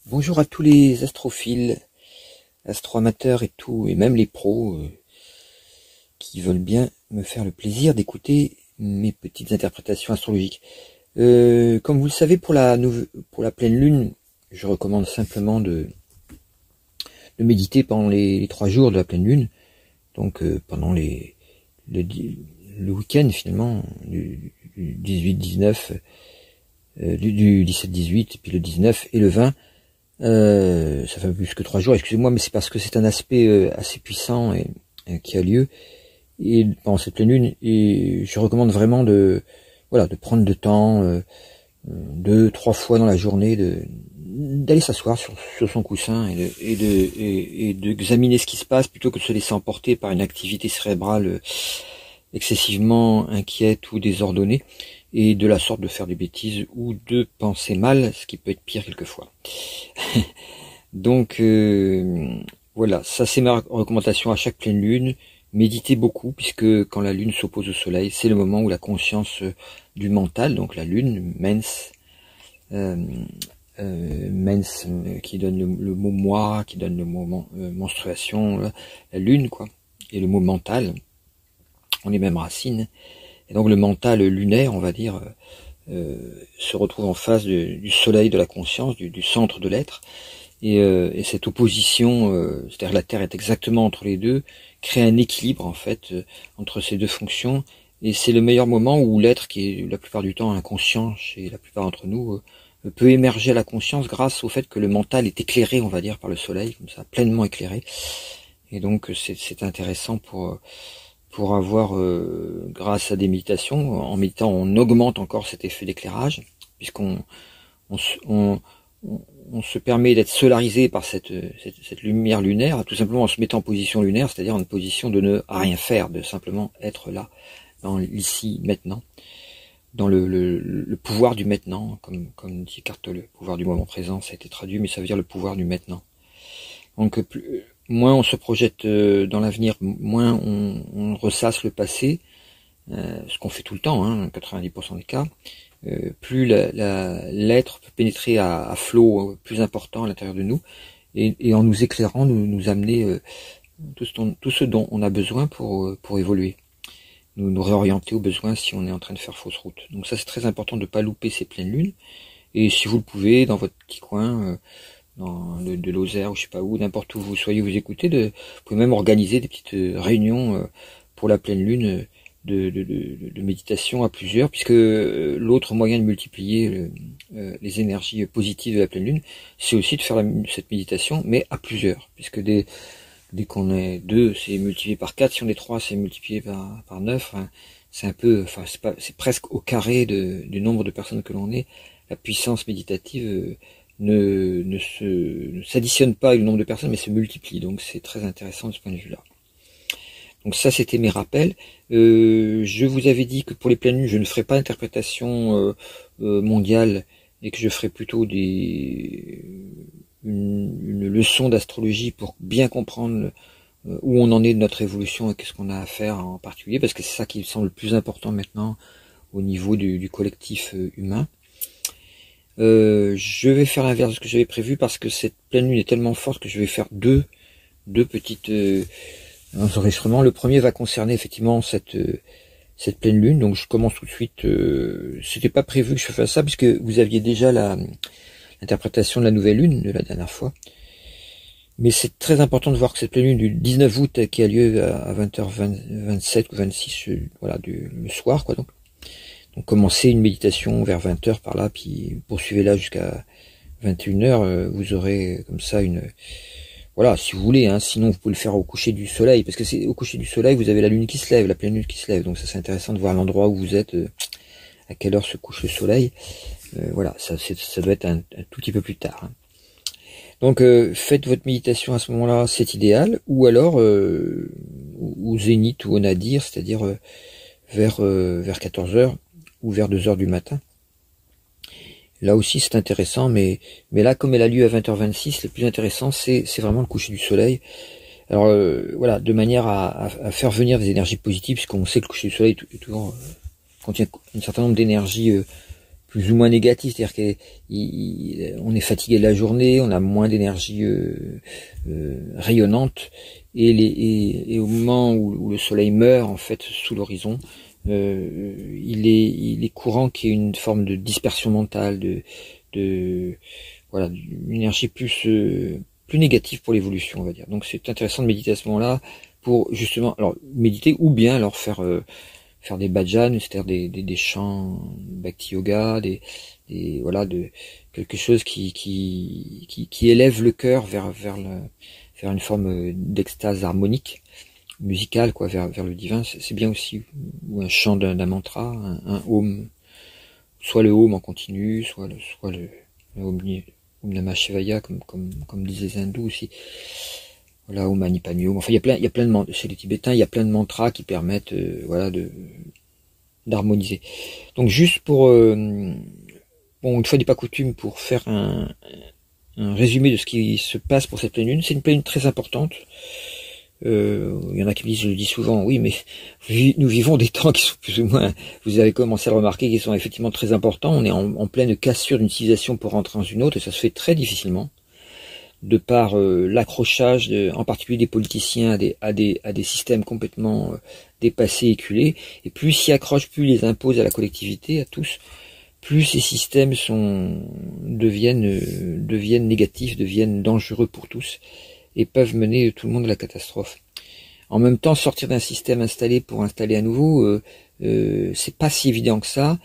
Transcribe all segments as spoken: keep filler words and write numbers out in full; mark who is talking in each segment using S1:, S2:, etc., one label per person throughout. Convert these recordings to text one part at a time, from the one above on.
S1: Bonjour à tous les astrophiles, astroamateurs et tout, et même les pros euh, qui veulent bien me faire le plaisir d'écouter mes petites interprétations astrologiques. Euh, comme vous le savez, pour la, pour la pleine lune, je recommande simplement de, de méditer pendant les, les trois jours de la pleine lune, donc euh, pendant les, le, le week-end finalement, du, du dix-huit dix-neuf, euh, du, du dix-sept dix-huit, et puis le dix-neuf et le vingt. Euh, ça fait plus que trois jours, excusez-moi, mais c'est parce que c'est un aspect euh, assez puissant et, et qui a lieu et pendant cette pleine lune. Et je recommande vraiment de, voilà, de prendre le temps, euh, deux, trois fois dans la journée, de d'aller s'asseoir sur, sur son coussin et de, et de et, et d'examiner ce qui se passe plutôt que de se laisser emporter par une activité cérébrale excessivement inquiète ou désordonnée, et de la sorte de faire des bêtises ou de penser mal, ce qui peut être pire quelquefois. Donc euh, voilà, ça c'est ma recommandation à chaque pleine lune. Méditez beaucoup, puisque quand la lune s'oppose au soleil, c'est le moment où la conscience du mental, donc la lune, mens, euh, euh, mens euh, qui donne le, le mot moi, qui donne le mot men, euh, menstruation, la, la lune quoi, et le mot mental, ont les mêmes racines. Et donc le mental lunaire, on va dire, euh, se retrouve en face de, du soleil de la conscience, du, du centre de l'être. Et, euh, et cette opposition, euh, c'est-à-dire la Terre est exactement entre les deux, crée un équilibre en fait euh, entre ces deux fonctions. Et c'est le meilleur moment où l'être, qui est la plupart du temps inconscient chez la plupart d'entre nous, euh, peut émerger à la conscience grâce au fait que le mental est éclairé, on va dire, par le soleil, comme ça, pleinement éclairé. Et donc c'est intéressant pour pour avoir, euh, grâce à des méditations, en méditant, on augmente encore cet effet d'éclairage, puisqu'on on, on, on, on se permet d'être solarisé par cette, cette, cette lumière lunaire, tout simplement en se mettant en position lunaire, c'est-à-dire en position de ne rien faire, de simplement être là, dans l'ici, maintenant, dans le, le, le pouvoir du maintenant, comme, comme dit Eckhart Tolle, le pouvoir du moment présent, ça a été traduit, mais ça veut dire le pouvoir du maintenant. Donc, plus, moins on se projette dans l'avenir, moins on, on ressasse le passé, euh, ce qu'on fait tout le temps, hein, quatre-vingt-dix pour cent des cas, euh, plus l'être la, la, peut pénétrer à, à flot plus important à l'intérieur de nous, et, et en nous éclairant, nous, nous amener euh, tout, ce dont, tout ce dont on a besoin pour, pour évoluer, nous, nous réorienter aux besoins si on est en train de faire fausse route. Donc ça c'est très important de ne pas louper ces pleines lunes, et si vous le pouvez, dans votre petit coin, euh, dans le, de Lozère ou je sais pas où, n'importe où vous soyez, vous écoutez, de, vous pouvez même organiser des petites réunions euh, pour la pleine lune de, de, de, de méditation à plusieurs, puisque l'autre moyen de multiplier le, euh, les énergies positives de la pleine lune, c'est aussi de faire la, cette méditation, mais à plusieurs, puisque dès, dès qu'on est deux, c'est multiplié par quatre, si on est trois, c'est multiplié par, par neuf, hein, c'est un peu, enfin c'est pas, c'est presque au carré de, du nombre de personnes que l'on est. La puissance méditative euh, ne, ne se ne s'additionne pas avec le nombre de personnes, mais se multiplie. Donc c'est très intéressant de ce point de vue-là. Donc ça, c'était mes rappels. Euh, je vous avais dit que pour les pleines lunes, je ne ferai pas d'interprétation euh, euh, mondiale, et que je ferai plutôt des une, une leçon d'astrologie pour bien comprendre euh, où on en est de notre évolution et qu'est-ce qu'on a à faire en particulier, parce que c'est ça qui me semble le plus important maintenant au niveau du, du collectif euh, humain. Euh, je vais faire l'inverse de ce que j'avais prévu, parce que cette pleine lune est tellement forte que je vais faire deux, deux petites euh, enregistrements. Le premier va concerner effectivement cette, euh, cette pleine lune, donc je commence tout de suite. Euh, C'était pas prévu que je fasse ça, puisque vous aviez déjà la l'interprétation de la nouvelle lune de la dernière fois. Mais c'est très important de voir que cette pleine lune du dix-neuf août, qui a lieu à vingt heures vingt-sept ou vingt-six, euh, voilà, du, le soir, quoi, donc. Donc commencez une méditation vers vingt heures par là, puis poursuivez-la jusqu'à vingt et une heures, euh, vous aurez comme ça une... Voilà, si vous voulez, hein, sinon vous pouvez le faire au coucher du soleil, parce que c'est au coucher du soleil, vous avez la lune qui se lève, la pleine lune qui se lève, donc ça c'est intéressant de voir l'endroit où vous êtes, euh, à quelle heure se couche le soleil. Euh, voilà, ça, ça doit être un, un tout petit peu plus tard. Hein. Donc euh, faites votre méditation à ce moment-là, c'est idéal, ou alors euh, au zénith ou au nadir, c'est-à-dire euh, vers, euh, vers quatorze heures, ou vers deux heures du matin. Là aussi c'est intéressant, mais mais là comme elle a lieu à vingt heures vingt-six, le plus intéressant c'est c'est vraiment le coucher du soleil. Alors euh, voilà, de manière à, à, à faire venir des énergies positives, puisqu'on sait que le coucher du soleil est toujours euh, contient un certain nombre d'énergies euh, plus ou moins négatif, c'est-à-dire qu'on est fatigué de la journée, on a moins d'énergie euh, euh, rayonnante, et, les, et, et au moment où, où le soleil meurt en fait sous l'horizon, euh, il est il est courant qu'il y ait une forme de dispersion mentale, de de voilà, une énergie plus euh, plus négative pour l'évolution, on va dire. Donc c'est intéressant de méditer à ce moment-là pour justement alors méditer ou bien alors faire euh, faire des bhajans, c'est-à-dire des, des, des chants bhakti yoga, des, des voilà de quelque chose qui qui qui, qui élève le cœur vers vers le, vers une forme d'extase harmonique, musicale quoi, vers vers le divin. C'est bien aussi, ou un chant d'un mantra, un, un om, soit le om en continu, soit le soit le, le om, om Namah Shivaya comme comme comme disaient les hindous aussi. Voilà, Om Mani Padme Hum. Enfin, il y a plein, il y a plein de chez les Tibétains, il y a plein de mantras qui permettent, euh, voilà, de d'harmoniser. Donc, juste pour, euh, bon, une fois n'est pas coutume, pour faire un, un résumé de ce qui se passe pour cette pleine lune. C'est une pleine lune très importante. Euh, il y en a qui me disent, je le dis souvent, oui, mais nous vivons des temps qui sont plus ou moins, vous avez commencé à le remarquer, qui sont effectivement très importants. On est en, en pleine cassure d'une civilisation pour rentrer dans une autre, et ça se fait très difficilement, de par euh, l'accrochage, en particulier des politiciens, à des, à des, à des systèmes complètement euh, dépassés, éculés. Et plus s'y accrochent, plus ils les imposent à la collectivité, à tous, plus ces systèmes sont deviennent euh, deviennent négatifs, deviennent dangereux pour tous, et peuvent mener tout le monde à la catastrophe. En même temps, sortir d'un système installé pour installer à nouveau, euh, euh, c'est pas si évident que ça.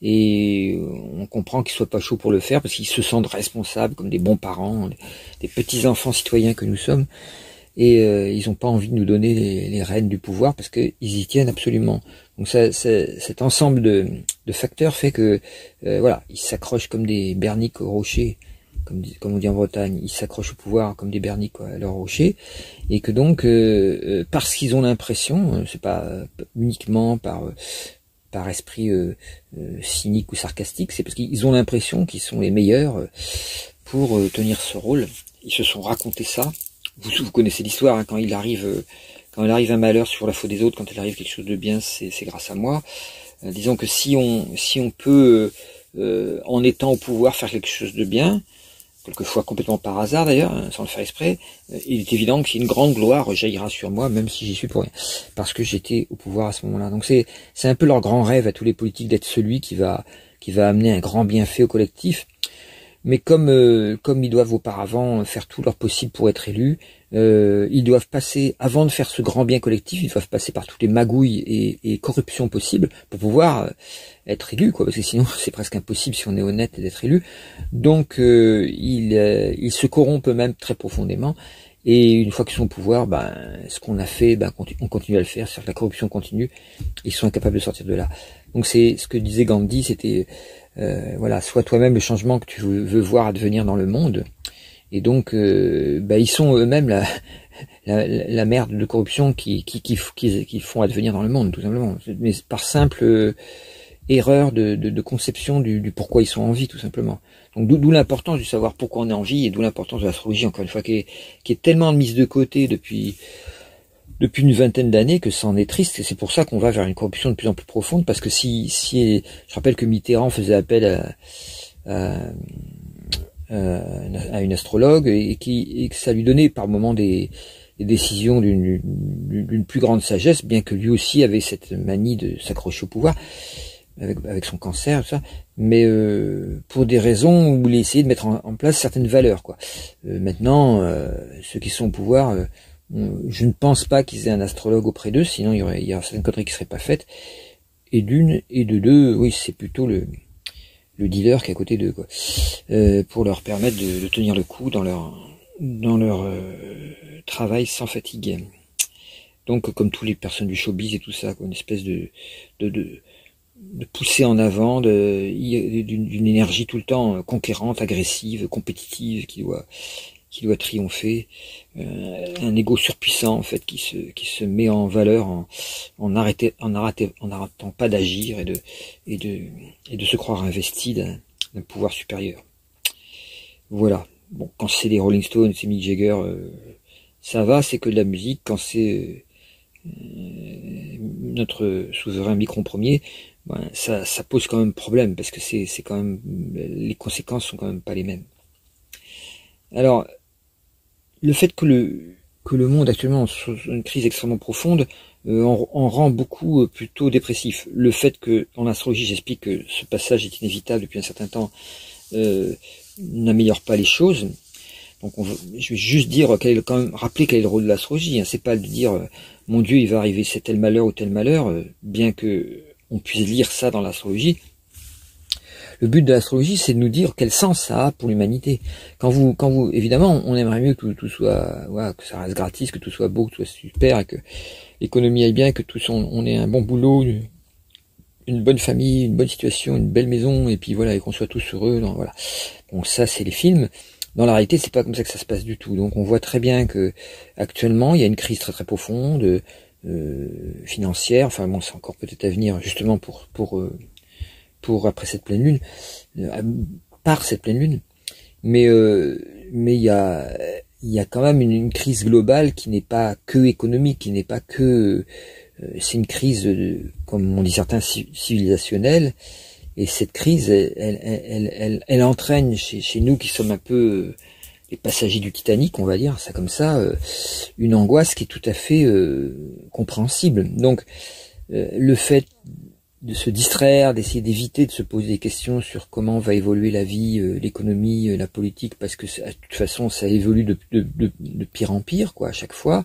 S1: Et on comprend qu'ils soient pas chauds pour le faire parce qu'ils se sentent responsables comme des bons parents, des petits enfants citoyens que nous sommes, et euh, ils n'ont pas envie de nous donner les, les rênes du pouvoir parce qu'ils y tiennent absolument. Donc ça, ça, cet ensemble de, de facteurs fait que euh, voilà, ils s'accrochent comme des berniques au rocher, comme, comme on dit en Bretagne, ils s'accrochent au pouvoir comme des berniques quoi, à leur rocher, et que donc euh, euh, parce qu'ils ont l'impression, c'est pas euh, uniquement par euh, par esprit euh, euh, cynique ou sarcastique, c'est parce qu'ils ont l'impression qu'ils sont les meilleurs euh, pour euh, tenir ce rôle. Ils se sont raconté ça. Vous, vous connaissez l'histoire, hein, quand il arrive euh, quand il arrive un malheur sur la faute des autres, quand il arrive quelque chose de bien, c'est grâce à moi. Euh, disons que si on si on peut, euh, en étant au pouvoir, faire quelque chose de bien, quelquefois complètement par hasard d'ailleurs, hein, sans le faire exprès, euh, il est évident qu'une grande gloire jaillira sur moi, même si j'y suis pour rien, parce que j'étais au pouvoir à ce moment-là. Donc c'est c'est un peu leur grand rêve à tous les politiques d'être celui qui va qui va amener un grand bienfait au collectif. Mais comme euh, comme ils doivent auparavant faire tout leur possible pour être élus, euh, ils doivent passer, avant de faire ce grand bien collectif, ils doivent passer par toutes les magouilles et, et corruptions possibles pour pouvoir être élus, quoi, parce que sinon c'est presque impossible si on est honnête d'être élu. Donc euh, ils, euh, ils se corrompent eux-mêmes très profondément. Et une fois qu'ils sont au pouvoir, ben, ce qu'on a fait, ben, on continue à le faire, c'est-à-dire que la corruption continue, ils sont incapables de sortir de là. Donc c'est ce que disait Gandhi, c'était, euh, voilà, sois toi-même le changement que tu veux, veux voir advenir dans le monde. Et donc, euh, ben, ils sont eux-mêmes la, la, la merde de corruption qui, qui, qui, qui, qui font advenir dans le monde, tout simplement. Mais par simple euh, erreur de, de, de conception du, du pourquoi ils sont en vie, tout simplement. Donc d'où l'importance de savoir pourquoi on est en vie, et d'où l'importance de l'astrologie, encore une fois, qui est, qui est tellement mise de côté depuis depuis une vingtaine d'années que ça en est triste, et c'est pour ça qu'on va vers une corruption de plus en plus profonde, parce que si, si je rappelle que Mitterrand faisait appel à, à, à une astrologue, et, qui, et que ça lui donnait par moments des, des décisions d'une d'une plus grande sagesse, bien que lui aussi avait cette manie de s'accrocher au pouvoir, avec, avec son cancer, tout ça, mais euh, pour des raisons où il essayait de mettre en, en place certaines valeurs, quoi. Euh, maintenant, euh, ceux qui sont au pouvoir, euh, je ne pense pas qu'ils aient un astrologue auprès d'eux, sinon il y aurait, il y aurait certaines conneries qui seraient pas faites. Et d'une, et de deux, oui, c'est plutôt le, le dealer qui est à côté d'eux, quoi, euh, pour leur permettre de, de tenir le coup dans leur, dans leur euh, travail sans fatigue. Donc, comme tous les personnes du showbiz et tout ça, quoi, une espèce de, de, de de pousser en avant, d'une énergie tout le temps conquérante, agressive, compétitive, qui doit qui doit triompher, euh, un ego surpuissant en fait qui se qui se met en valeur en en arrêter en arrêter en arrêtant pas d'agir et de et de et de se croire investi d'un d'un pouvoir supérieur. Voilà. Bon, quand c'est les Rolling Stones, c'est Mick Jagger, euh, ça va, c'est que de la musique. Quand c'est euh, notre souverain Micron premier, ben, ça, ça pose quand même problème, parce que c'est c'est quand même, les conséquences sont quand même pas les mêmes. Alors, le fait que le que le monde actuellement soit sous une crise extrêmement profonde euh, en, en rend beaucoup euh, plutôt dépressif. Le fait que, en astrologie, j'explique que ce passage est inévitable depuis un certain temps, euh, n'améliore pas les choses. Donc, on veut, je vais juste dire, quel est le, quand même rappeler quel est le rôle de l'astrologie. Hein. C'est pas de dire, euh, mon Dieu, il va arriver c'est tel malheur ou tel malheur, euh, bien que on puisse lire ça dans l'astrologie. Le but de l'astrologie, c'est de nous dire quel sens ça a pour l'humanité. Quand vous, quand vous, évidemment, on aimerait mieux que tout, tout soit, voilà, que ça reste gratis, que tout soit beau, que tout soit super, et que l'économie aille bien, que tout son, on ait un bon boulot, une, une bonne famille, une bonne situation, une belle maison, et puis voilà, et qu'on soit tous heureux. Non, voilà. Bon, ça, c'est les films. Dans la réalité, c'est pas comme ça que ça se passe du tout. Donc, on voit très bien que actuellement, il y a une crise très très profonde, euh, financière. Enfin, bon, c'est encore peut-être à venir, justement pour pour euh, pour après cette pleine lune, euh, par cette pleine lune, mais euh, mais il y a il y a quand même une, une crise globale qui n'est pas que économique, qui n'est pas que euh, c'est une crise de, comme on dit certains, civilisationnelle, et cette crise elle elle elle, elle, elle entraîne chez chez nous qui sommes un peu les passagers du Titanic, on va dire ça comme ça, euh, une angoisse qui est tout à fait euh, compréhensible. Donc euh, le fait de se distraire, d'essayer d'éviter de se poser des questions sur comment va évoluer la vie, euh, l'économie, euh, la politique, parce que de toute façon ça évolue de, de, de, de pire en pire, quoi, à chaque fois.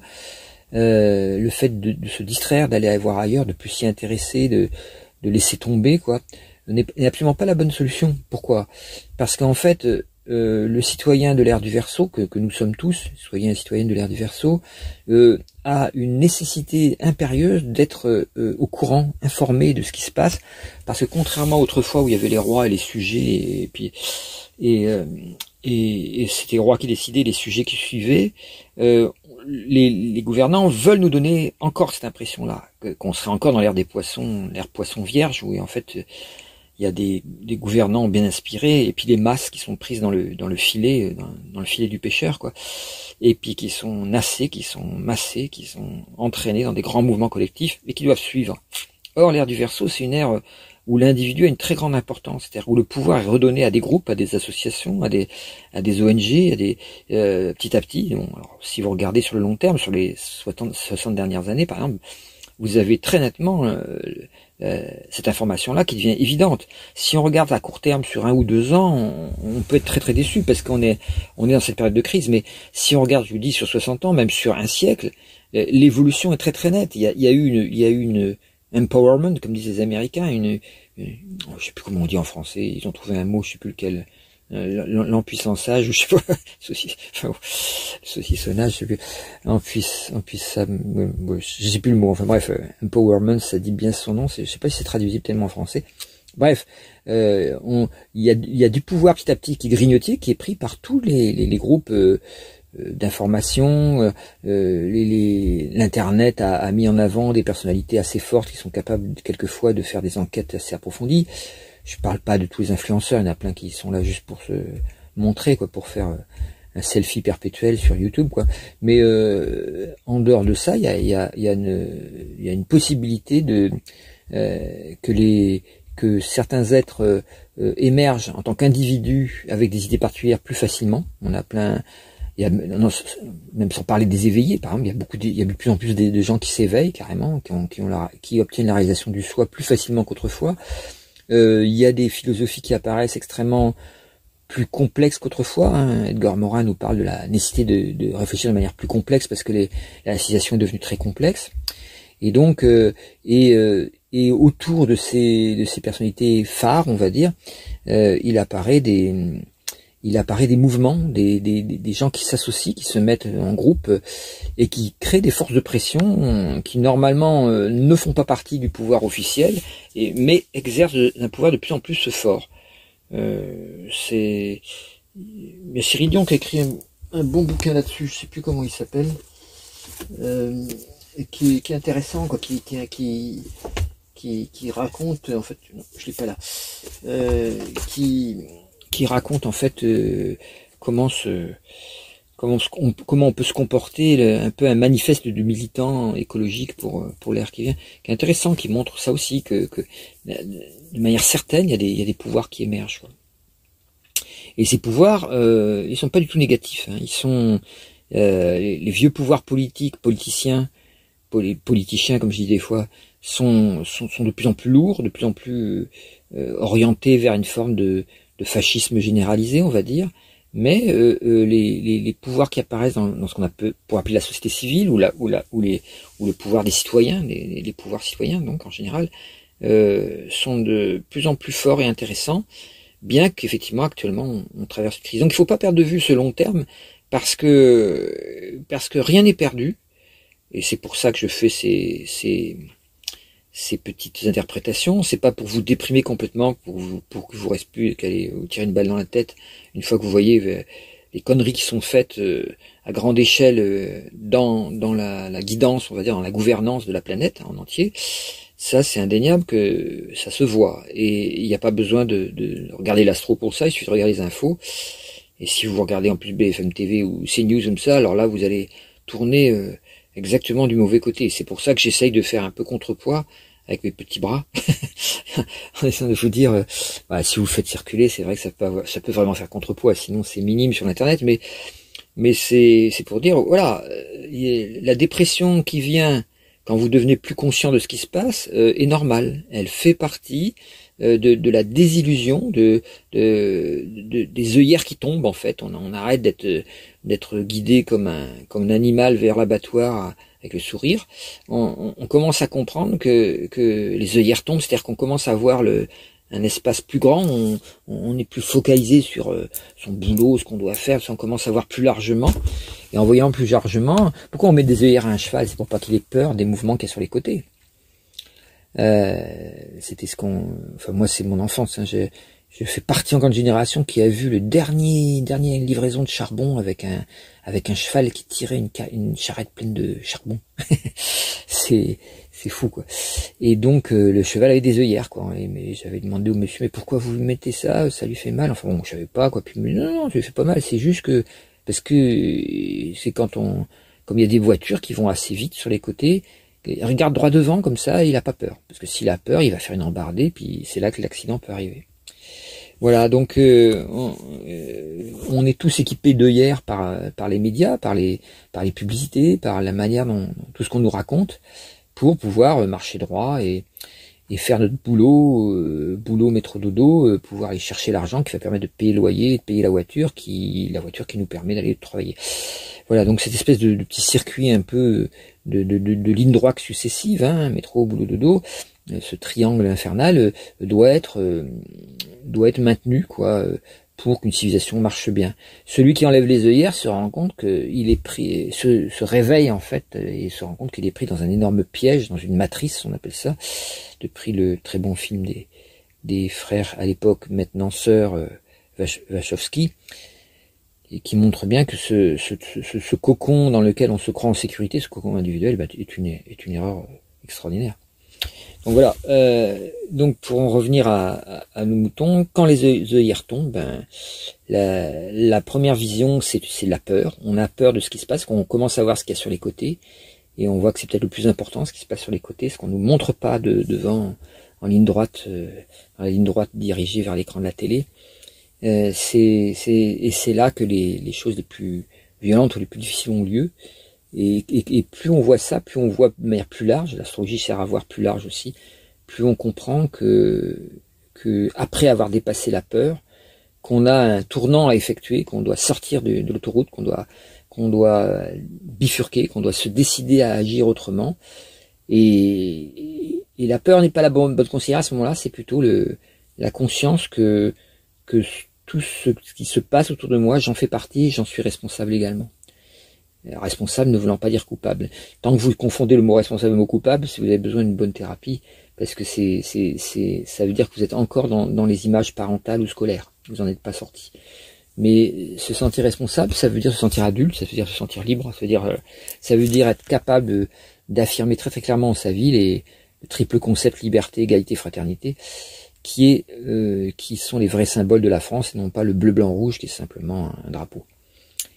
S1: Euh, le fait de, de se distraire, d'aller voir ailleurs, de plus s'y intéresser, de, de laisser tomber, quoi, n'est absolument pas la bonne solution. Pourquoi? Parce qu'en fait, euh, le citoyen de l'ère du Verseau, que, que nous sommes tous, citoyens et citoyennes de l'ère du Verseau, euh, a une nécessité impérieuse d'être euh, au courant, informé de ce qui se passe, parce que contrairement à autrefois où il y avait les rois et les sujets, et puis et, euh, et, et c'était les rois qui décidaient, les sujets qui suivaient, euh, les, les gouvernants veulent nous donner encore cette impression-là, qu'on serait encore dans l'ère des poissons, l'ère poisson vierge, où en fait il y a des, des gouvernants bien inspirés, et puis des masses qui sont prises dans le dans le filet, dans, dans le filet du pêcheur, quoi. Et puis qui sont nassés, qui sont massés, qui sont entraînés dans des grands mouvements collectifs, et qui doivent suivre. Or, l'ère du Verseau, c'est une ère où l'individu a une très grande importance, c'est-à-dire où le pouvoir est redonné à des groupes, à des associations, à des à des O N G, à des euh, petit à petit. Bon, alors, si vous regardez sur le long terme, sur les soixante, soixante dernières années, par exemple, vous avez très nettement euh, euh, cette information-là qui devient évidente. Si on regarde à court terme sur un ou deux ans, on, on peut être très très déçu parce qu'on est on est dans cette période de crise. Mais si on regarde, je vous dis, sur soixante ans, même sur un siècle, euh, l'évolution est très très nette. Il y a, il y a eu une il y a eu une empowerment, comme disent les Américains, une, une je sais plus comment on dit en français. Ils ont trouvé un mot, je sais plus lequel. L'empuissance-âge, ou je sais pas, ceci, enfin, saucissonnage, je sais plus, empuisse, empuisse, je sais plus le mot, enfin bref, empowerment, ça dit bien son nom, je sais pas si c'est traduisible tellement en français. Bref, euh, on, il y a, il y a du pouvoir petit à petit qui grignotait, qui est pris par tous les, les, les groupes euh, d'information, euh, les, l'internet a, a mis en avant des personnalités assez fortes qui sont capables quelquefois de faire des enquêtes assez approfondies. Je parle pas de tous les influenceurs, il y en a plein qui sont là juste pour se montrer, quoi, pour faire un selfie perpétuel sur YouTube, quoi. Mais euh, en dehors de ça, il y a, y a, y a, une, y a une possibilité de euh, que les que certains êtres euh, émergent en tant qu'individus avec des idées particulières plus facilement. On a plein, il y a, non, même sans parler des éveillés, par exemple, il y a beaucoup, de, il y a de plus en plus de, de gens qui s'éveillent carrément, qui, ont, qui, ont la, qui obtiennent la réalisation du soi plus facilement qu'autrefois. Euh, il y a des philosophies qui apparaissent extrêmement plus complexes qu'autrefois. Hein. Edgar Morin nous parle de la nécessité de, de réfléchir de manière plus complexe parce que les, la civilisation est devenue très complexe. Et donc, euh, et, euh, et autour de ces, de ces personnalités phares, on va dire, euh, il apparaît des, il apparaît des mouvements, des, des, des gens qui s'associent, qui se mettent en groupe et qui créent des forces de pression qui normalement euh, ne font pas partie du pouvoir officiel, et, mais exercent un pouvoir de plus en plus fort. Euh, c'est mais Cyril Dion qui a écrit un, un bon bouquin là-dessus, je sais plus comment il s'appelle, euh, qui, qui est intéressant, quoi, qui, qui, qui, qui, qui raconte, en fait, non, je l'ai pas là, euh, qui qui raconte en fait euh, comment se comment on, comment on peut se comporter, le, un peu un manifeste de militants écologiques pour pour l'ère qui vient, qui est intéressant, qui montre ça aussi que, que de manière certaine, il y a des il y a des pouvoirs qui émergent, quoi. Et ces pouvoirs, euh, ils sont pas du tout négatifs, hein. Ils sont euh, les, les vieux pouvoirs politiques, politiciens, les politiciens, comme je dis des fois, sont sont, sont de plus en plus lourds, de plus en plus euh, orientés vers une forme de de fascisme généralisé, on va dire. Mais euh, euh, les, les, les pouvoirs qui apparaissent dans, dans ce qu'on appelle pour appeler la société civile ou la ou la ou les ou le pouvoir des citoyens, les, les pouvoirs citoyens donc en général, euh, sont de plus en plus forts et intéressants, bien qu'effectivement actuellement on, on traverse une crise. Donc il faut pas perdre de vue ce long terme parce que parce que rien n'est perdu, et c'est pour ça que je fais ces ces ces petites interprétations. C'est pas pour vous déprimer complètement, pour vous, pour que vous reste plus qu'aller vous tirer une balle dans la tête une fois que vous voyez les conneries qui sont faites euh, à grande échelle euh, dans dans la, la guidance, on va dire dans la gouvernance de la planète en entier. Ça, c'est indéniable que ça se voit, et il n'y a pas besoin de, de regarder l'astro pour ça. Il suffit de regarder les infos. Et si vous regardez en plus B F M T V ou CNews comme ça, alors là vous allez tourner euh, exactement du mauvais côté. C'est pour ça que j'essaye de faire un peu contrepoids avec mes petits bras, en essayant de vous dire, euh, bah, si vous le faites circuler, c'est vrai que ça peut, avoir, ça peut vraiment faire contrepoids, sinon c'est minime sur l'internet, mais mais c'est c'est pour dire, voilà, euh, la dépression qui vient quand vous devenez plus conscient de ce qui se passe euh, est normale. Elle fait partie euh, de, de la désillusion, de, de, de des œillères qui tombent en fait. On, on arrête d'être d'être guidé comme un comme un animal vers l'abattoir avec le sourire. On, on commence à comprendre que que les œillères tombent, c'est-à-dire qu'on commence à voir le un espace plus grand, on, on est plus focalisé sur euh, son boulot, ce qu'on doit faire, on commence à voir plus largement. Et en voyant plus largement, pourquoi on met des œillères à un cheval? C'est pour pas qu'il ait peur des mouvements qu'il y a sur les côtés. Euh, C'était ce qu'on... Enfin, moi, c'est mon enfance. Hein. Je, je fais partie encore d'une génération qui a vu le dernier dernière livraison de charbon avec un avec un cheval qui tirait une, une charrette pleine de charbon. c'est... C'est fou, quoi. Et donc, euh, le cheval avait des œillères, quoi. Et, mais j'avais demandé au monsieur, mais pourquoi vous lui mettez ça? Ça lui fait mal. Enfin bon, je savais pas, quoi. Puis, mais non, non, ça lui fait pas mal. C'est juste que, parce que c'est quand on, comme il y a des voitures qui vont assez vite sur les côtés, il regarde droit devant, comme ça, et il a pas peur. Parce que s'il a peur, il va faire une embardée, puis c'est là que l'accident peut arriver. Voilà, donc euh, on, euh, on est tous équipés d'œillères par par les médias, par les par les publicités, par la manière dont, dont tout ce qu'on nous raconte, pour pouvoir marcher droit et, et faire notre boulot, euh, boulot métro dodo, euh, pouvoir aller chercher l'argent qui va permettre de payer le loyer, de payer la voiture, qui la voiture qui nous permet d'aller travailler. Voilà, donc cette espèce de, de petit circuit un peu de, de, de, de ligne droite successive, hein, métro, boulot, dodo, euh, ce triangle infernal euh, doit être euh, doit être maintenu, quoi. Euh, pour qu'une civilisation marche bien. Celui qui enlève les œillères se rend compte qu'il est pris, se, se réveille en fait, et se rend compte qu'il est pris dans un énorme piège, dans une matrice, on appelle ça, depuis le très bon film des, des frères à l'époque, maintenant sœurs, euh, Wachowski, et qui montre bien que ce, ce, ce, ce cocon dans lequel on se croit en sécurité, ce cocon individuel, bah, est, une, est une erreur extraordinaire. Donc voilà, euh, donc pour en revenir à, à, à nos moutons, quand les œillères tombent, ben, la, la première vision, c'est la peur. On a peur de ce qui se passe, qu'on commence à voir ce qu'il y a sur les côtés, et on voit que c'est peut-être le plus important, ce qui se passe sur les côtés, ce qu'on nous montre pas de, devant, en ligne droite, euh, dans la ligne droite dirigée vers l'écran de la télé. Euh, c'est, c'est, et c'est là que les, les choses les plus violentes ou les plus difficiles ont lieu. Et, et, et plus on voit ça, plus on voit de manière plus large, l'astrologie sert à voir plus large aussi, plus on comprend que, que après avoir dépassé la peur, qu'on a un tournant à effectuer, qu'on doit sortir de, de l'autoroute, qu'on doit, qu'on doit bifurquer, qu'on doit se décider à agir autrement. Et, et, et la peur n'est pas la bonne, bonne conseillère à ce moment-là, c'est plutôt le, la conscience que, que tout ce qui se passe autour de moi, j'en fais partie et j'en suis responsable également. Responsable ne voulant pas dire coupable. Tant que vous confondez le mot responsable et le mot coupable, si vous avez besoin d'une bonne thérapie, parce que c'est, c'est, c'est, ça veut dire que vous êtes encore dans, dans les images parentales ou scolaires. Vous n'en êtes pas sorti. Mais se sentir responsable, ça veut dire se sentir adulte, ça veut dire se sentir libre, ça veut dire, ça veut dire être capable d'affirmer très très clairement sa vie les le triple concept liberté, égalité, fraternité, qui est, euh, qui sont les vrais symboles de la France et non pas le bleu, blanc, rouge qui est simplement un drapeau.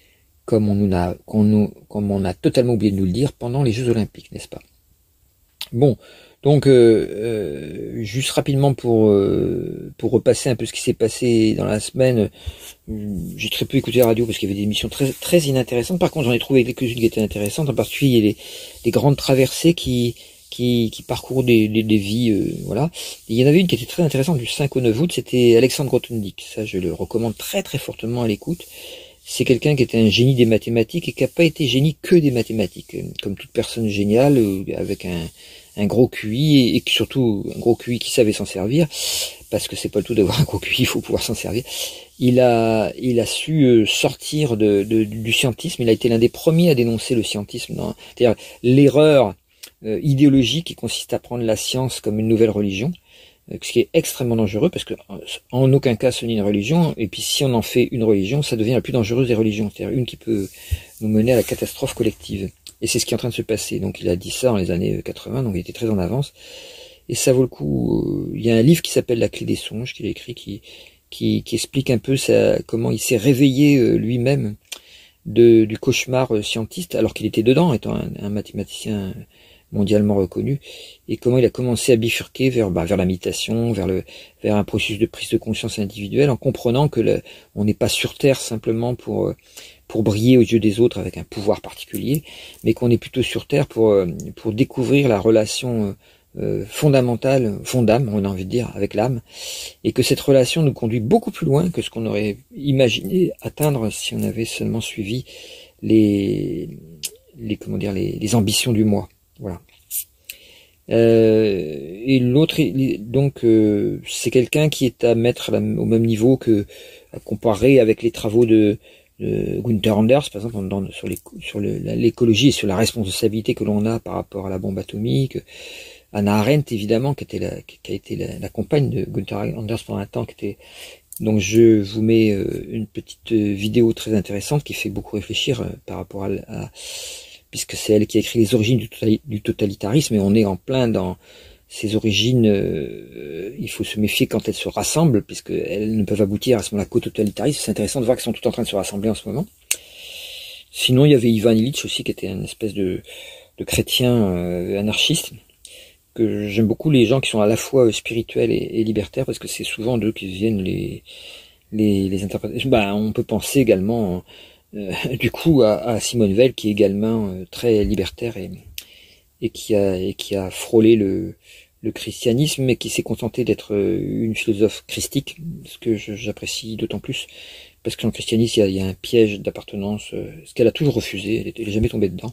S1: comme on nous a, qu'on nous, comme on a totalement oublié de nous le dire pendant les Jeux Olympiques, n'est-ce pas? Bon, donc euh, euh, juste rapidement pour euh, pour repasser un peu ce qui s'est passé dans la semaine. euh, J'ai très peu écouté la radio parce qu'il y avait des émissions très très inintéressantes. Par contre, j'en ai trouvé quelques-unes qui étaient intéressantes, en particulier les les grandes traversées qui qui, qui parcourent des, des, des vies, euh, voilà. Et il y en avait une qui était très intéressante du cinq au neuf août, c'était Alexandre Grothendieck. Ça, je le recommande très très fortement à l'écoute. C'est quelqu'un qui était un génie des mathématiques et qui n'a pas été génie que des mathématiques. Comme toute personne géniale, avec un, un gros Q I, et, et surtout un gros Q I qui savait s'en servir, parce que c'est pas le tout d'avoir un gros Q I, il faut pouvoir s'en servir. Il a, il a su sortir de, de, du scientisme, il a été l'un des premiers à dénoncer le scientisme, c'est-à-dire l'erreur euh, idéologique qui consiste à prendre la science comme une nouvelle religion. Ce qui est extrêmement dangereux, parce que en aucun cas ce n'est une religion, et puis si on en fait une religion, ça devient la plus dangereuse des religions, c'est-à-dire une qui peut nous mener à la catastrophe collective. Et c'est ce qui est en train de se passer. Donc il a dit ça dans les années quatre-vingts, donc il était très en avance. Et ça vaut le coup. Il y a un livre qui s'appelle La Clé des songes, qu'il a écrit, qui, qui, qui explique un peu ça, comment il s'est réveillé lui-même de, du cauchemar scientiste, alors qu'il était dedans, étant un, un mathématicien mondialement reconnu, et comment il a commencé à bifurquer vers, bah, vers la méditation, vers le, vers un processus de prise de conscience individuelle, en comprenant que le, on n'est pas sur Terre simplement pour, pour briller aux yeux des autres avec un pouvoir particulier, mais qu'on est plutôt sur Terre pour, pour découvrir la relation euh, fondamentale, fondame, on a envie de dire, avec l'âme, et que cette relation nous conduit beaucoup plus loin que ce qu'on aurait imaginé atteindre si on avait seulement suivi les, les comment dire, les, les ambitions du moi. Voilà. Euh, et l'autre, donc, euh, c'est quelqu'un qui est à mettre à la, au même niveau que, à comparer avec les travaux de, de Gunther Anders, par exemple, dans, sur l'écologie et sur la responsabilité que l'on a par rapport à la bombe atomique. Hannah Arendt, évidemment, qui était la, qui a été la, la compagne de Gunther Anders pendant un temps, qui était. Donc, je vous mets euh, une petite vidéo très intéressante qui fait beaucoup réfléchir euh, par rapport à, à puisque c'est elle qui a écrit les origines du totalitarisme, et on est en plein dans ces origines, euh, il faut se méfier quand elles se rassemblent, puisqu'elles ne peuvent aboutir à ce moment-là qu'au totalitarisme. C'est intéressant de voir qu'elles sont toutes en train de se rassembler en ce moment. Sinon, il y avait Ivan Illich aussi, qui était une espèce de, de chrétien euh, anarchiste, que j'aime beaucoup, les gens qui sont à la fois spirituels et, et libertaires, parce que c'est souvent d'eux qui viennent les, les, les interprétations. Bah, on peut penser également... Euh, du coup à, à Simone Veil, qui est également euh, très libertaire et, et qui a et qui a frôlé le, le christianisme, mais qui s'est contenté d'être euh, une philosophe christique, ce que j'apprécie d'autant plus, parce que dans le christianisme il y a, il y a un piège d'appartenance, euh, ce qu'elle a toujours refusé, elle n'est jamais tombée dedans,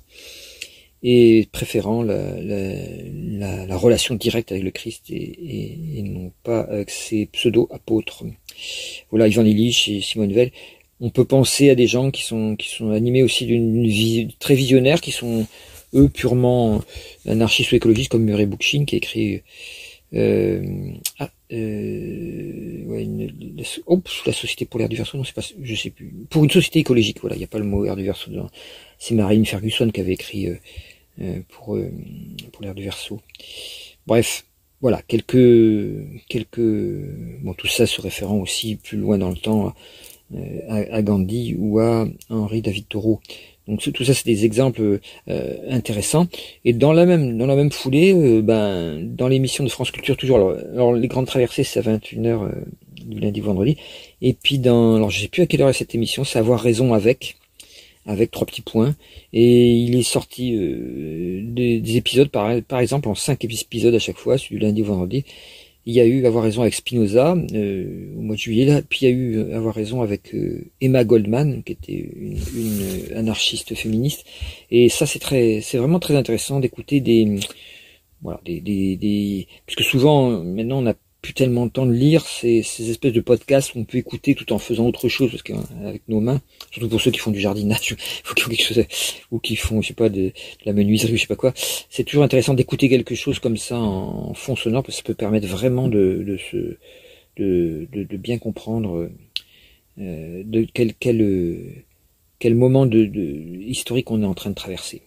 S1: et préférant la, la, la, la relation directe avec le Christ et, et, et non pas avec ses pseudo-apôtres. Voilà, Ivan Illich et Simone Veil. On peut penser à des gens qui sont qui sont animés aussi d'une vie très visionnaire, qui sont eux purement anarchistes ou écologistes, comme Murray Bookchin, qui a écrit euh, ah, euh, ouais, une, la, oh, la société pour l'ère du Verseau, non c'est pas, je sais plus, pour une société écologique, voilà, il n'y a pas le mot ère du Verseau dedans. C'est Marine Ferguson qui avait écrit euh, euh, pour euh, pour l'ère du Verseau. Bref. Voilà, quelques quelques bon, tout ça se référant aussi plus loin dans le temps à, à Gandhi ou à Henri David Thoreau. Donc tout ça c'est des exemples euh, intéressants. Et dans la même dans la même foulée, euh, ben dans l'émission de France Culture toujours, alors, alors les grandes traversées c'est à vingt et une heures euh, du lundi au vendredi. Et puis dans, alors je sais plus à quelle heure est cette émission, c'est Avoir raison avec. Avec trois petits points, et il est sorti euh, des, des épisodes par, par exemple en cinq épisodes à chaque fois, celui du lundi au vendredi. Il y a eu Avoir raison avec Spinoza euh, au mois de juillet là, puis il y a eu Avoir raison avec euh, Emma Goldman, qui était une, une anarchiste féministe, et ça c'est très, c'est vraiment très intéressant d'écouter des, voilà, des, des, des, puisque souvent maintenant on a plus tellement de temps de lire ces, ces espèces de podcasts où on peut écouter tout en faisant autre chose, parce qu'avec nos mains, surtout pour ceux qui font du jardinage, faut qu'ils font quelque chose, ou qui font, je sais pas, de, de la menuiserie, ou je sais pas quoi. C'est toujours intéressant d'écouter quelque chose comme ça en, en fond sonore, parce que ça peut permettre vraiment de, de se, de, de, de bien comprendre euh, de quel, quel, quel moment de, de historique on est en train de traverser.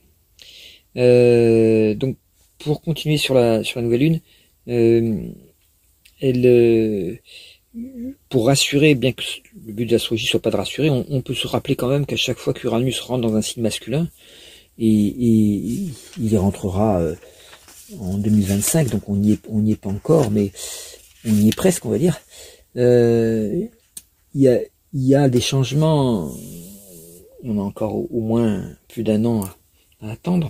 S1: Euh, donc, pour continuer sur la, sur la nouvelle lune, euh, Elle, euh, pour rassurer, bien que le but de l'astrologie soit pas de rassurer, on, on peut se rappeler quand même qu'à chaque fois qu'Uranus rentre dans un signe masculin, et, et il y rentrera euh, en deux mille vingt-cinq, donc on n'y est, on n'y est pas encore, mais on y est presque, on va dire. Euh, il y a, il y a des changements. On a encore au, au moins plus d'un an à, à attendre.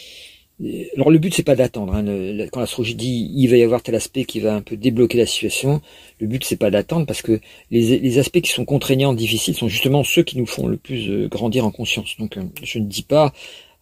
S1: Alors le but c'est pas d'attendre, hein. Le, quand l'astrologie dit il va y avoir tel aspect qui va un peu débloquer la situation, le but c'est pas d'attendre parce que les, les aspects qui sont contraignants, difficiles, sont justement ceux qui nous font le plus euh, grandir en conscience. Donc euh, je ne dis pas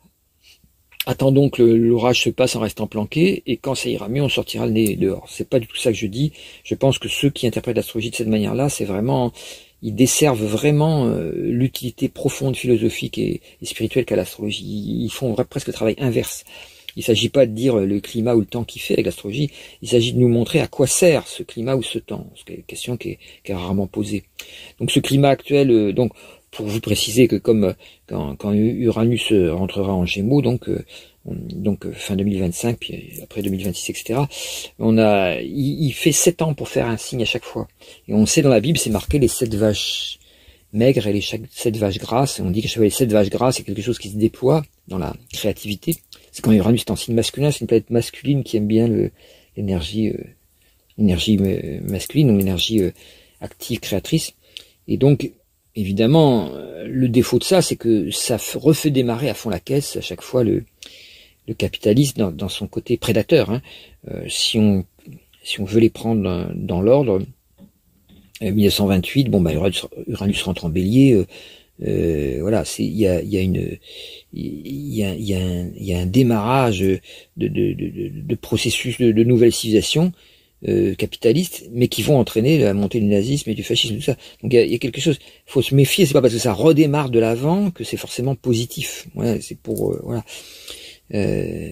S1: attendons que l'orage se passe en restant planqué et quand ça ira mieux on sortira le nez dehors. C'est pas du tout ça que je dis. Je pense que ceux qui interprètent l'astrologie de cette manière-là, c'est vraiment, ils desservent vraiment euh, l'utilité profonde philosophique et, et spirituelle qu'a l'astrologie. Ils font presque le travail inverse. Il ne s'agit pas de dire le climat ou le temps qu'il fait avec l'astrologie, il s'agit de nous montrer à quoi sert ce climat ou ce temps. C'est une question qui est, qui est rarement posée. Donc ce climat actuel, euh, donc pour vous préciser que comme euh, quand, quand Uranus rentrera en Gémeaux, donc euh, on, donc euh, fin deux mille vingt-cinq, puis après deux mille vingt-six, et cetera. On a, il, il fait sept ans pour faire un signe à chaque fois. Et on sait dans la Bible, c'est marqué les sept vaches maigres et les sept vaches grasses. Et on dit que chaque fois les sept vaches grasses, c'est quelque chose qui se déploie dans la créativité. C'est quand Uranus est en signe masculin, c'est une planète masculine qui aime bien l'énergie, euh, l'énergie euh, masculine, donc l'énergie euh, active, créatrice. Et donc, évidemment, euh, le défaut de ça, c'est que ça refait démarrer à fond la caisse à chaque fois le, le capitalisme dans, dans son côté prédateur. Hein. Euh, si on si on veut les prendre dans, dans l'ordre, euh, mille neuf cent vingt-huit, bon bah Uranus, Uranus rentre en Bélier. Euh, Euh, voilà, c'est il y a il y a une il y a il y a un il y a un démarrage de de de, de processus de, de nouvelles civilisations euh, capitalistes, mais qui vont entraîner la montée du nazisme et du fascisme, tout ça. Donc il y a, il y a quelque chose. Il faut se méfier. C'est pas parce que ça redémarre de l'avant que c'est forcément positif. Ouais, c'est pour euh, voilà. Euh,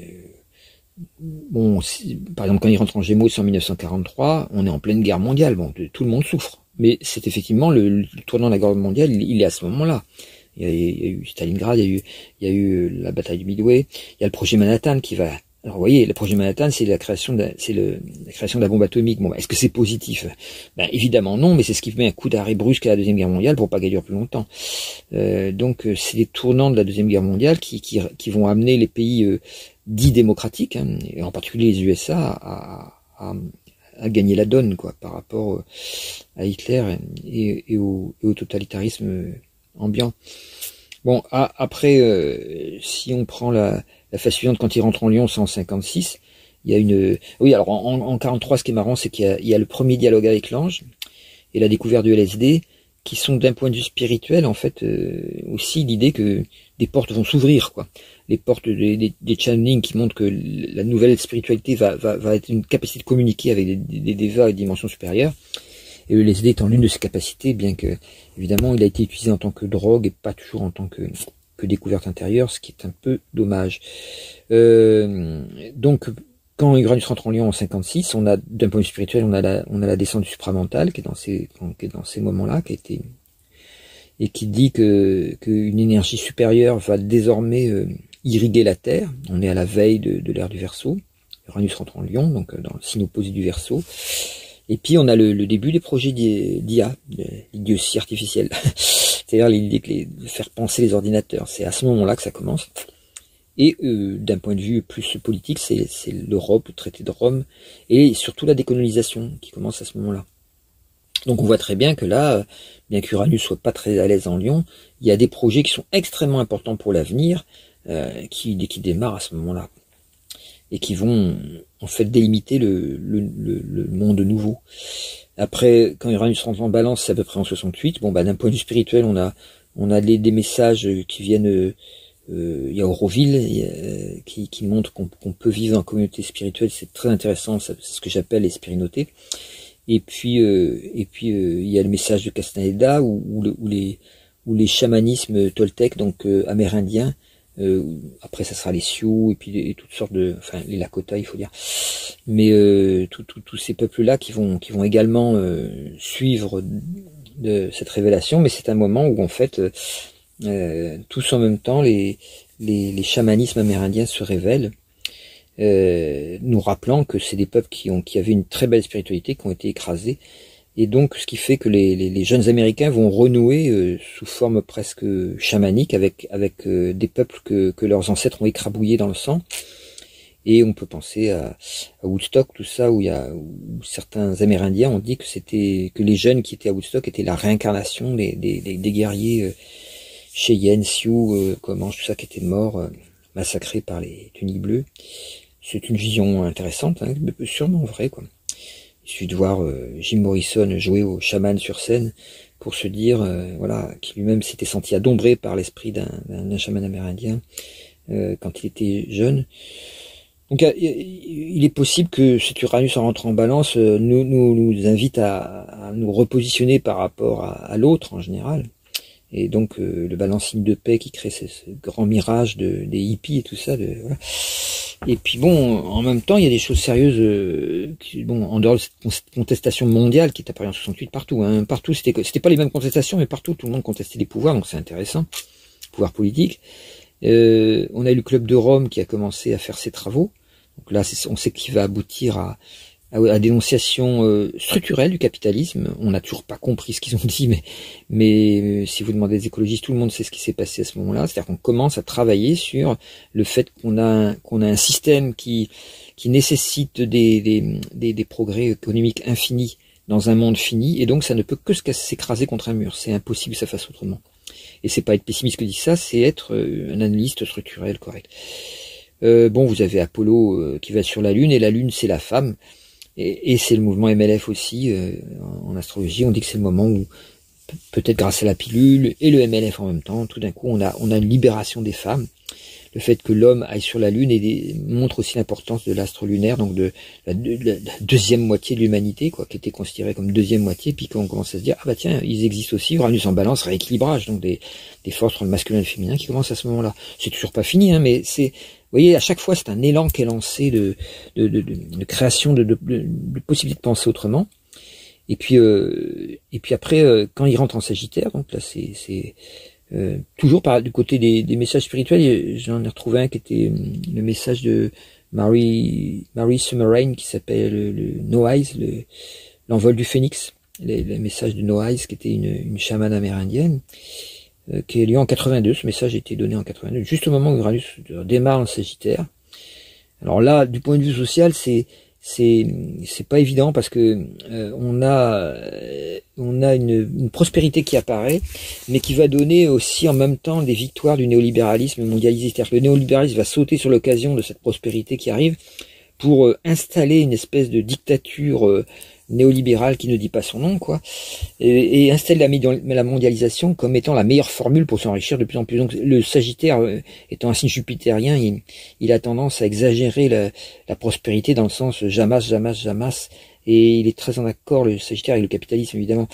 S1: bon, par exemple, quand il rentre en Gémeaux, c'est en mille neuf cent quarante-trois. On est en pleine guerre mondiale. Bon, tout le monde souffre. Mais c'est effectivement le, le tournant de la guerre mondiale, il, il est à ce moment-là. Il y, a, il y a eu Stalingrad, il y a eu, il y a eu la bataille du Midway, il y a le projet Manhattan qui va. Alors vous voyez, le projet Manhattan, c'est la création de, c'est le, la création de la bombe atomique. Bon, est-ce que c'est positif? Ben évidemment non, mais c'est ce qui met un coup d'arrêt brusque à la deuxième guerre mondiale pour pas qu'elle dure plus longtemps. Euh, donc c'est les tournants de la deuxième guerre mondiale qui, qui, qui vont amener les pays euh, dits démocratiques, hein, et en particulier les U S A, à, à, à gagner la donne, quoi, par rapport à Hitler et, et, au, et au totalitarisme ambiant. Bon, à, après, euh, si on prend la, la phase suivante, quand il rentre en Lion, c'est en cinquante-six, il y a une... Oui, alors en, en quarante-trois, ce qui est marrant, c'est qu'il y a, il y a le premier dialogue avec l'ange et la découverte du L S D, qui sont d'un point de vue spirituel, en fait, euh, aussi l'idée que des portes vont s'ouvrir, quoi. Les portes des, des, des channeling qui montrent que la nouvelle spiritualité va, va, va être une capacité de communiquer avec des, des, des devas et des dimensions supérieures. Et le L S D étant l'une de ses capacités, bien que, évidemment, il a été utilisé en tant que drogue et pas toujours en tant que, que découverte intérieure, ce qui est un peu dommage. Euh, donc, quand Uranus rentre en Lion en cinquante-six, on a, d'un point de vue spirituel, on a la, on a la descente du supramental, qui est dans ces, qui est dans ces moments-là, qui a été, et qui dit que, qu'une énergie supérieure va désormais euh, irriguer la Terre. On est à la veille de, de l'ère du Verseau. Uranus rentre en Lion, donc dans le signe opposé du Verseau. Et puis on a le, le début des projets d'I A, l'idiotie artificielle. C'est-à-dire l'idée de faire penser les ordinateurs. C'est à ce moment-là que ça commence. Et euh, d'un point de vue plus politique, c'est l'Europe, le traité de Rome, et surtout la décolonisation qui commence à ce moment-là. Donc on voit très bien que là, bien qu'Uranus soit pas très à l'aise en Lion, il y a des projets qui sont extrêmement importants pour l'avenir, euh, qui, qui démarrent à ce moment-là, et qui vont en fait délimiter le, le, le, le monde nouveau. Après, quand Uranus rentre en Balance, c'est à peu près en soixante-huit. Bon, bah d'un point de vue spirituel, on a on a des, des messages qui viennent. Euh, il y a Auroville il y a, euh, qui, qui montre qu'on qu'on peut vivre en communauté spirituelle. C'est très intéressant. C'est ce que j'appelle les spirinotés. Et puis euh, et puis euh, il y a le message de Castaneda où, où, le, où les où les chamanismes toltèques, donc euh, amérindiens. Euh, après ça sera les Sioux et puis et toutes sortes de, enfin les Lakota il faut dire, mais euh, tous tout, tout ces peuples là qui vont qui vont également euh, suivre de cette révélation, mais c'est un moment où en fait euh, tous en même temps les les, les chamanismes amérindiens se révèlent, euh, nous rappelant que c'est des peuples qui ont qui avaient une très belle spiritualité, qui ont été écrasés Et donc, ce qui fait que les, les, les jeunes Américains vont renouer euh, sous forme presque chamanique avec, avec euh, des peuples que, que leurs ancêtres ont écrabouillés dans le sang. Et on peut penser à, à Woodstock, tout ça, où il y a où certains Amérindiens ont dit que c'était que les jeunes qui étaient à Woodstock étaient la réincarnation des, des, des, des guerriers euh, Cheyenne, Sioux, euh, Comanches, tout ça, qui étaient morts, euh, massacrés par les tuniques bleues. C'est une vision intéressante, hein, sûrement vraie, quoi. Il suffit de voir euh, Jim Morrison jouer au chaman sur scène pour se dire, euh, voilà, qu'il lui-même s'était senti adombré par l'esprit d'un chaman amérindien euh, quand il était jeune. Donc il est possible que cet Uranus en rentrant en balance nous, nous, nous invite à, à nous repositionner par rapport à, à l'autre en général. Et donc euh, le balancing de paix qui crée ce, ce grand mirage de, des hippies et tout ça. De, voilà. Et puis bon, en même temps, il y a des choses sérieuses, euh, qui, bon, en dehors de cette contestation mondiale qui est apparue en soixante-huit partout. Hein, partout, c'était c'était pas les mêmes contestations, mais partout tout le monde contestait les pouvoirs, donc c'est intéressant, pouvoir politique. Euh, on a eu le Club de Rome qui a commencé à faire ses travaux. Donc là, on sait qu'il va aboutir à, à, à dénonciation euh, structurelle du capitalisme. On n'a toujours pas compris ce qu'ils ont dit, mais, mais euh, si vous demandez des écologistes, tout le monde sait ce qui s'est passé à ce moment-là. C'est-à-dire qu'on commence à travailler sur le fait qu'on a, qu'on a un système qui, qui nécessite des, des, des, des progrès économiques infinis dans un monde fini, et donc ça ne peut que s'écraser contre un mur. C'est impossible que ça fasse autrement. Et c'est pas être pessimiste que dit ça, c'est être un analyste structurel correct. Euh, bon, vous avez Apollo euh, qui va sur la Lune, et la Lune c'est la femme, et, et c'est le mouvement M L F aussi, euh, en, en astrologie, on dit que c'est le moment où, peut-être grâce à la pilule et le M L F en même temps, tout d'un coup on a, on a une libération des femmes. Le fait que l'homme aille sur la Lune et des, montre aussi l'importance de l'astre lunaire, donc de la, de, de la deuxième moitié de l'humanité, quoi, qui était considérée comme deuxième moitié, puis quand on commence à se dire, ah bah tiens, ils existent aussi, Uranus en balance, rééquilibrage, donc des, des forces entre le masculin et le féminin qui commencent à ce moment-là. C'est toujours pas fini, hein, mais c'est, vous voyez, à chaque fois, c'est un élan qui est lancé de, de, de, de, de création, de, de, de, de possibilité de penser autrement. Et puis, euh, et puis après, euh, quand il rentre en Sagittaire, donc là, c'est, c'est euh, toujours par du côté des, des messages spirituels. J'en ai retrouvé un qui était le message de Mary, Mary Summerrain, qui s'appelle le, le No Eyes, le, l'envol du phénix, le, le message de No Eyes, qui était une, une chamane amérindienne, euh, qui est lieu en quatre-vingt-deux. Ce message a été donné en quatre-vingt-deux, juste au moment où Uranus démarre en Sagittaire. Alors là, du point de vue social, c'est c'est c'est pas évident parce que euh, on a euh, on a une, une prospérité qui apparaît, mais qui va donner aussi en même temps des victoires du néolibéralisme mondialisé. C'est-à-dire que le néolibéralisme va sauter sur l'occasion de cette prospérité qui arrive pour euh, installer une espèce de dictature euh, néolibérale qui ne dit pas son nom, quoi, et, et installer la, la mondialisation comme étant la meilleure formule pour s'enrichir de plus en plus. Donc le Sagittaire, euh, étant un signe jupitérien, il, il a tendance à exagérer la, la prospérité dans le sens jamas, jamas, jamas, et il est très en accord, le Sagittaire, avec le capitalisme, évidemment.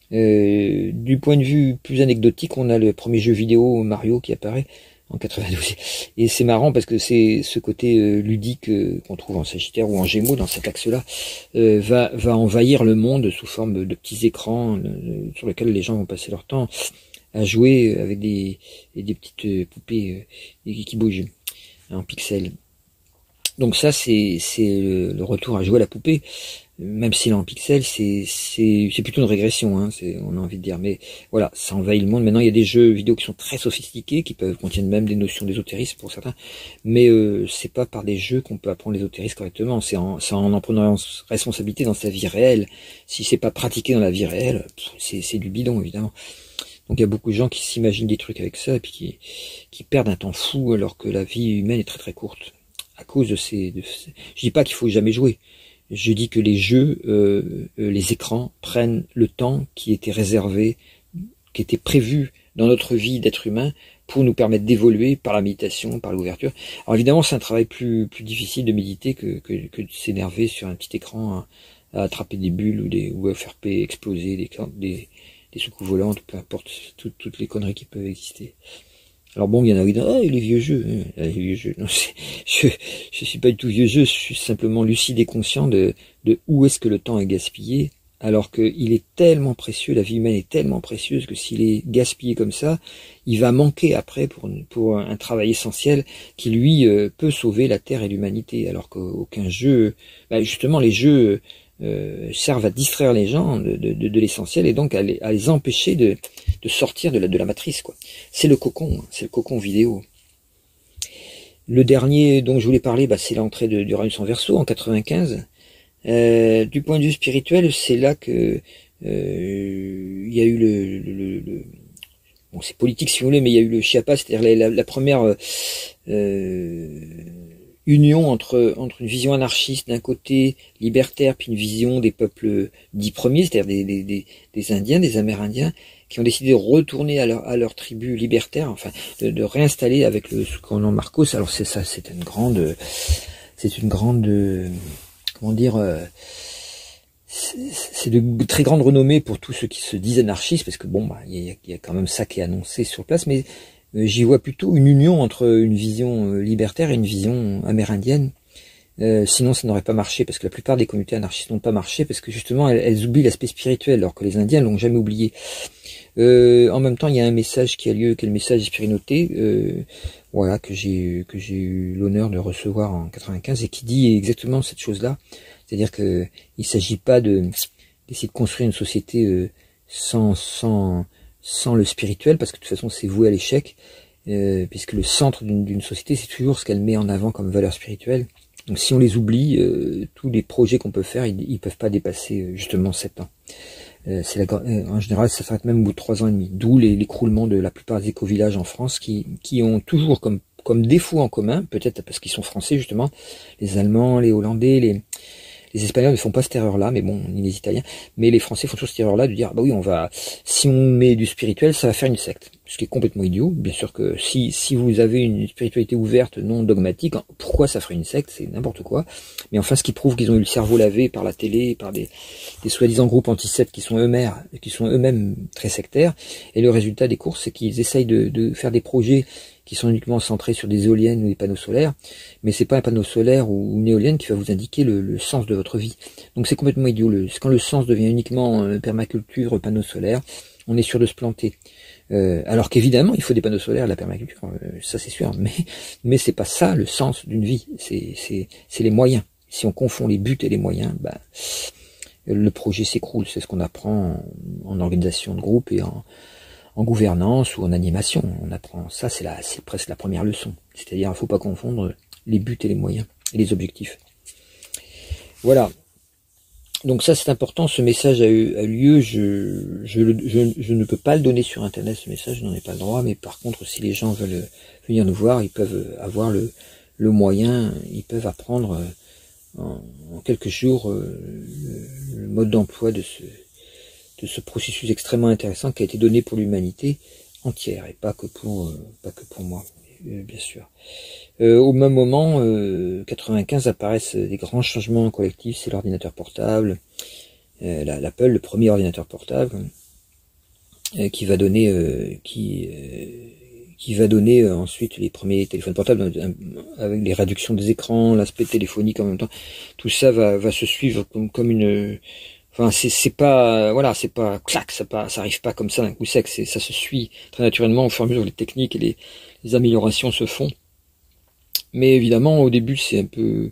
S1: Euh, du point de vue plus anecdotique, on a le premier jeu vidéo Mario qui apparaît en quatre-vingt-douze, et c'est marrant parce que c'est ce côté euh, ludique euh, qu'on trouve en Sagittaire ou en Gémeaux, dans cet axe-là, euh, va, va envahir le monde sous forme de, de petits écrans euh, sur lesquels les gens vont passer leur temps à jouer avec des, des petites euh, poupées euh, qui bougent en pixels. Donc ça, c'est c'est le, le retour à jouer à la poupée, même s'il est en pixels, c'est c'est c'est plutôt une régression, hein, c'est, on a envie de dire. Mais voilà, ça envahit le monde. Maintenant, il y a des jeux vidéo qui sont très sophistiqués, qui peuvent contiennent même des notions d'ésotérisme pour certains, mais euh, c'est pas par des jeux qu'on peut apprendre l'ésotérisme correctement. C'est en c'est en en prenant responsabilité dans sa vie réelle. Si c'est pas pratiqué dans la vie réelle, c'est c'est du bidon, évidemment. Donc il y a beaucoup de gens qui s'imaginent des trucs avec ça et puis qui qui perdent un temps fou alors que la vie humaine est très très courte. À cause de ces, de ces... Je dis pas qu'il faut jamais jouer. Je dis que les jeux, euh, les écrans prennent le temps qui était réservé, qui était prévu dans notre vie d'être humain pour nous permettre d'évoluer par la méditation, par l'ouverture. Alors évidemment, c'est un travail plus plus difficile de méditer que que, que de s'énerver sur un petit écran à, à attraper des bulles ou des ou à faire exploser des des, des soucoupes volantes, peu importe tout, toutes les conneries qui peuvent exister. Alors bon, il y en a qui disent, ah, les vieux jeux, hein, les vieux jeux. Non, je, je suis pas du tout vieux jeu, je suis simplement lucide et conscient de, de où est-ce que le temps est gaspillé, alors qu'il est tellement précieux, la vie humaine est tellement précieuse que s'il est gaspillé comme ça, il va manquer après pour, pour un travail essentiel qui, lui, euh, peut sauver la Terre et l'humanité, alors qu'aucun jeu, bah justement, les jeux euh, servent à distraire les gens de, de, de, de l'essentiel et donc à les, à les empêcher de, de sortir de la, de la matrice, quoi. C'est le cocon, c'est le cocon vidéo. Le dernier dont je voulais parler, bah, c'est l'entrée d'Uranus en Verseau en quatre-vingt-quinze. Euh, du point de vue spirituel, c'est là que euh, il y a eu le, le, le, le bon, c'est politique si vous voulez, mais il y a eu le Chiapas, c'est-à-dire la, la, la première euh, union entre entre une vision anarchiste d'un côté, libertaire, puis une vision des peuples dits premiers, c'est-à-dire des, des, des, des Indiens, des Amérindiens, qui ont décidé de retourner à leur, à leur tribu libertaire, enfin, de, de réinstaller avec le commandant Marcos. Alors c'est ça, c'est une grande, c'est une grande, comment dire, euh, c'est de très grande renommée pour tous ceux qui se disent anarchistes, parce que bon, bah, il y a, y a quand même ça qui est annoncé sur place, mais euh, j'y vois plutôt une union entre une vision euh, libertaire et une vision amérindienne. Euh, sinon ça n'aurait pas marché, parce que la plupart des communautés anarchistes n'ont pas marché, parce que justement elles, elles oublient l'aspect spirituel, alors que les Indiens l'ont jamais oublié. Euh, en même temps, il y a un message qui a lieu, qui est le message Spirinoté, euh, voilà, que j'ai que j'ai eu l'honneur de recevoir en quatre-vingt-quinze et qui dit exactement cette chose-là, c'est-à-dire que il s'agit pas de d'essayer de construire une société euh, sans sans sans le spirituel, parce que de toute façon c'est voué à l'échec, euh, puisque le centre d'une société c'est toujours ce qu'elle met en avant comme valeur spirituelle. Donc si on les oublie, euh, tous les projets qu'on peut faire, ils, ils peuvent pas dépasser euh, justement sept ans. Euh, c'est la, euh, en général, ça s'arrête même au bout de trois ans et demi. D'où l'écroulement de la plupart des éco-villages en France qui, qui ont toujours comme, comme défaut en commun, peut-être parce qu'ils sont français justement, les Allemands, les Hollandais, les, les Espagnols ne font pas cette erreur-là, mais bon, ni les Italiens, mais les Français font toujours cette erreur-là de dire, bah oui, on va, si on met du spirituel, ça va faire une secte. Ce qui est complètement idiot. Bien sûr que si, si vous avez une spiritualité ouverte, non dogmatique, pourquoi ça ferait une secte? C'est n'importe quoi. Mais enfin, ce qui prouve qu'ils ont eu le cerveau lavé par la télé, par des, des soi-disant groupes anti-sectes qui sont eux-mêmes, qui sont eux-mêmes très sectaires. Et le résultat des courses, c'est qu'ils essayent de, de faire des projets qui sont uniquement centrés sur des éoliennes ou des panneaux solaires, mais c'est pas un panneau solaire ou une éolienne qui va vous indiquer le, le sens de votre vie. Donc c'est complètement idiot. Le, quand le sens devient uniquement euh, permaculture, panneaux solaires, on est sûr de se planter. Euh, alors qu'évidemment, il faut des panneaux solaires, la permaculture, euh, ça c'est sûr, mais mais c'est pas ça le sens d'une vie. C'est c'est c'est les moyens. Si on confond les buts et les moyens, bah le projet s'écroule. C'est ce qu'on apprend en, en organisation de groupe et en en gouvernance ou en animation. On apprend ça, c'est la c'est presque la première leçon. C'est-à-dire, il faut pas confondre les buts et les moyens et les objectifs. Voilà. Donc ça c'est important, ce message a eu a lieu, je, je, je, je ne peux pas le donner sur internet ce message, je n'en ai pas le droit, mais par contre si les gens veulent venir nous voir, ils peuvent avoir le, le moyen, ils peuvent apprendre en, en quelques jours le, le mode d'emploi de ce, de ce processus extrêmement intéressant qui a été donné pour l'humanité entière et pas que pour, pas que pour moi, bien sûr. Euh, au même moment, euh, quatre-vingt-quinze apparaissent des grands changements collectifs, c'est l'ordinateur portable, euh, l'Apple, le premier ordinateur portable, euh, qui va donner, euh, qui, euh, qui va donner euh, ensuite les premiers téléphones portables avec les réductions des écrans, l'aspect téléphonique en même temps. Tout ça va, va se suivre comme, comme une, enfin c'est c'est pas, voilà, c'est pas clac, ça pas, ça arrive pas comme ça d'un coup sec, c'est ça se suit très naturellement au fur et à mesure où les techniques et les, les améliorations se font. Mais évidemment, au début, c'est un peu,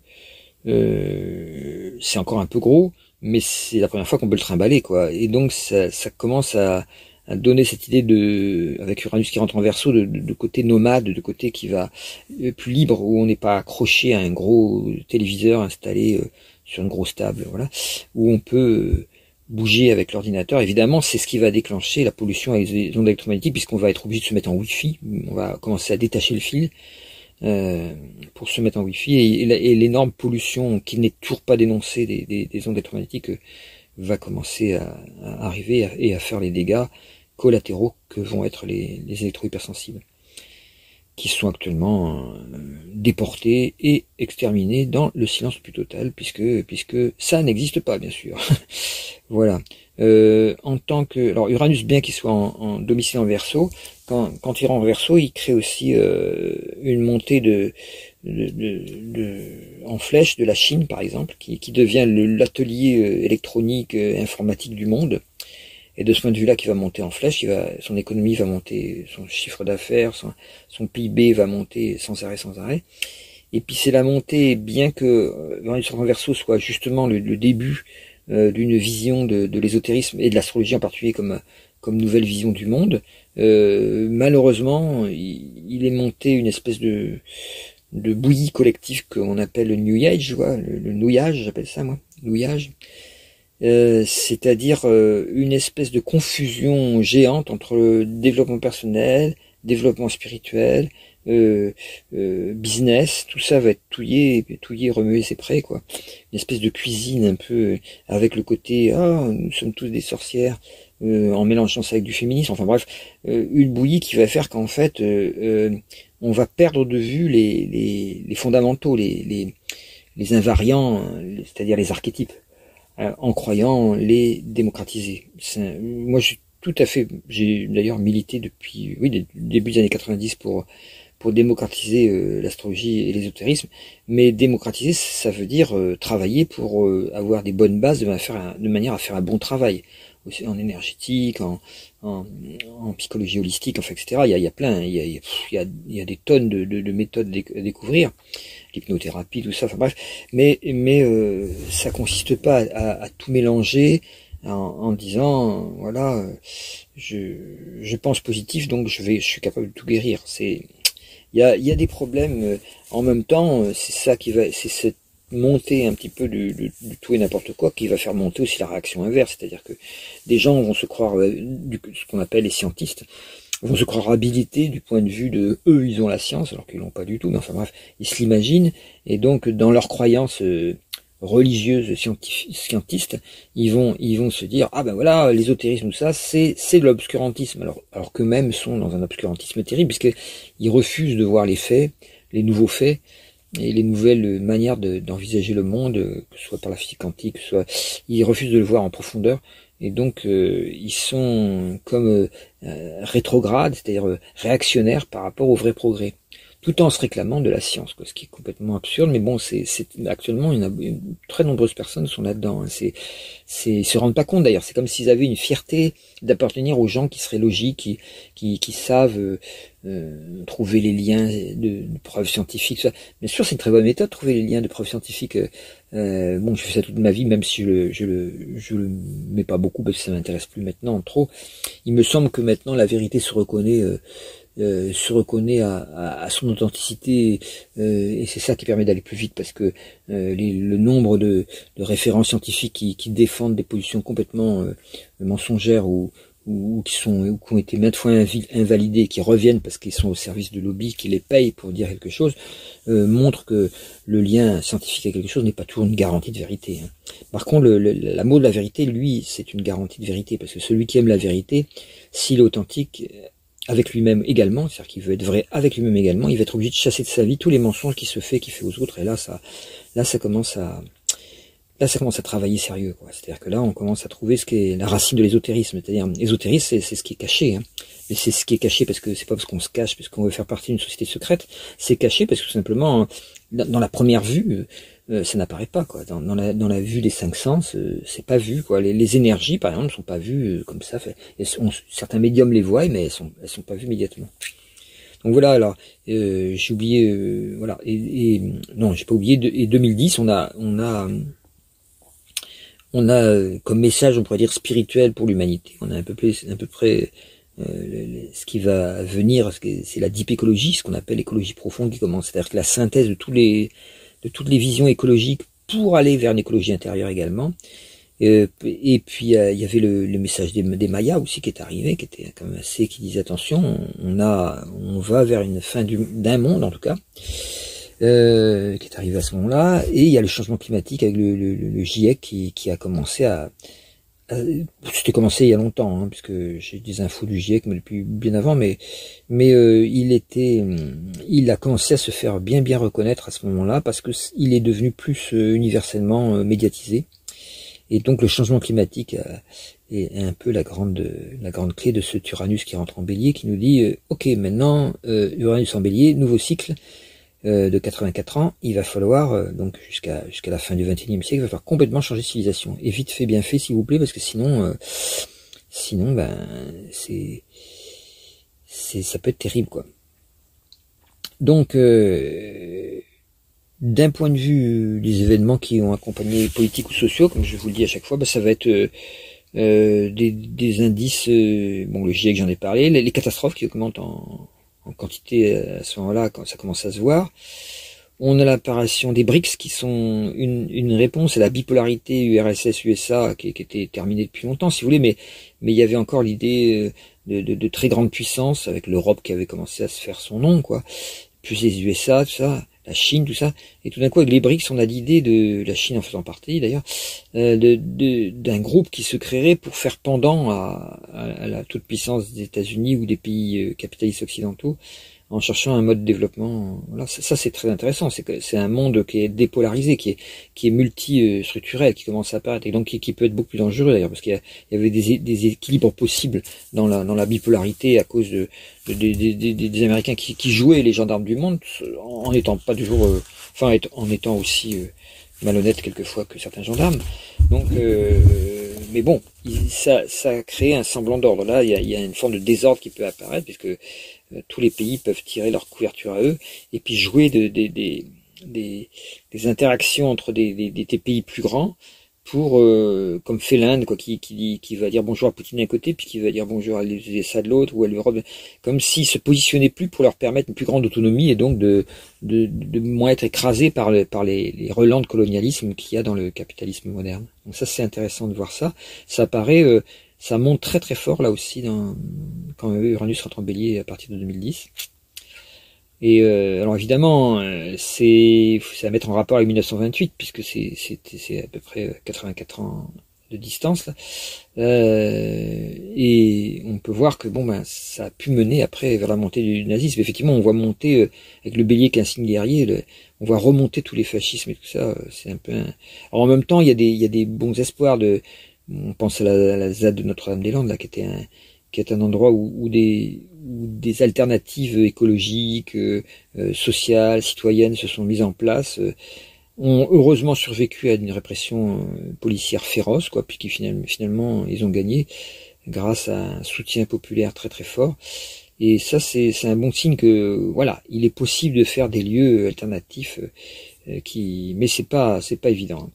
S1: euh, c'est encore un peu gros, mais c'est la première fois qu'on peut le trimballer, quoi. Et donc, ça, ça commence à, à donner cette idée de, avec Uranus qui rentre en Verseau, de, de, de côté nomade, de côté qui va plus libre, où on n'est pas accroché à un gros téléviseur installé euh, sur une grosse table, voilà, où on peut euh, bouger avec l'ordinateur. Évidemment, c'est ce qui va déclencher la pollution avec les ondes électromagnétiques, puisqu'on va être obligé de se mettre en Wi-Fi. On va commencer à détacher le fil. Euh, pour se mettre en Wi-Fi et, et l'énorme pollution qui n'est toujours pas dénoncée des, des, des ondes électromagnétiques euh, va commencer à, à arriver et à faire les dégâts collatéraux que vont être les, les électro-hypersensibles qui sont actuellement euh, déportés et exterminés dans le silence le plus total puisque puisque ça n'existe pas bien sûr. Voilà. Euh, en tant que, alors Uranus, bien qu'il soit en, en domicile en Verseau, quand, quand il rentre en Verseau, il crée aussi euh, une montée de, de, de, de en flèche de la Chine par exemple, qui, qui devient l'atelier euh, électronique euh, informatique du monde. Et de ce point de vue-là, qui va monter en flèche, il va, son économie va monter, son chiffre d'affaires, son, son P I B va monter sans arrêt, sans arrêt. Et puis c'est la montée, bien que Uranus en Verseau soit justement le, le début euh, d'une vision de, de l'ésotérisme et de l'astrologie en particulier comme, comme nouvelle vision du monde. Euh, malheureusement, il, il est monté une espèce de, de bouillie collective qu'on appelle le New Age, vois, le, le nouillage, j'appelle ça moi, nouillage. Euh, c'est-à-dire euh, une espèce de confusion géante entre le développement personnel, développement spirituel, euh, euh, business, tout ça va être touillé, touillé, remué, c'est prêt, quoi. Une espèce de cuisine un peu avec le côté ah nous sommes tous des sorcières, euh, en mélangeant ça avec du féminisme. Enfin bref, euh, une bouillie qui va faire qu'en fait euh, euh, on va perdre de vue les les, les fondamentaux, les les les invariants, c'est-à-dire les archétypes, en croyant les démocratiser. Un, moi, je suis tout à fait, j'ai d'ailleurs milité depuis, oui, début des années quatre-vingt-dix pour pour démocratiser euh, l'astrologie et l'ésotérisme. Mais démocratiser, ça veut dire euh, travailler pour euh, avoir des bonnes bases de, faire un, de manière à faire un bon travail, aussi en énergétique, en, en, en psychologie holistique, enfin, et cetera. Il y a, il y a plein, il y a, il y a, il y a des tonnes de, de, de méthodes à découvrir. L'hypnothérapie, tout ça, enfin bref, mais mais euh, ça consiste pas à, à tout mélanger en, en disant voilà, je je pense positif donc je vais je suis capable de tout guérir. C'est il y a il y a des problèmes en même temps, c'est ça qui va c'est cette montée un petit peu du, du, du tout et n'importe quoi qui va faire monter aussi la réaction inverse, c'est-à-dire que des gens vont se croire du, ce qu'on appelle les scientistes vont se croire habilités du point de vue de eux, ils ont la science, alors qu'ils l'ont pas du tout, mais enfin bref, ils se l'imaginent, et donc dans leurs croyances euh, religieuses scientistes, ils vont ils vont se dire ah ben voilà, l'ésotérisme ou ça, c'est c'est de l'obscurantisme, alors alors qu'eux-mêmes sont dans un obscurantisme terrible, puisqu'ils refusent de voir les faits, les nouveaux faits, et les nouvelles manières de, d'envisager le monde, que ce soit par la physique quantique, que ce soit, ils refusent de le voir en profondeur, et donc euh, ils sont comme euh, rétrogrades, c'est-à-dire euh, réactionnaires par rapport au vrai progrès, tout en se réclamant de la science, quoi, ce qui est complètement absurde, mais bon, c'est, c'est actuellement, il y en a, très nombreuses personnes sont là-dedans, hein, c'est, c'est, ils se rendent pas compte d'ailleurs, c'est comme s'ils avaient une fierté d'appartenir aux gens qui seraient logiques, qui, qui, qui savent euh, euh, trouver les liens de, de preuves scientifiques, ça. Bien sûr, c'est une très bonne méthode, trouver les liens de preuves scientifiques, euh, euh, bon, je fais ça toute ma vie, même si je le, je le, je le mets pas beaucoup, parce que ça m'intéresse plus maintenant, trop. Il me semble que maintenant, la vérité se reconnaît, euh, Euh, se reconnaît à, à, à son authenticité, euh, et c'est ça qui permet d'aller plus vite, parce que euh, les, le nombre de, de références scientifiques qui, qui défendent des positions complètement euh, mensongères ou, ou, ou qui sont ou qui ont été maintes fois invalidées, qui reviennent parce qu'ils sont au service de lobbies qui les payent pour dire quelque chose, euh, montre que le lien scientifique avec quelque chose n'est pas toujours une garantie de vérité. Hein. Par contre, le, le, l'amour de la vérité, lui, c'est une garantie de vérité, parce que celui qui aime la vérité, s'il est authentique avec lui-même également, c'est-à-dire qu'il veut être vrai avec lui-même également, il va être obligé de chasser de sa vie tous les mensonges qu'il se fait, qu'il fait aux autres, et là, ça, là, ça commence à, là, ça commence à travailler sérieux, quoi. C'est-à-dire que là, on commence à trouver ce qui est la racine de l'ésotérisme, c'est-à-dire, l'ésotérisme, c'est, c'est ce qui est caché, hein. Mais c'est ce qui est caché parce que c'est pas parce qu'on se cache, parce qu'on veut faire partie d'une société secrète, c'est caché parce que tout simplement, dans la première vue, euh, ça n'apparaît pas, quoi. Dans, dans, la, dans la vue des cinq sens, euh, c'est pas vu, quoi. Les, les énergies, par exemple, ne sont pas vues euh, comme ça. Fait, elles sont, certains médiums les voient, mais elles sont, elles sont pas vues immédiatement. Donc voilà, alors euh, j'ai oublié, euh, voilà, et, et non, j'ai pas oublié. De, et deux mille dix, on a, on a, on a comme message, on pourrait dire spirituel pour l'humanité. On a un peu plus, un peu près. Euh, ce qui va venir, c'est la deep écologie, ce qu'on appelle l'écologie profonde qui commence, c'est-à-dire que la synthèse de tous les de toutes les visions écologiques pour aller vers une écologie intérieure également. Euh, et puis euh, il y avait le, le message des, des Mayas aussi qui est arrivé, qui était quand même assez, qui disait attention, on a, on va vers une fin du, d'un monde en tout cas, euh, qui est arrivé à ce moment-là. Et il y a le changement climatique avec le, le, le GIEC qui, qui a commencé à Euh, c'était commencé il y a longtemps, hein, puisque j'ai des infos du GIEC, mais depuis bien avant, mais mais euh, il était, il a commencé à se faire bien bien reconnaître à ce moment-là, parce que il est devenu plus euh, universellement euh, médiatisé, et donc le changement climatique euh, est un peu la grande la grande clé de ce Uranus qui rentre en Bélier, qui nous dit euh, ok, maintenant euh, Uranus en Bélier, nouveau cycle de quatre-vingt-quatre ans, il va falloir, euh, donc jusqu'à jusqu'à la fin du vingt et unième siècle, il va falloir complètement changer de civilisation. Et vite fait, bien fait, s'il vous plaît, parce que sinon, euh, sinon, ben, c'est, c'est, ça peut être terrible, quoi. Donc, euh, d'un point de vue des événements qui ont accompagné politiques ou sociaux, comme je vous le dis à chaque fois, bah, ça va être euh, euh, des, des indices, euh, bon le GIEC j'en ai parlé, les, les catastrophes qui augmentent en, en quantité à ce moment-là, quand ça commence à se voir. On a l'apparition des BRICS qui sont une, une réponse à la bipolarité U R S S U S A qui, qui était terminée depuis longtemps si vous voulez, mais mais il y avait encore l'idée de, de, de très grande puissance avec l'Europe qui avait commencé à se faire son nom, quoi, plus les U S A, tout ça, la Chine, tout ça, et tout d'un coup avec les BRICS on a l'idée de la Chine en faisant partie d'ailleurs, euh, de, de, d'un groupe qui se créerait pour faire pendant à, à, à la toute puissance des États-Unis ou des pays capitalistes occidentaux, en cherchant un mode de développement. Voilà, ça, ça c'est très intéressant. C'est que c'est un monde qui est dépolarisé, qui est qui est multi-structurel, qui commence à apparaître et donc qui, qui peut être beaucoup plus dangereux d'ailleurs, parce qu'il y, a, il y avait des, des équilibres possibles dans la dans la bipolarité à cause de, de, de, de, de des Américains qui, qui jouaient les gendarmes du monde en n'étant pas toujours, euh, enfin en étant aussi euh, malhonnêtes quelquefois que certains gendarmes. Donc, euh, mais bon, il, ça ça a créé un semblant d'ordre. Là, il y a, il y a une forme de désordre qui peut apparaître puisque tous les pays peuvent tirer leur couverture à eux et puis jouer de, de, de, des, des interactions entre des, des, des pays plus grands pour, euh, comme fait l'Inde, quoi, qui, qui, dit, qui va dire bonjour à Poutine d'un côté, puis qui va dire bonjour à l'U S A de l'autre, ou à l'Europe, comme s'ils se positionnaient plus pour leur permettre une plus grande autonomie et donc de, de, de moins être écrasés par, le, par les, les relents de colonialisme qu'il y a dans le capitalisme moderne. Donc ça, c'est intéressant de voir ça. Ça paraît... Euh, ça monte très très fort là aussi dans, quand Uranus rentre en Bélier à partir de deux mille dix. Et euh, alors évidemment, c'est à mettre en rapport avec mille neuf cent vingt-huit puisque c'est c'est à peu près quatre-vingt-quatre ans de distance là. Euh, et on peut voir que bon ben ça a pu mener après vers la montée du nazisme. Effectivement, on voit monter euh, avec le Bélier qui est un signe guerrier, le, on voit remonter tous les fascismes et tout ça. C'est un peu. Un... Alors en même temps, il y a des il y a des bons espoirs de. On pense à la, à la Z A D de Notre-Dame-des-Landes, là, qui était un, qui est un endroit où, où des, où des alternatives écologiques, euh, euh, sociales, citoyennes se sont mises en place, euh, ont heureusement survécu à une répression euh, policière féroce, quoi, puis qui finalement, finalement, ils ont gagné grâce à un soutien populaire très très fort. Et ça, c'est, c'est un bon signe que, voilà, il est possible de faire des lieux alternatifs, euh, qui, mais c'est pas, c'est pas évident.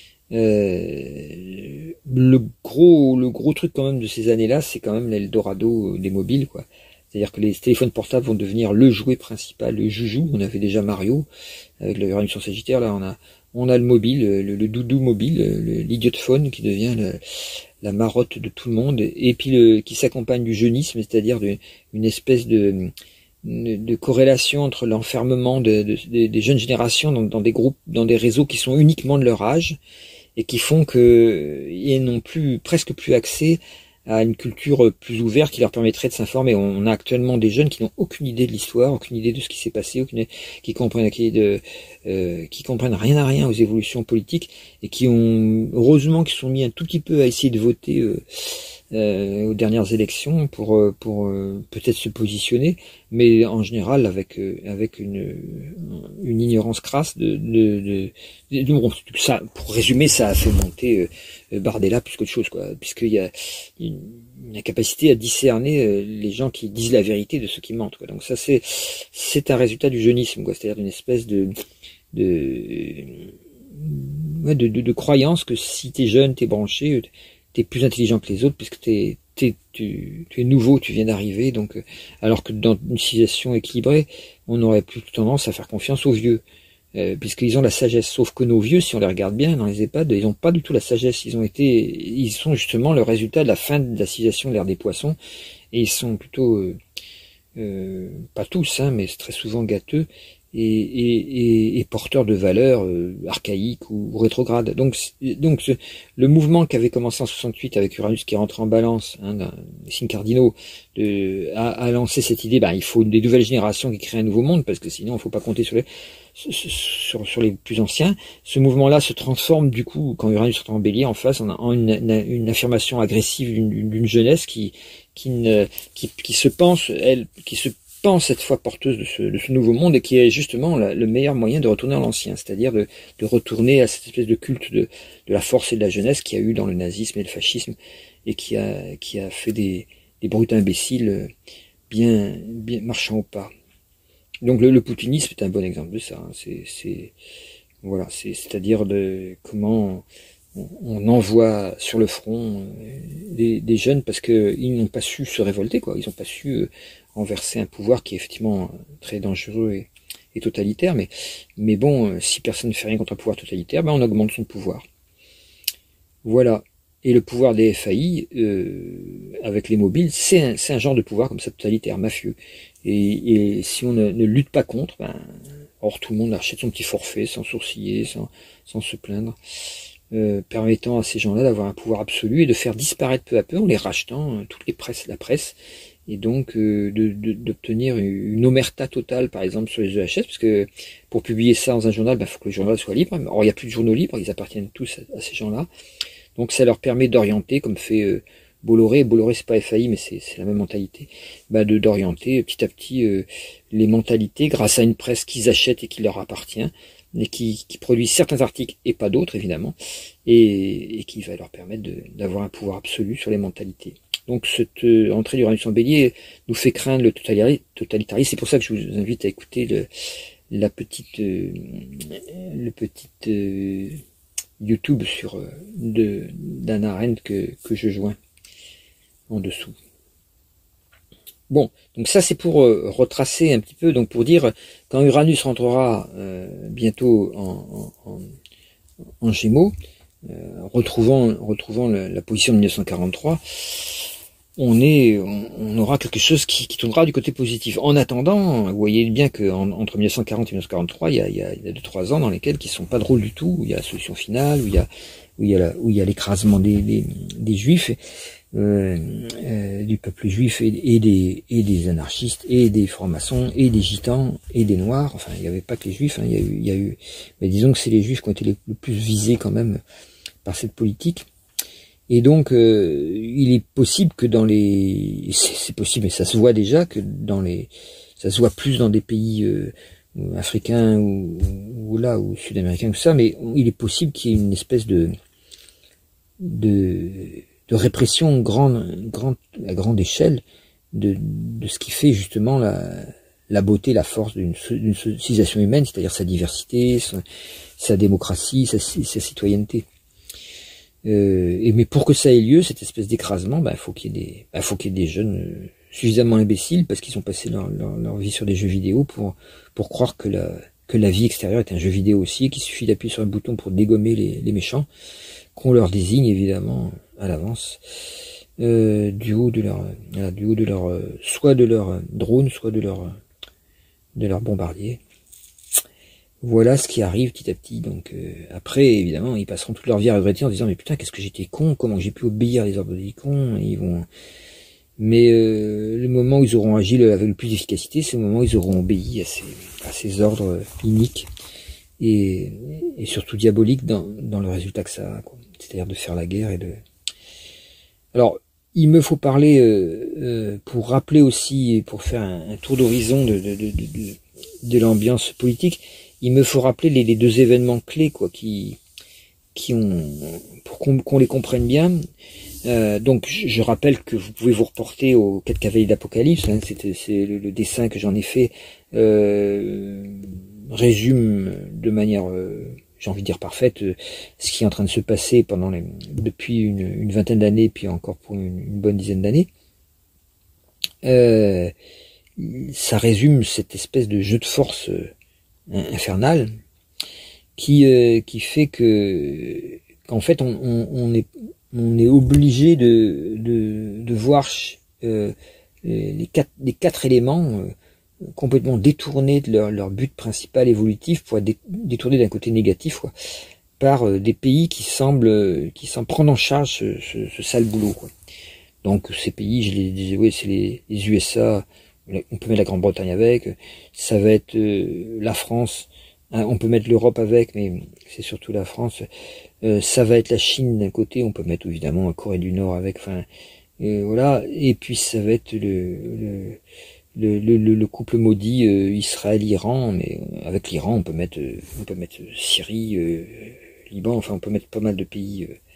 S1: Euh, le gros le gros truc quand même de ces années-là, c'est quand même l'Eldorado des mobiles, quoi. C'est-à-dire que les téléphones portables vont devenir le jouet principal, le joujou. On avait déjà Mario avec le Uranus en Sagittaire, là on a on a le mobile, le, le doudou mobile, l'idiophone qui devient le, la marotte de tout le monde, et puis le, qui s'accompagne du jeunisme, c'est-à-dire de, une espèce de de corrélation entre l'enfermement de, de, de, des jeunes générations dans, dans des groupes, dans des réseaux qui sont uniquement de leur âge et qui font que ils n'ont plus presque plus accès à une culture plus ouverte qui leur permettrait de s'informer. On a actuellement des jeunes qui n'ont aucune idée de l'histoire, aucune idée de ce qui s'est passé, aucune, qui comprennent qui, de, euh, qui comprennent rien à rien aux évolutions politiques et qui ont heureusement qui sont mis un tout petit peu à essayer de voter euh, euh, aux dernières élections pour pour euh, peut-être se positionner, mais en général avec euh, avec une une ignorance crasse de de, de, de, de ça. Pour résumer, ça a fait monter euh, Bardella plus qu'autre chose, quoi, puisqu'il y a une, une capacité à discerner euh, les gens qui disent la vérité de ceux qui mentent, quoi. Donc ça c'est c'est un résultat du jeunisme, quoi, c'est-à-dire d'une espèce de de de, de, de croyance que si t'es jeune, t'es branché, t'es plus intelligent que les autres puisque t'es, t'es, tu, tu es nouveau, tu viens d'arriver, donc alors que dans une civilisation équilibrée, on aurait plus tendance à faire confiance aux vieux, euh, puisqu'ils ont la sagesse. Sauf que nos vieux, si on les regarde bien dans les EHPAD, ils n'ont pas du tout la sagesse. Ils ont été, ils sont justement le résultat de la fin de la civilisation de l'ère des poissons, et ils sont plutôt, euh, euh, pas tous, hein, mais très souvent gâteux. Et, et, et, et porteur de valeurs euh, archaïques ou, ou rétrogrades. Donc, donc ce, le mouvement qui avait commencé en soixante-huit avec Uranus qui rentre en balance, hein, dans les signes cardinaux, de, a, a lancé cette idée, bah, il faut des nouvelles générations qui créent un nouveau monde, parce que sinon il ne faut pas compter sur les, sur, sur les plus anciens. Ce mouvement-là se transforme du coup, quand Uranus rentre en Bélier, en face, en, en une, une, une affirmation agressive d'une, d'une jeunesse qui, qui, ne, qui, qui se pense, elle, qui se pense cette fois porteuse de ce, de ce nouveau monde et qui est justement la, le meilleur moyen de retourner à l'ancien, c'est-à-dire de, de retourner à cette espèce de culte de, de la force et de la jeunesse qu'il y a eu dans le nazisme et le fascisme et qui a, qui a fait des, des brutes imbéciles bien, bien marchant au pas. Donc le, le poutinisme est un bon exemple de ça. Hein. C'est, c'est, voilà, c'est, c'est-à-dire de comment on, on envoie sur le front euh, des, des jeunes parce que ils n'ont pas su se révolter, quoi. Ils n'ont pas su euh, renverser un pouvoir qui est effectivement très dangereux et, et totalitaire. Mais, mais bon, euh, si personne ne fait rien contre un pouvoir totalitaire, ben on augmente son pouvoir. Voilà. Et le pouvoir des F A I, euh, avec les mobiles, c'est un, c'est un genre de pouvoir comme ça totalitaire, mafieux. Et, et si on ne, ne lutte pas contre, ben, or tout le monde achète son petit forfait sans sourciller, sans, sans se plaindre, euh, permettant à ces gens-là d'avoir un pouvoir absolu et de faire disparaître peu à peu, en les rachetant, euh, toutes les presses, la presse, et donc euh, de, de, d'obtenir une omerta totale, par exemple, sur les E H S, parce que pour publier ça dans un journal, il ben, faut que le journal soit libre. Or, il n'y a plus de journaux libres, ils appartiennent tous à, à ces gens-là. Donc ça leur permet d'orienter, comme fait euh, Bolloré. Bolloré, c'est pas F A I, mais c'est la même mentalité. Bah, de d'orienter petit à petit euh, les mentalités grâce à une presse qu'ils achètent et qui leur appartient, et qui, qui produit certains articles et pas d'autres, évidemment, et, et qui va leur permettre d'avoir un pouvoir absolu sur les mentalités. Donc cette euh, entrée d'Uranus en Bélier nous fait craindre le totalitarisme. C'est pour ça que je vous invite à écouter le, la petite, euh, le petit euh, YouTube sur euh, de d'Anna Arendt que, que je joins en dessous. Bon, donc ça c'est pour euh, retracer un petit peu, donc pour dire quand Uranus rentrera euh, bientôt en, en, en Gémeaux, euh, retrouvant retrouvant la, la position de mille neuf cent quarante-trois, on est on, on aura quelque chose qui, qui tournera du côté positif. En attendant, vous voyez bien que en, entre mille neuf cent quarante et mille neuf cent quarante-trois, il y a il y a, il y a deux trois ans dans lesquels qui sont pas drôles du tout, où il y a la solution finale, où il y a où il y a la, où il y a l'écrasement des, des des juifs. Euh, euh, du peuple juif et, et des et des anarchistes et des francs-maçons et des gitans et des noirs. Enfin, il n'y avait pas que les juifs. Hein, il y a eu, il y a eu, mais disons que c'est les juifs qui ont été les, le plus visés quand même par cette politique. Et donc, euh, il est possible que dans les, c'est possible, mais ça se voit déjà que dans les, ça se voit plus dans des pays euh, africains ou, ou là ou sud-américains que ça, mais il est possible qu'il y ait une espèce de de de répression grande, grande, à grande échelle de, de ce qui fait justement la, la beauté, la force d'une civilisation humaine, c'est-à-dire sa diversité, sa, sa démocratie, sa, sa citoyenneté. Euh, et mais pour que ça ait lieu, cette espèce d'écrasement, bah, faut qu'il y ait des, bah, faut qu'il y ait des jeunes euh, suffisamment imbéciles parce qu'ils ont passé leur, leur, leur vie sur des jeux vidéo pour pour croire que la que la vie extérieure est un jeu vidéo aussi, qu'il suffit d'appuyer sur un bouton pour dégommer les, les méchants, qu'on leur désigne évidemment à l'avance, euh, du haut de leur, voilà, du haut de leur, euh, soit de leur drone, soit de leur, de leur bombardier. Voilà ce qui arrive petit à petit. Donc euh, après, évidemment, ils passeront toute leur vie à regretter en disant mais putain, qu'est-ce que j'étais con, comment j'ai pu obéir à les ordres des cons. Et ils vont. Mais euh, le moment où ils auront agi avec le plus d'efficacité, c'est le moment où ils auront obéi à ces, à ces ordres iniques et, et surtout diaboliques dans, dans le résultat que ça a, quoi. C'est-à-dire de faire la guerre et de. Alors, il me faut parler, euh, euh, pour rappeler aussi, et pour faire un, un tour d'horizon de, de, de, de, de l'ambiance politique, il me faut rappeler les, les deux événements clés, quoi, qui, qui ont, pour qu'on qu'on les comprenne bien. Euh, donc, je, je rappelle que vous pouvez vous reporter aux quatre cavaliers d'Apocalypse, hein, c'est le, le dessin que j'en ai fait, euh, résume de manière... Euh, j'ai envie de dire parfaite, euh, ce qui est en train de se passer pendant les, depuis une, une vingtaine d'années, puis encore pour une, une bonne dizaine d'années. Euh, ça résume cette espèce de jeu de force euh, infernal qui euh, qui fait que qu'en fait on, on, on est on est obligé de de, de voir euh, les quatre les quatre éléments euh, complètement détournés de leur, leur but principal évolutif pour être détournés d'un côté négatif, quoi, par euh, des pays qui semblent qui semblent prendre en charge ce, ce, ce sale boulot, quoi. Donc ces pays, je les disais, oui, c'est les, les U S A, on peut mettre la Grande-Bretagne avec, ça va être euh, la France, hein, on peut mettre l'Europe avec, mais c'est surtout la France, euh, ça va être la Chine d'un côté, on peut mettre évidemment la Corée du Nord avec, enfin euh, voilà, et puis ça va être le, le Le, le, le couple maudit euh, Israël-Iran, mais avec l'Iran on peut mettre euh, on peut mettre Syrie, euh, Liban, enfin on peut mettre pas mal de pays euh,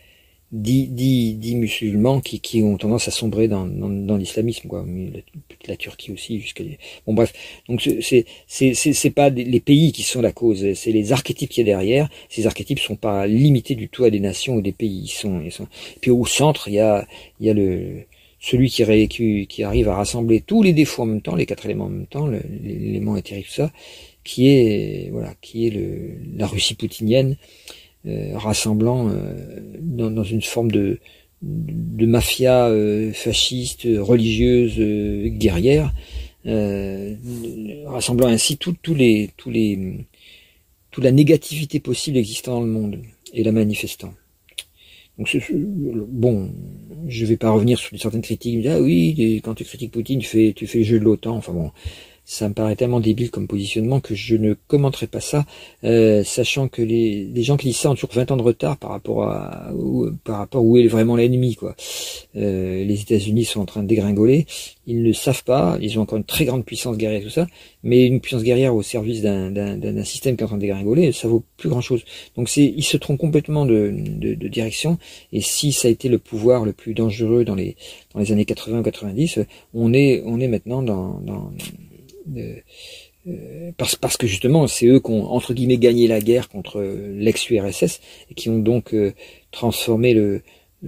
S1: dits, dits, dits musulmans qui, qui ont tendance à sombrer dans, dans, dans l'islamisme, quoi. La, la Turquie aussi, jusqu'à bon bref. Donc c'est c'est c'est c'est pas les pays qui sont la cause, c'est les archétypes qu'il y a derrière. Ces archétypes sont pas limités du tout à des nations ou des pays. Ils sont, ils sont. Et puis au centre, il y a il y a le celui qui, ré, qui, qui arrive à rassembler tous les défauts en même temps, les quatre éléments en même temps, l'élément intérieur, tout ça, qui est voilà, qui est le la Russie poutinienne. Euh, rassemblant euh, dans, dans une forme de, de mafia euh, fasciste, religieuse, euh, guerrière, euh, rassemblant ainsi tout, tout les, tous les, toute la négativité possible existant dans le monde et la manifestant. Donc bon, je vais pas revenir sur certaines critiques. Ah oui, quand tu critiques Poutine, tu fais, tu fais le jeu de l'OTAN. Enfin bon. Ça me paraît tellement débile comme positionnement que je ne commenterai pas ça, euh, sachant que les, les gens qui disent ça ont toujours vingt ans de retard par rapport à où, par rapport où est vraiment l'ennemi, quoi. Euh, les États-Unis sont en train de dégringoler, ils ne le savent pas, ils ont encore une très grande puissance guerrière et tout ça, mais une puissance guerrière au service d'un d'un d'un système qui est en train de dégringoler, ça vaut plus grand chose. Donc c'est, ils se trompent complètement de, de, de direction, et si ça a été le pouvoir le plus dangereux dans les dans les années quatre-vingts ou quatre-vingt-dix, on est on est maintenant dans dans Euh, euh, parce, parce que justement c'est eux qui ont entre guillemets gagné la guerre contre l'ex-U R S S et qui ont donc euh, transformé le,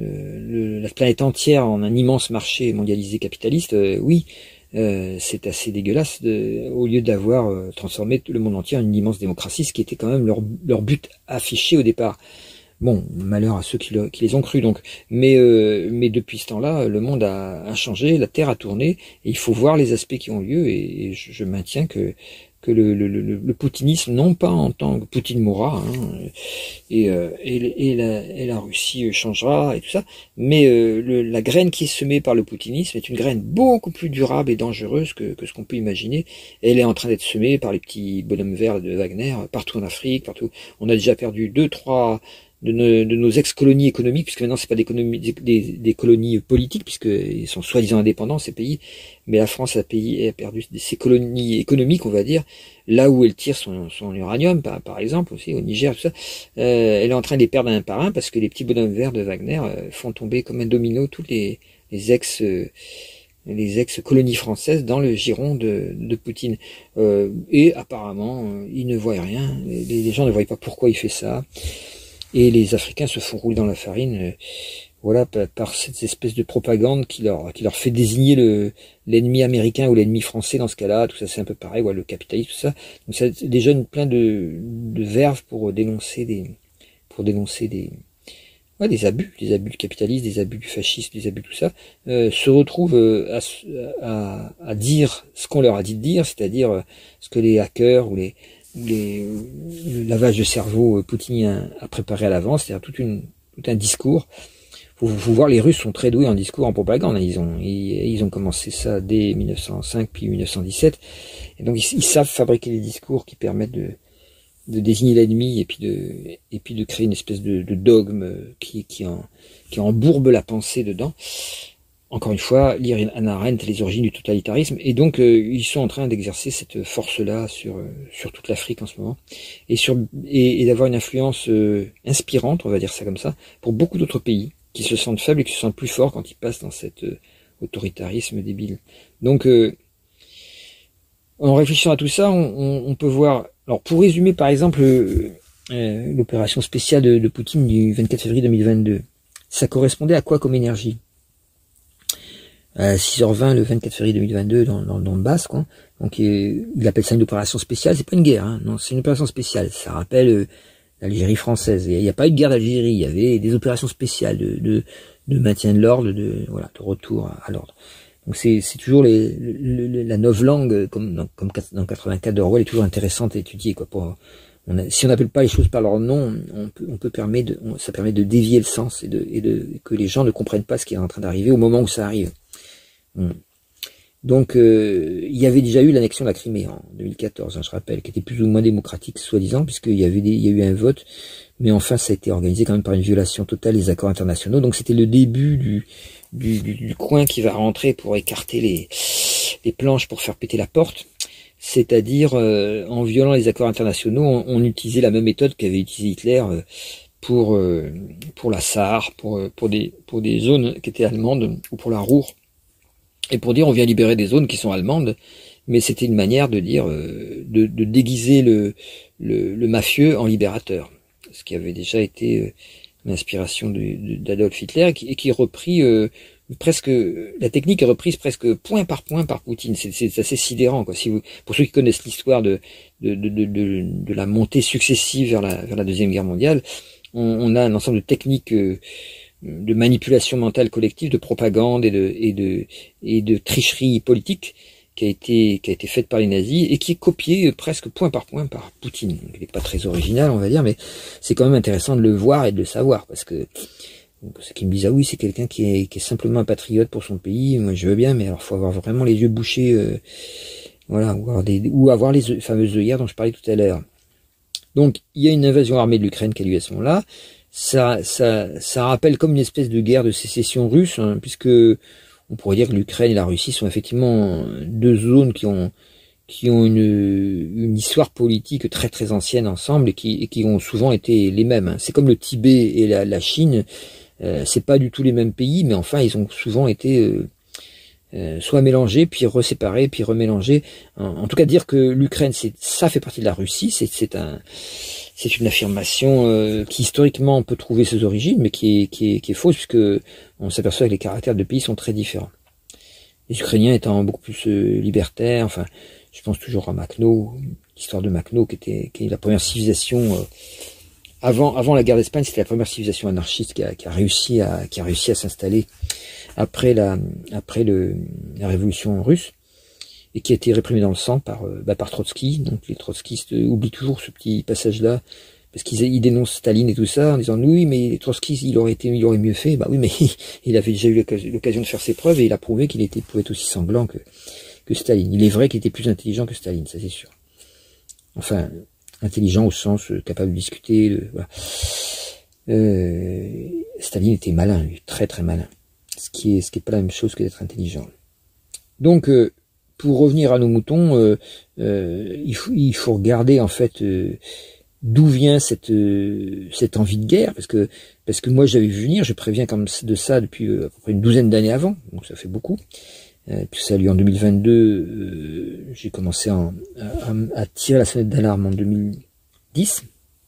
S1: le, la planète entière en un immense marché mondialisé capitaliste. Euh, oui, euh, c'est assez dégueulasse de, au lieu d'avoir euh, transformé le monde entier en une immense démocratie, ce qui était quand même leur, leur but affiché au départ. Bon, malheur à ceux qui, le, qui les ont crus, donc. Mais, euh, mais depuis ce temps-là, le monde a, a changé, la Terre a tourné, et il faut voir les aspects qui ont lieu, et, et je, je maintiens que, que le, le, le, le poutinisme, non pas en tant que Poutine mourra, hein, et, euh, et, et, la, et la Russie changera, et tout ça, mais euh, le, la graine qui est semée par le poutinisme est une graine beaucoup plus durable et dangereuse que, que ce qu'on peut imaginer. Elle est en train d'être semée par les petits bonhommes verts de Wagner, partout en Afrique, partout. On a déjà perdu deux, trois... de nos, de nos ex-colonies économiques, puisque maintenant c'est pas des, des, des, des colonies politiques, puisqu'ils sont soi-disant indépendants ces pays, mais la France a, pays, a perdu ses colonies économiques, on va dire, là où elle tire son, son uranium, par, par exemple, aussi au Niger, tout ça, euh, elle est en train de les perdre un par un, parce que les petits bonhommes verts de Wagner euh, font tomber comme un domino tous les, les ex... Euh, les ex-colonies françaises dans le giron de, de Poutine. Euh, et apparemment, euh, ils ne voient rien, les, les gens ne voient pas pourquoi il fait ça. Et les Africains se font rouler dans la farine, euh, voilà, par, par cette espèce de propagande qui leur qui leur fait désigner le l'ennemi américain ou l'ennemi français dans ce cas-là. Tout ça, c'est un peu pareil, voilà, le capitalisme, tout ça. Donc, c'est des jeunes pleins de de verve pour dénoncer des pour dénoncer des ouais, des abus, des abus du capitalisme, des abus du fascisme, des abus de tout ça, euh, se retrouvent euh, à, à à dire ce qu'on leur a dit de dire, c'est-à-dire euh, ce que les hackers ou les Les, le lavage de cerveau poutinien a préparé à l'avance, c'est-à-dire toute une, tout un discours. Faut, faut voir, les Russes sont très doués en discours, en propagande. Ils ont, ils, ils ont commencé ça dès mille neuf cent cinq puis mille neuf cent dix-sept, et donc ils, ils savent fabriquer des discours qui permettent de, de désigner l'ennemi et puis de, et puis de créer une espèce de, de dogme qui, qui en, qui embourbe la pensée dedans. Encore une fois, lire Hannah Arendt, les origines du totalitarisme, et donc euh, ils sont en train d'exercer cette force-là sur euh, sur toute l'Afrique en ce moment, et sur et, et d'avoir une influence euh, inspirante, on va dire ça comme ça, pour beaucoup d'autres pays qui se sentent faibles et qui se sentent plus forts quand ils passent dans cet euh, autoritarisme débile. Donc, euh, en réfléchissant à tout ça, on, on, on peut voir. Alors, pour résumer, par exemple, euh, euh, l'opération spéciale de, de Poutine du vingt-quatre février deux mille vingt-deux, ça correspondait à quoi comme énergie? À six heures vingt le vingt-quatre février deux mille vingt-deux dans, dans, dans le Basque, quoi. Donc euh, il appelle ça une opération spéciale, c'est pas une guerre, hein. Non, c'est une opération spéciale, ça rappelle euh, l'Algérie française. Il n'y a pas eu de guerre d'Algérie, il y avait des opérations spéciales de, de, de maintien de l'ordre, de voilà, de retour à, à l'ordre. Donc c'est toujours les, le, le, la novlangue, comme dans, comme dans quatre-vingt-quatre d'Orwell, est toujours intéressante à étudier, quoi. Pour, on a, si on n'appelle pas les choses par leur nom, on peut, on peut permettre de, on, ça permet de dévier le sens et de, et de que les gens ne comprennent pas ce qui est en train d'arriver au moment où ça arrive. Donc euh, il y avait déjà eu l'annexion de la Crimée en deux mille quatorze, hein, je rappelle, qui était plus ou moins démocratique soi-disant, puisqu'il y avait des, il y a eu un vote, mais enfin ça a été organisé quand même par une violation totale des accords internationaux. Donc c'était le début du, du, du, du coin qui va rentrer pour écarter les, les planches pour faire péter la porte. C'est-à-dire euh, en violant les accords internationaux, on, on utilisait la même méthode qu'avait utilisé Hitler euh, pour euh, pour la Sarre, pour pour des pour des zones qui étaient allemandes, ou pour la Ruhr, et pour dire on vient libérer des zones qui sont allemandes. Mais c'était une manière de dire euh, de, de déguiser le, le le mafieux en libérateur, ce qui avait déjà été euh, l'inspiration d'Adolf Hitler, et qui, et qui est repris euh, presque, la technique est reprise presque point par point par Poutine. C'est assez sidérant, quoi. Si vous, pour ceux qui connaissent l'histoire de de, de, de de la montée successive vers la vers la deuxième guerre mondiale, on, on a un ensemble de techniques euh, de manipulation mentale collective, de propagande et de et de et de tricherie politique qui a été qui a été faite par les nazis et qui est copiée presque point par point par Poutine. Donc, il n'est pas très original, on va dire, mais c'est quand même intéressant de le voir et de le savoir, parce que ceux qui me disent ah oui, c'est quelqu'un qui est qui est simplement un patriote pour son pays, moi je veux bien, mais alors faut avoir vraiment les yeux bouchés, euh, voilà, ou avoir des ou avoir les fameuses œillères dont je parlais tout à l'heure. Donc il y a une invasion armée de l'Ukraine qui a lieu à ce moment-là. Ça ça ça rappelle comme une espèce de guerre de sécession russe, hein, puisque on pourrait dire que l'Ukraine et la Russie sont effectivement deux zones qui ont qui ont une, une histoire politique très très ancienne ensemble, et qui, et qui ont souvent été les mêmes. C'est comme le Tibet et la, la Chine, euh, c'est pas du tout les mêmes pays, mais enfin ils ont souvent été euh, euh, soit mélangés, puis reséparés, puis remélangés. En, en tout cas, dire que l'Ukraine, c'est ça fait partie de la Russie, c'est c'est un c'est une affirmation euh, qui historiquement peut trouver ses origines, mais qui est, qui est, qui est fausse, puisque on s'aperçoit que les caractères de pays sont très différents. Les Ukrainiens étant beaucoup plus euh, libertaires, enfin, je pense toujours à Makhno, l'histoire de Makhno, qui était qui est la première civilisation euh, avant avant la guerre d'Espagne, c'était la première civilisation anarchiste qui a, qui a réussi à qui a réussi à s'installer après la après le la révolution russe, et qui a été réprimée dans le sang par bah, par Trotsky. Donc les trotskistes oublient toujours ce petit passage-là, parce qu'ils ils dénoncent Staline et tout ça en disant oui, mais Trotsky il aurait été il aurait mieux fait. Bah oui, mais il avait déjà eu l'occasion de faire ses preuves, et il a prouvé qu'il était pouvait être aussi sanglant que que Staline. Il est vrai qu'il était plus intelligent que Staline, ça c'est sûr. Enfin, intelligent au sens euh, capable de discuter. De, voilà. euh, Staline était malin, lui, très très malin. Ce qui est ce qui est pas la même chose que d'être intelligent. Donc euh, pour revenir à nos moutons, euh, euh, il, faut, il faut regarder en fait euh, d'où vient cette euh, cette envie de guerre, parce que parce que moi j'avais vu venir, je préviens comme de ça depuis euh, à peu près une douzaine d'années avant, donc ça fait beaucoup. Euh, puis ça a lieu en deux mille vingt-deux, euh, j'ai commencé à, à, à tirer la sonnette d'alarme en deux mille dix.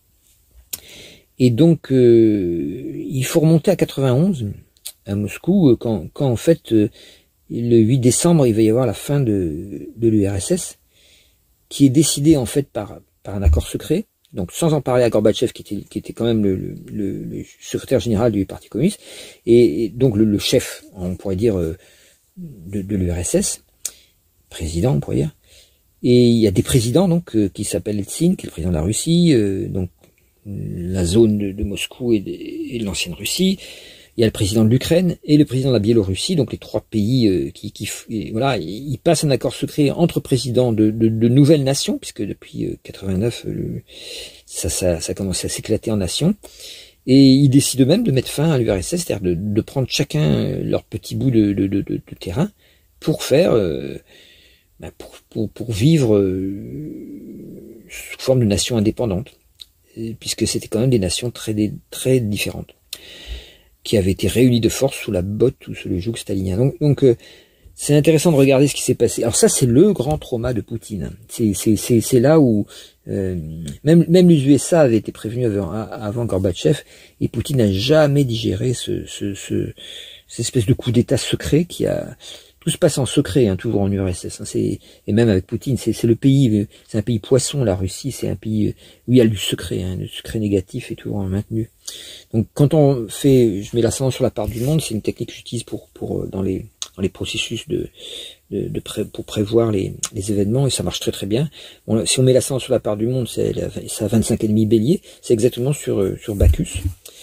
S1: Et donc euh, il faut remonter à quatre-vingt-onze, à Moscou, quand, quand en fait euh, le huit décembre, il va y avoir la fin de, de l'U R S S, qui est décidée en fait par, par un accord secret, donc sans en parler à Gorbatchev, qui était, qui était quand même le, le, le secrétaire général du Parti communiste, et, et donc le, le chef, on pourrait dire, de, de l'U R S S, président, on pourrait dire. Et il y a des présidents donc qui s'appellent Eltsine, qui est le président de la Russie, euh, donc la zone de, de Moscou et de, et de l'ancienne Russie. Il y a le président de l'Ukraine et le président de la Biélorussie, donc les trois pays euh, qui, qui et voilà, ils passent un accord secret entre présidents de, de, de nouvelles nations, puisque depuis euh, quatre-vingt-neuf, le, ça, ça, ça a commencé à s'éclater en nations, et ils décident même de mettre fin à l'U R S S, c'est-à-dire de, de prendre chacun leur petit bout de, de, de, de terrain pour faire, euh, ben pour, pour, pour vivre euh, sous forme de nations indépendantes, puisque c'était quand même des nations très, très différentes, qui avait été réunis de force sous la botte ou sous le joug stalinien. Donc, donc euh, c'est intéressant de regarder ce qui s'est passé. Alors ça, c'est le grand trauma de Poutine. C'est là où euh, même, même les U S A avaient été prévenus avant, avant Gorbatchev, et Poutine n'a jamais digéré ce, ce, ce, cette espèce de coup d'État secret qui a... Tout se passe en secret, hein, toujours en U R S S. Hein, c'est, et même avec Poutine, c'est le pays, c'est un pays poisson, la Russie, c'est un pays où il y a du secret, hein, le secret négatif est toujours maintenu. Donc quand on fait, je mets l'ascendant sur la part du monde, c'est une technique que j'utilise pour, pour dans les dans les processus de, de, de pré, pour prévoir les, les événements, et ça marche très très bien. Bon, si on met l'ascendant sur la part du monde, c'est ça vingt-cinq et demi bélier, c'est exactement sur sur Bacchus.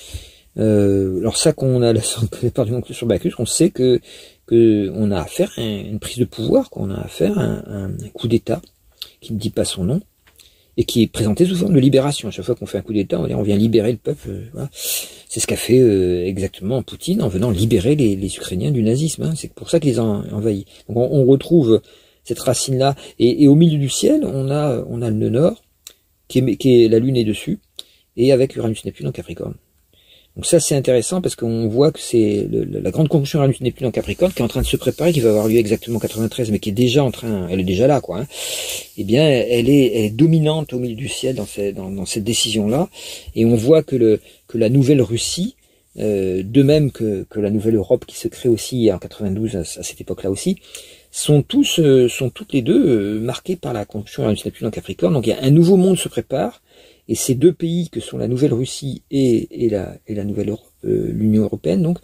S1: Euh, alors ça, qu'on a l'ascendant sur la part du monde sur Bacchus, on sait que que on a affaire à une prise de pouvoir, qu'on a affaire à un, un coup d'État qui ne dit pas son nom, et qui est présenté sous forme de libération. À chaque fois qu'on fait un coup d'État, on, on vient libérer le peuple. Voilà. C'est ce qu'a fait euh, exactement Poutine en venant libérer les, les Ukrainiens du nazisme. Hein. C'est pour ça qu'ils ont envahi. Donc on, on retrouve cette racine-là. Et, et au milieu du ciel, on a, on a le nœud nord, qui est, qui est, la lune est dessus, et avec Uranus-Neptune en Capricorne. Donc ça c'est intéressant parce qu'on voit que c'est la grande conjonction Uranus-Neptune en Capricorne qui est en train de se préparer, qui va avoir lieu exactement en quatre-vingt-treize, mais qui est déjà en train, elle est déjà là quoi. Hein. Eh bien, elle est, elle est dominante au milieu du ciel dans, ces, dans, dans cette décision-là, et on voit que, le, que la nouvelle Russie, euh, de même que, que la nouvelle Europe qui se crée aussi en quatre-vingt-douze à, à cette époque-là aussi, sont tous, euh, sont toutes les deux euh, marquées par la conjonction Uranus-Neptune en Capricorne. Donc il y a un nouveau monde se prépare. Et ces deux pays que sont la Nouvelle-Russie et, et, la, et la nouvelle euh, l'Union européenne, donc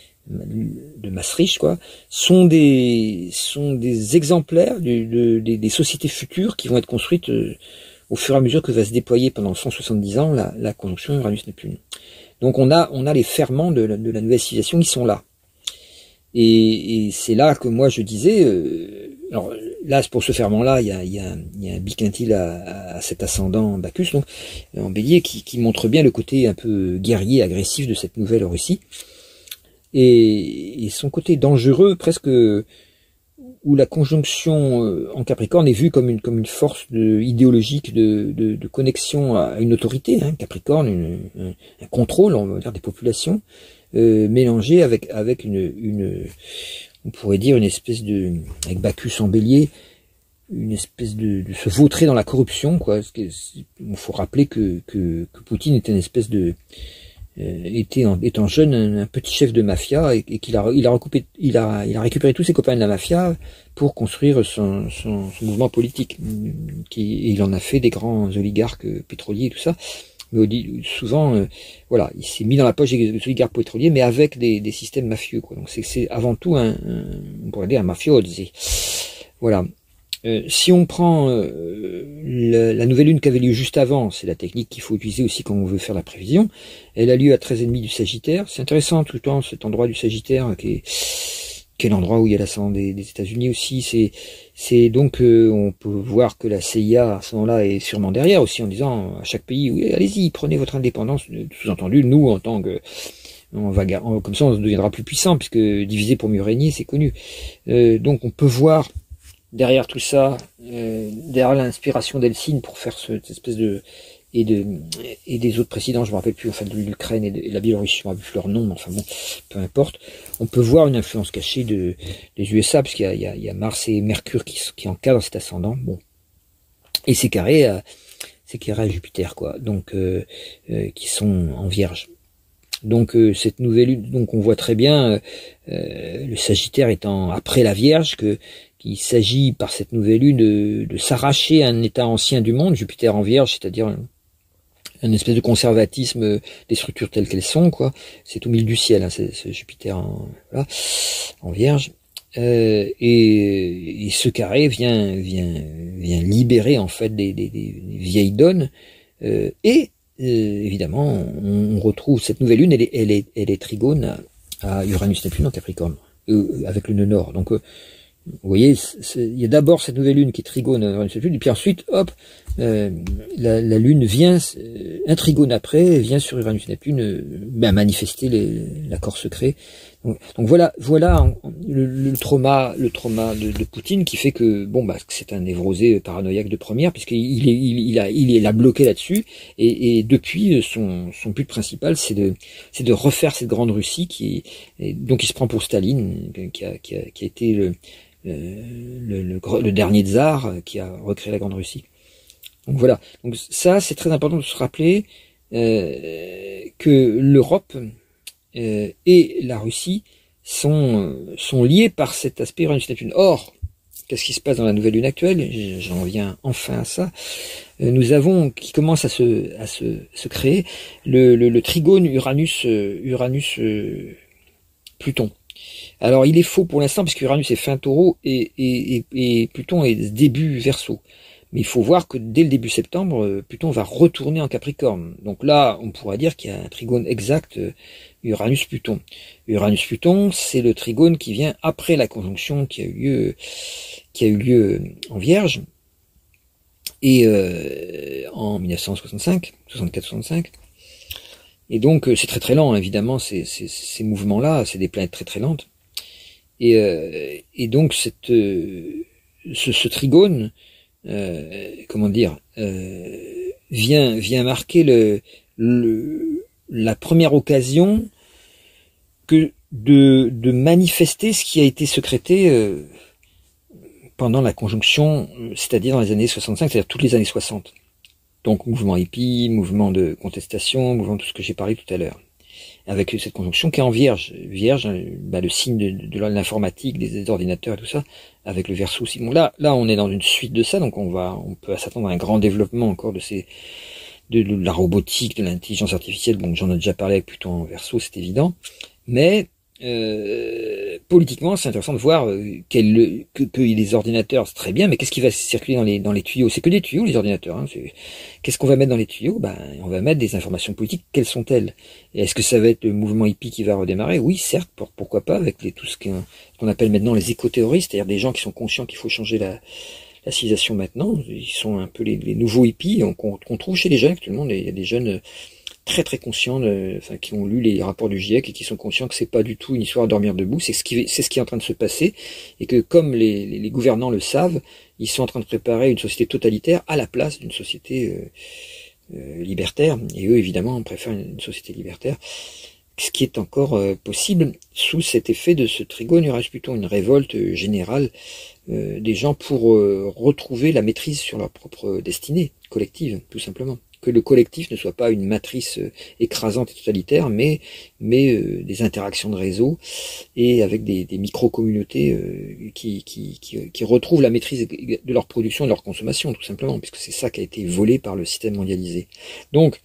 S1: de Maastricht, quoi, sont des sont des exemplaires de, de, de, des sociétés futures qui vont être construites euh, au fur et à mesure que va se déployer pendant cent soixante-dix ans la, la conjonction Uranus-Neptune. Donc on a on a les ferments de la, de la nouvelle civilisation qui sont là. Et, et c'est là que moi je disais, euh, alors là pour ce ferment-là, il y a, il y a, il y a un biquintile à, à cet ascendant Bacchus, donc en Bélier, qui, qui montre bien le côté un peu guerrier, agressif de cette nouvelle Russie, et, et son côté dangereux, presque où la conjonction en Capricorne est vue comme une comme une force de, idéologique de, de, de connexion à une autorité, hein, Capricorne, une, un, un contrôle, on va dire, des populations. Euh, mélangé avec avec une, une on pourrait dire une espèce de, avec Bacchus en Bélier, une espèce de, de se vautrer dans la corruption quoi. Il faut rappeler que, que que Poutine était une espèce de euh, était en, étant jeune un, un petit chef de mafia, et, et qu'il a il a recoupé il a il a récupéré tous ses copains de la mafia pour construire son son, son mouvement politique, qui il en a fait des grands oligarques pétroliers et tout ça. Mais souvent, euh, voilà, il s'est mis dans la poche des oligarques pétroliers, mais avec des, des systèmes mafieux, quoi. Donc c'est avant tout un, un, on pourrait dire un mafiosi. Voilà. Euh, si on prend euh, la, la nouvelle lune qui avait lieu juste avant, c'est la technique qu'il faut utiliser aussi quand on veut faire la prévision. Elle a lieu à treize virgule cinq du Sagittaire. C'est intéressant tout le temps cet endroit du Sagittaire qui est quel endroit où il y a l'ascendant des, des États-Unis aussi. C'est c'est donc euh, on peut voir que la C I A à ce moment-là est sûrement derrière aussi, en disant à chaque pays oui, allez-y, prenez votre indépendance. Sous-entendu, nous en tant que on va comme ça on deviendra plus puissant, puisque diviser pour mieux régner, c'est connu. Euh, donc on peut voir derrière tout ça, euh, derrière l'inspiration d'Helsinki pour faire ce, cette espèce de et de et des autres présidents, je me rappelle plus, enfin de l'Ukraine et de et la Biélorussie, je me rappelle plus leur nom, mais enfin bon, peu importe. On peut voir une influence cachée de des U S A, parce qu'il y a, il y a, il y a Mars et Mercure qui, qui encadrent cet ascendant. Bon, et c'est carré, à, c'est carré à Jupiter, quoi. Donc euh, euh, qui sont en Vierge. Donc euh, cette nouvelle lune, donc on voit très bien euh, le Sagittaire étant après la Vierge, que qu'il s'agit par cette nouvelle lune de, de s'arracher à un état ancien du monde, Jupiter en Vierge, c'est-à-dire un, un espèce de conservatisme des structures telles qu'elles sont, quoi. C'est au milieu du ciel, hein, c'est Jupiter en, voilà, en Vierge. Euh, et, et ce carré vient vient vient libérer en fait des, des, des vieilles donnes, euh, et Euh, évidemment, on, on retrouve cette nouvelle lune, elle est, elle est, elle est trigone à, à Uranus-Neptune en Capricorne, euh, avec le nœud nord. Donc, euh, vous voyez, il y a d'abord cette nouvelle lune qui est trigone à Uranus-Neptune, et puis ensuite, hop, euh, la, la lune vient, euh, un trigone après, vient sur Uranus-Neptune, euh, ben, manifester l'accord secret. Donc, donc voilà, voilà le, le trauma, le trauma de, de Poutine qui fait que bon bah c'est un névrosé paranoïaque de première, puisqu'il il est, il, il a, il est là bloqué là-dessus, et, et depuis son, son but principal c'est de, c'est de refaire cette grande Russie qui, et donc il se prend pour Staline, qui a, qui a, qui a été le, le, le, le, le dernier tsar qui a recréé la grande Russie. Donc voilà, donc ça c'est très important de se rappeler euh, que l'Europe Euh, et la Russie sont, sont liés par cet aspect Uranus-Neptune. Or, qu'est-ce qui se passe dans la nouvelle lune actuelle? J'en viens enfin à ça. Euh, nous avons, qui commence à se, à se, se créer, le, le, le trigone Uranus, euh, Uranus euh, Pluton. Alors, il est faux pour l'instant, parce qu'Uranus est fin taureau et, et, et, et Pluton est début Verseau. Mais il faut voir que dès le début septembre, Pluton va retourner en Capricorne. Donc là, on pourra dire qu'il y a un trigone exact Uranus-Pluton. Uranus-Pluton, c'est le trigone qui vient après la conjonction qui a eu lieu, qui a eu lieu en Vierge, et euh, en mille neuf cent soixante-cinq, soixante-quatre soixante-cinq. Et donc c'est très très lent, évidemment, ces, ces, ces mouvements-là, c'est des planètes très très lentes. Et, euh, et donc cette, euh, ce, ce trigone, Euh, comment dire, euh, vient vient marquer le le, la première occasion que de, de manifester ce qui a été sécrété euh, pendant la conjonction, c'est-à-dire dans les années soixante-cinq, c'est-à-dire toutes les années soixante. Donc mouvement hippie, mouvement de contestation, mouvement de tout ce que j'ai parlé tout à l'heure. Avec cette conjonction qui est en vierge. Vierge, bah, le signe de, de, de l'informatique, des, des ordinateurs et tout ça, avec le verso aussi. Bon, là, là, on est dans une suite de ça, donc on va, on peut s'attendre à un grand développement encore de ces, de, de la robotique, de l'intelligence artificielle. Bon, j'en ai déjà parlé avec Pluton en verso, c'est évident. Mais, euh, politiquement, c'est intéressant de voir euh, quel, que, que les ordinateurs, c'est très bien, mais qu'est-ce qui va circuler dans les, dans les tuyaux? C'est que des tuyaux, les ordinateurs. Hein, qu'est-ce qu'on va mettre dans les tuyaux? Ben, on va mettre des informations politiques. Quelles sont-elles? Et est-ce que ça va être le mouvement hippie qui va redémarrer? Oui, certes, pour, pourquoi pas, avec les, tout ce qu'on appelle maintenant les éco-terroristes, c'est-à-dire des gens qui sont conscients qu'il faut changer la, la civilisation maintenant. Ils sont un peu les, les nouveaux hippies qu'on qu'on trouve chez les jeunes actuellement. Il y a des jeunes très très conscients, de, enfin, qui ont lu les rapports du GIEC et qui sont conscients que c'est pas du tout une histoire à dormir debout, c'est ce qui c'est ce qui est en train de se passer, et que comme les, les, les gouvernants le savent, ils sont en train de préparer une société totalitaire à la place d'une société euh, euh, libertaire, et eux évidemment préfèrent une, une société libertaire, ce qui est encore euh, possible sous cet effet de ce trigone Uranus-Pluton, une révolte euh, générale euh, des gens pour euh, retrouver la maîtrise sur leur propre destinée collective, tout simplement. Que le collectif ne soit pas une matrice euh, écrasante et totalitaire, mais, mais euh, des interactions de réseau, et avec des, des micro-communautés euh, qui, qui, qui, qui retrouvent la maîtrise de leur production et de leur consommation, tout simplement, puisque c'est ça qui a été volé par le système mondialisé. Donc,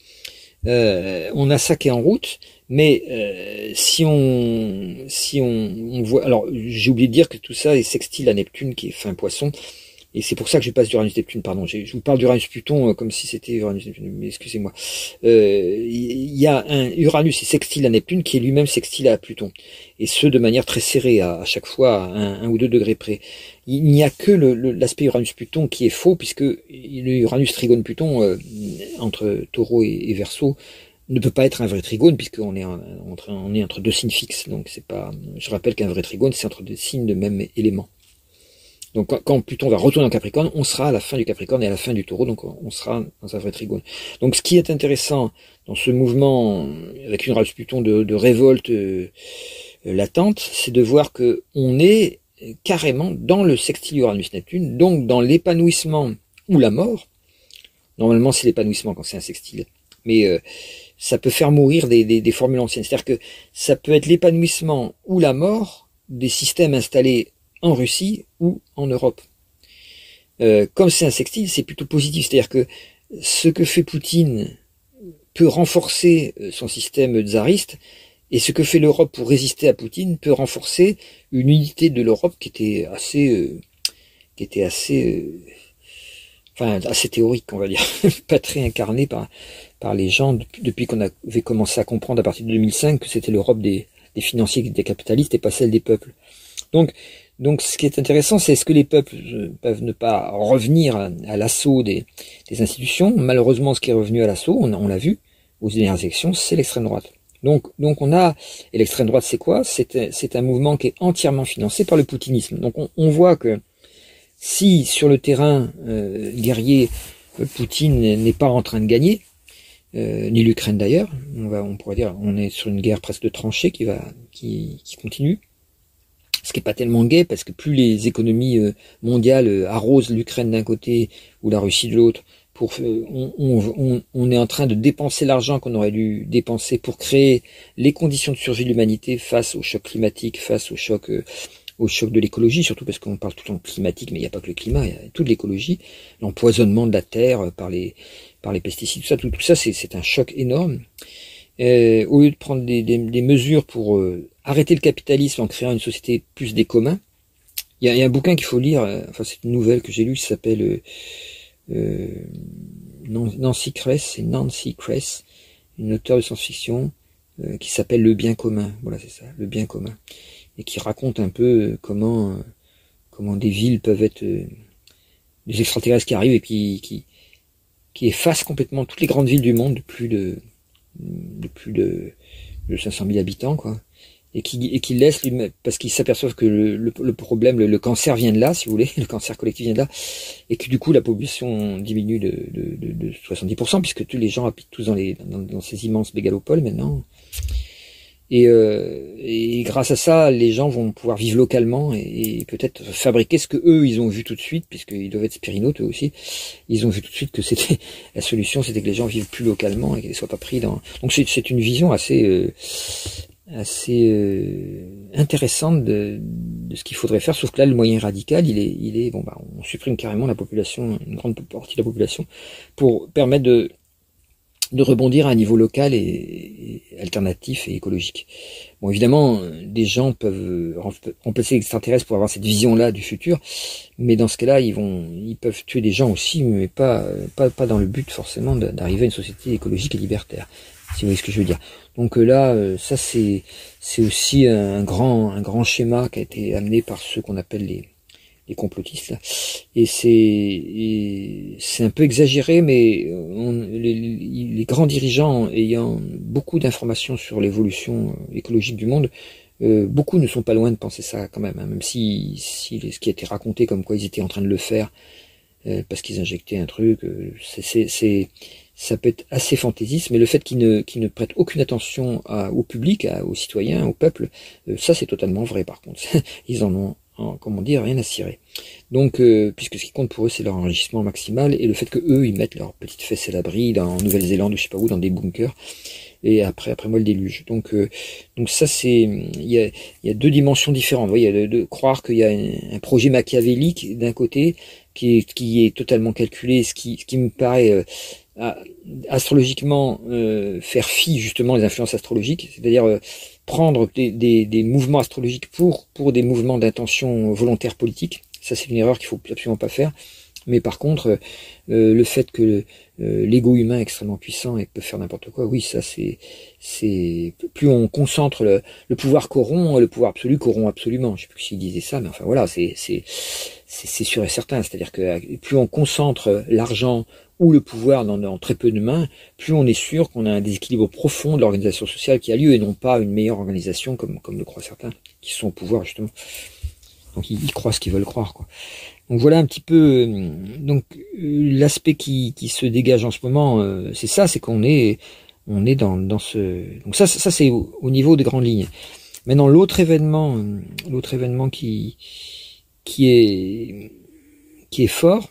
S1: euh, on a ça qui est en route, mais euh, si on si on, on voit... Alors, j'ai oublié de dire que tout ça est sextile à Neptune, qui est fin Poisson, et c'est pour ça que je passe d'Uranus-Neptune, pardon. Je vous parle d'Uranus-Pluton comme si c'était Uranus-Neptune, mais excusez-moi. Euh, il y a un Uranus et sextile à Neptune qui est lui-même sextile à Pluton. Et ce, de manière très serrée, à, à chaque fois, à un, un ou deux degrés près. Il n'y a que l'aspect Uranus-Pluton qui est faux, puisque le Uranus trigone Pluton, euh, entre Taureau et, et Verseau, ne peut pas être un vrai trigone, puisqu'on est entre, on est entre deux signes fixes. Donc c'est pas, je rappelle qu'un vrai trigone, c'est entre deux signes de même élément. Donc quand Pluton va retourner en Capricorne, on sera à la fin du Capricorne et à la fin du Taureau, donc on sera dans un vrai trigone. Donc ce qui est intéressant dans ce mouvement avec une Uranus-Pluton de, de révolte euh, latente, c'est de voir que on est carrément dans le sextile Uranus-Neptune, donc dans l'épanouissement ou la mort. Normalement c'est l'épanouissement quand c'est un sextile, mais euh, ça peut faire mourir des, des, des formules anciennes. C'est-à-dire que ça peut être l'épanouissement ou la mort des systèmes installés en Russie ou en Europe. Euh, comme c'est un sextile, c'est plutôt positif. C'est-à-dire que ce que fait Poutine peut renforcer son système tsariste, et ce que fait l'Europe pour résister à Poutine peut renforcer une unité de l'Europe qui était assez, euh, qui était assez, euh, enfin assez théorique, on va dire, pas très incarnée par par les gens depuis, depuis qu'on avait commencé à comprendre à partir de deux mille cinq que c'était l'Europe des, des financiers, des capitalistes, et pas celle des peuples. Donc Donc, ce qui est intéressant, c'est est-ce que les peuples peuvent ne pas revenir à, à l'assaut des, des institutions. Malheureusement, ce qui est revenu à l'assaut, on, on l'a vu aux dernières élections, c'est l'extrême droite. Donc, donc on a, et l'extrême droite, c'est quoi? C'est c'est un mouvement qui est entièrement financé par le poutinisme. Donc, on, on voit que si sur le terrain euh, guerrier, Poutine n'est pas en train de gagner, euh, ni l'Ukraine d'ailleurs, on va, on pourrait dire, on est sur une guerre presque de tranchée qui va, qui, qui continue. Ce qui n'est pas tellement gai, parce que plus les économies mondiales arrosent l'Ukraine d'un côté ou la Russie de l'autre, pour on, on, on est en train de dépenser l'argent qu'on aurait dû dépenser pour créer les conditions de survie de l'humanité face au choc climatique, face au choc, au choc de l'écologie, surtout parce qu'on parle tout le temps de climatique, mais il n'y a pas que le climat, il y a toute l'écologie, l'empoisonnement de la terre par les, par les pesticides, tout ça, tout, tout ça c'est un choc énorme. Euh, au lieu de prendre des, des, des mesures pour euh, arrêter le capitalisme en créant une société plus des communs, il y a, y a un bouquin qu'il faut lire, euh, enfin c'est une nouvelle que j'ai lue qui s'appelle euh, euh, Nancy Kress, c'est Nancy Kress, une auteure de science-fiction euh, qui s'appelle Le bien commun, voilà c'est ça, le bien commun, et qui raconte un peu euh, comment euh, comment des villes peuvent être euh, des extraterrestres qui arrivent et qui, qui qui effacent complètement toutes les grandes villes du monde de plus de de plus de, de cinq cent mille habitants, quoi, et qui et qui laisse lui, parce qu'ils s'aperçoivent que le, le, le problème, le, le cancer vient de là, si vous voulez, le cancer collectif vient de là, et que du coup la population diminue de, de, de, de soixante-dix pour cent puisque tous les gens habitent tous dans les dans, dans ces immenses mégalopoles maintenant. Et, euh, et grâce à ça, les gens vont pouvoir vivre localement et, et peut-être fabriquer ce que eux ils ont vu tout de suite, puisqu'ils doivent être spirinotes eux aussi. Ils ont vu tout de suite que c'était la solution, c'était que les gens vivent plus localement et qu'ils ne soient pas pris dans. Donc c'est c'est une vision assez euh, assez euh, intéressante de, de ce qu'il faudrait faire. Sauf que là, le moyen radical, il est il est bon bah on supprime carrément la population, une grande partie de la population, pour permettre de de rebondir à un niveau local et, et alternatif et écologique. Bon, évidemment, des gens peuvent remplacer l'extraterrestre pour avoir cette vision-là du futur, mais dans ce cas-là, ils vont, ils peuvent tuer des gens aussi, mais pas, pas, pas dans le but forcément d'arriver à une société écologique et libertaire, si vous voyez ce que je veux dire. Donc là, ça c'est, c'est aussi un grand, un grand schéma qui a été amené par ceux qu'on appelle les les complotistes là, et c'est c'est un peu exagéré, mais on, les, les grands dirigeants ayant beaucoup d'informations sur l'évolution écologique du monde, euh, beaucoup ne sont pas loin de penser ça quand même, hein, même si, si ce qui a été raconté comme quoi ils étaient en train de le faire euh, parce qu'ils injectaient un truc, euh, c'est c'est ça peut être assez fantaisiste, mais le fait qu'ils ne qu'ils ne prêtent aucune attention à, au public, à, aux citoyens, au peuple, euh, ça c'est totalement vrai par contre. Ils en ont comment dire, rien à cirer. Donc, euh, puisque ce qui compte pour eux, c'est leur enrichissement maximal et le fait que eux, ils mettent leurs petites fesses à l'abri en Nouvelle-Zélande ou je sais pas où, dans des bunkers, et après, après moi le déluge. Donc, euh, donc ça, c'est, il y a, il y a deux dimensions différentes. Vous voyez, il y a de, de croire qu'il y a un, un projet machiavélique d'un côté qui est, qui est totalement calculé, ce qui, ce qui me paraît euh, astrologiquement euh, faire fi justement des influences astrologiques, c'est-à-dire euh, prendre des, des, des mouvements astrologiques pour, pour des mouvements d'intention volontaire politique. Ça, c'est une erreur qu'il faut absolument pas faire. Mais par contre, euh, le fait que euh, l'ego humain est extrêmement puissant et peut faire n'importe quoi, oui, ça c'est, c'est plus on concentre le, le pouvoir corrompt, le pouvoir absolu corrompt absolument. Je sais plus s'il disait ça, mais enfin voilà, c'est c'est c'est sûr et certain. C'est-à-dire que plus on concentre l'argent ou le pouvoir dans, dans très peu de mains, plus on est sûr qu'on a un déséquilibre profond de l'organisation sociale qui a lieu et non pas une meilleure organisation comme comme le croient certains qui sont au pouvoir justement. Donc ils, ils croient ce qu'ils veulent croire, quoi. Donc voilà un petit peu donc l'aspect qui, qui se dégage en ce moment, euh, c'est ça, c'est qu'on est on est dans, dans ce donc ça ça c'est au, au niveau des grandes lignes. Maintenant l'autre événement l'autre événement qui qui est qui est fort,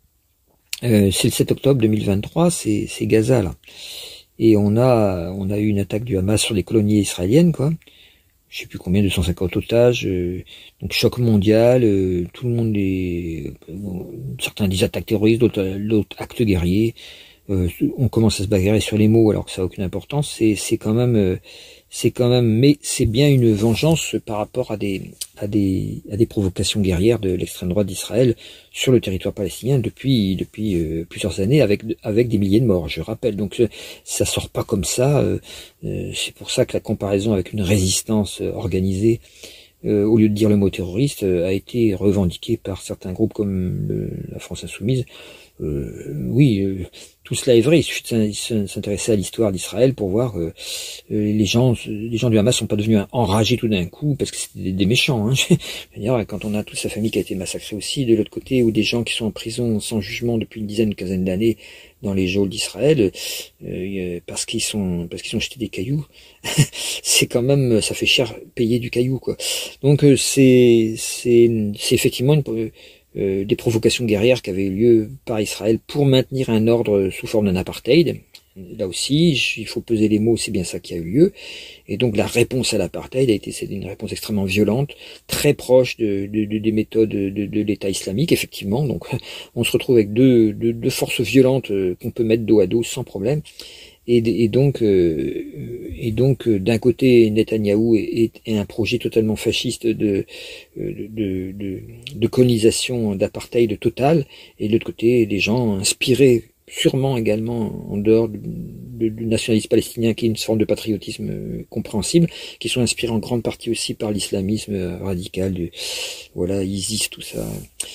S1: euh, c'est le sept octobre deux mille vingt-trois, c'est c'est Gaza là. Et on a on a eu une attaque du Hamas sur les colonies israéliennes, quoi. Je sais plus combien, deux cent cinquante otages, euh, donc choc mondial, euh, tout le monde est, euh, certains disent attaque terroriste, d'autres, d'autres actes guerriers, euh, on commence à se bagarrer sur les mots alors que ça a aucune importance, c'est, c'est quand même, euh, c'est quand même, mais c'est bien une vengeance par rapport à des, à des, à des provocations guerrières de l'extrême droite d'Israël sur le territoire palestinien depuis, depuis euh, plusieurs années avec, avec des milliers de morts, je rappelle. Donc ça sort pas comme ça. Euh, euh, c'est pour ça que la comparaison avec une résistance organisée, euh, au lieu de dire le mot terroriste, euh, a été revendiquée par certains groupes comme le, la France Insoumise. Euh, oui, euh, tout cela est vrai. Il suffit de s'intéresser à l'histoire d'Israël pour voir que euh, les gens, les gens du Hamas sont pas devenus enragés tout d'un coup parce que c'était des, des méchants. Hein. Je veux dire, quand on a toute sa famille qui a été massacrée aussi de l'autre côté, ou des gens qui sont en prison sans jugement depuis une dizaine, une quinzaine d'années dans les geôles d'Israël, euh, parce qu'ils sont, parce qu'ils ont jeté des cailloux. C'est quand même, ça fait cher payer du caillou, quoi. Donc euh, c'est, c'est, c'est effectivement une Euh, des provocations guerrières qui avaient eu lieu par Israël pour maintenir un ordre sous forme d'un apartheid. Là aussi, il faut peser les mots, c'est bien ça qui a eu lieu. Et donc la réponse à l'apartheid a été c'est une réponse extrêmement violente, très proche de, de, de des méthodes de, de l'État islamique, effectivement. Donc on se retrouve avec deux, deux, deux forces violentes qu'on peut mettre dos à dos sans problème. Et, et donc, euh, et donc, d'un côté, Netanyahou est, est un projet totalement fasciste de, de, de, de, de colonisation, d'apartheid total, et de l'autre côté, des gens inspirés, sûrement également en dehors du, du nationalisme palestinien, qui est une forme de patriotisme euh, compréhensible, qui sont inspirés en grande partie aussi par l'islamisme radical, du, voilà, ISIS, tout ça.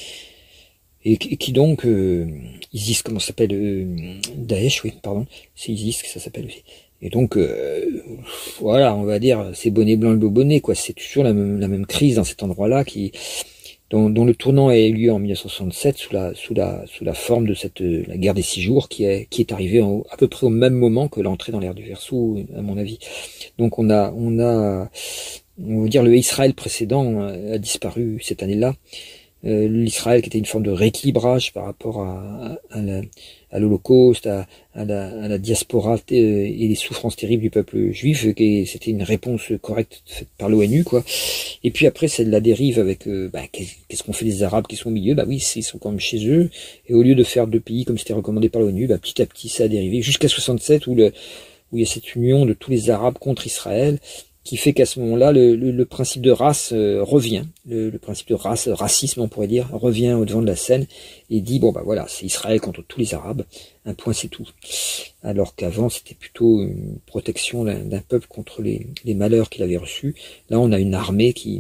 S1: Et qui donc, euh, ISIS, comment ça s'appelle, euh, Daesh, oui, pardon, c'est ISIS que ça s'appelle aussi. Et donc, euh, voilà, on va dire, c'est bonnet blanc le beau bonnet, quoi. C'est toujours la même, la même crise dans cet endroit-là qui, dont, dont le tournant a eu lieu en mille neuf cent soixante-sept sous la, sous la, sous la forme de cette, la guerre des six jours qui est, qui est arrivée en, à peu près au même moment que l'entrée dans l'ère du Verseau, à mon avis. Donc, on a, on a, on va dire, le Israël précédent a disparu cette année-là. Euh, l'Israël qui était une forme de rééquilibrage par rapport à, à, à l'Holocauste, à, à, la, à la diaspora et les souffrances terribles du peuple juif, et c'était une réponse correcte faite par l'ONU, quoi. Et puis après, c'est de la dérive avec, euh, bah, qu'est-ce qu'on fait des Arabes qui sont au milieu? Bah oui, ils sont quand même chez eux, et au lieu de faire deux pays comme c'était recommandé par l'ONU, bah petit à petit ça a dérivé, jusqu'à soixante-sept où, le, où il y a cette union de tous les Arabes contre Israël, qui fait qu'à ce moment-là, le, le, le principe de race euh, revient, le, le principe de race, racisme on pourrait dire, revient au devant de la scène et dit, bon bah voilà, c'est Israël contre tous les Arabes, un point c'est tout. Alors qu'avant c'était plutôt une protection d'un peuple contre les, les malheurs qu'il avait reçus. Là on a une armée qui,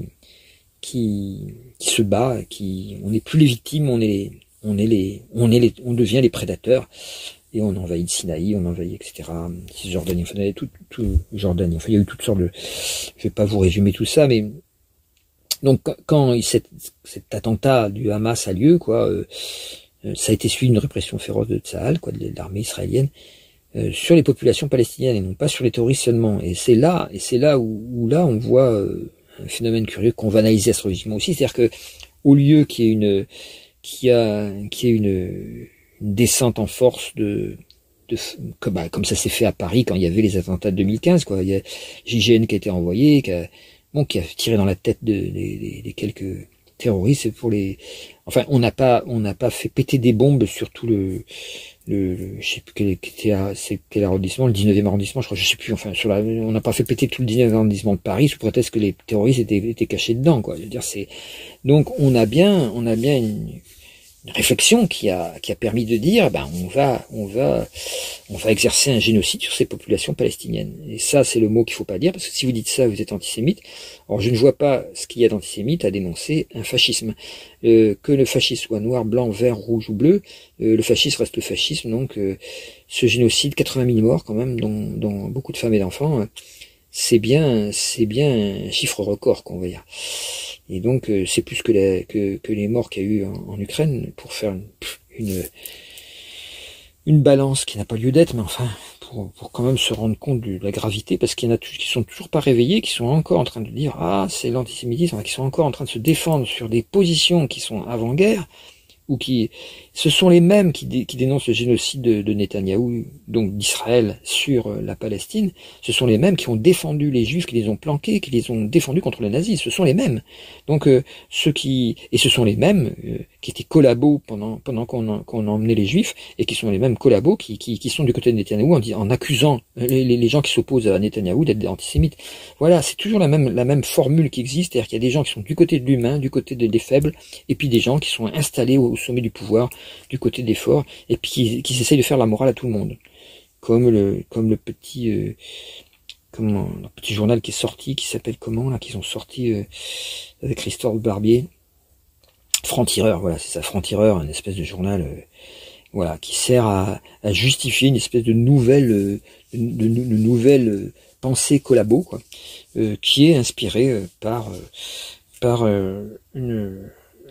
S1: qui, qui se bat, qui, on n'est plus les victimes, on est, on est les, on est les, on devient les prédateurs. Et on envahit le Sinaï, on envahit, et cetera. Cisjordanie, enfin, il y a tout, tout, Jordanie, enfin, il y a eu toutes sortes de, je vais pas vous résumer tout ça, mais, donc, quand cet, cet attentat du Hamas a lieu, quoi, euh, ça a été suivi d'une répression féroce de Tsahal, quoi, de l'armée israélienne, euh, sur les populations palestiniennes et non pas sur les terroristes seulement. Et c'est là, et c'est là où, où là, on voit euh, un phénomène curieux qu'on va analyser astrologiquement aussi, c'est-à-dire que, au lieu qu'il y ait une, qu'il y a, qu'il y ait une, une descente en force de, de comme, bah, comme ça s'est fait à Paris quand il y avait les attentats de deux mille quinze, quoi. Il y a J G N qui a été envoyé, qui a, bon, qui a tiré dans la tête de, des, des quelques terroristes pour les, enfin, on n'a pas, on n'a pas fait péter des bombes sur tout le, le, le je sais plus quel, quel, c'est quel arrondissement, le dix-neuvième arrondissement, je crois, je sais plus, enfin, sur la, on n'a pas fait péter tout le dix-neuvième arrondissement de Paris sous prétexte que les terroristes étaient, étaient cachés dedans, quoi. Je veux dire, c'est, donc, on a bien, on a bien une, une réflexion qui a qui a permis de dire ben on va on va on va exercer un génocide sur ces populations palestiniennes. Et ça c'est le mot qu'il faut pas dire, parce que si vous dites ça vous êtes antisémite. Or je ne vois pas ce qu'il y a d'antisémite à dénoncer un fascisme. Euh, que le fascisme soit noir, blanc, vert, rouge ou bleu, euh, le fascisme reste le fascisme. Donc euh, ce génocide, quatre-vingt mille morts quand même, dont, dont beaucoup de femmes et d'enfants, euh, c'est bien c'est bien un chiffre record qu'on va dire. Et donc euh, c'est plus que, la, que, que les morts qu'il y a eu en, en Ukraine pour faire une, une, une balance qui n'a pas lieu d'être, mais enfin pour, pour quand même se rendre compte de la gravité, parce qu'il y en a tous qui sont toujours pas réveillés, qui sont encore en train de dire ah c'est l'antisémitisme, qui sont encore en train de se défendre sur des positions qui sont avant-guerre, ou qui, ce sont les mêmes qui, dé, qui dénoncent le génocide de, de Netanyahou, donc d'Israël, sur euh, la Palestine. Ce sont les mêmes qui ont défendu les Juifs, qui les ont planqués, qui les ont défendus contre les nazis. Ce sont les mêmes. Donc euh, ceux qui, et ce sont les mêmes euh, qui étaient collabos pendant pendant qu'on qu'on emmenait les Juifs, et qui sont les mêmes collabos qui qui, qui sont du côté de Netanyahou en, en accusant les, les, les gens qui s'opposent à Netanyahou d'être des antisémites. Voilà, c'est toujours la même la même formule qui existe, c'est-à-dire qu'il y a des gens qui sont du côté de l'humain, du côté des, des faibles, et puis des gens qui sont installés au, au sommet du pouvoir, du côté des forts, et puis qui, qui essayent de faire la morale à tout le monde, comme le comme le petit euh, comment le petit journal qui est sorti, qui s'appelle comment là, qu'ils ont sorti euh, avec Christophe Barbier, Franc-Tireur, voilà, c'est ça, Franc-Tireur, une espèce de journal euh, voilà, qui sert à, à justifier une espèce de nouvelle euh, de, de, de nouvelle euh, pensée collabo, quoi, euh, qui est inspirée euh, par euh, par euh, une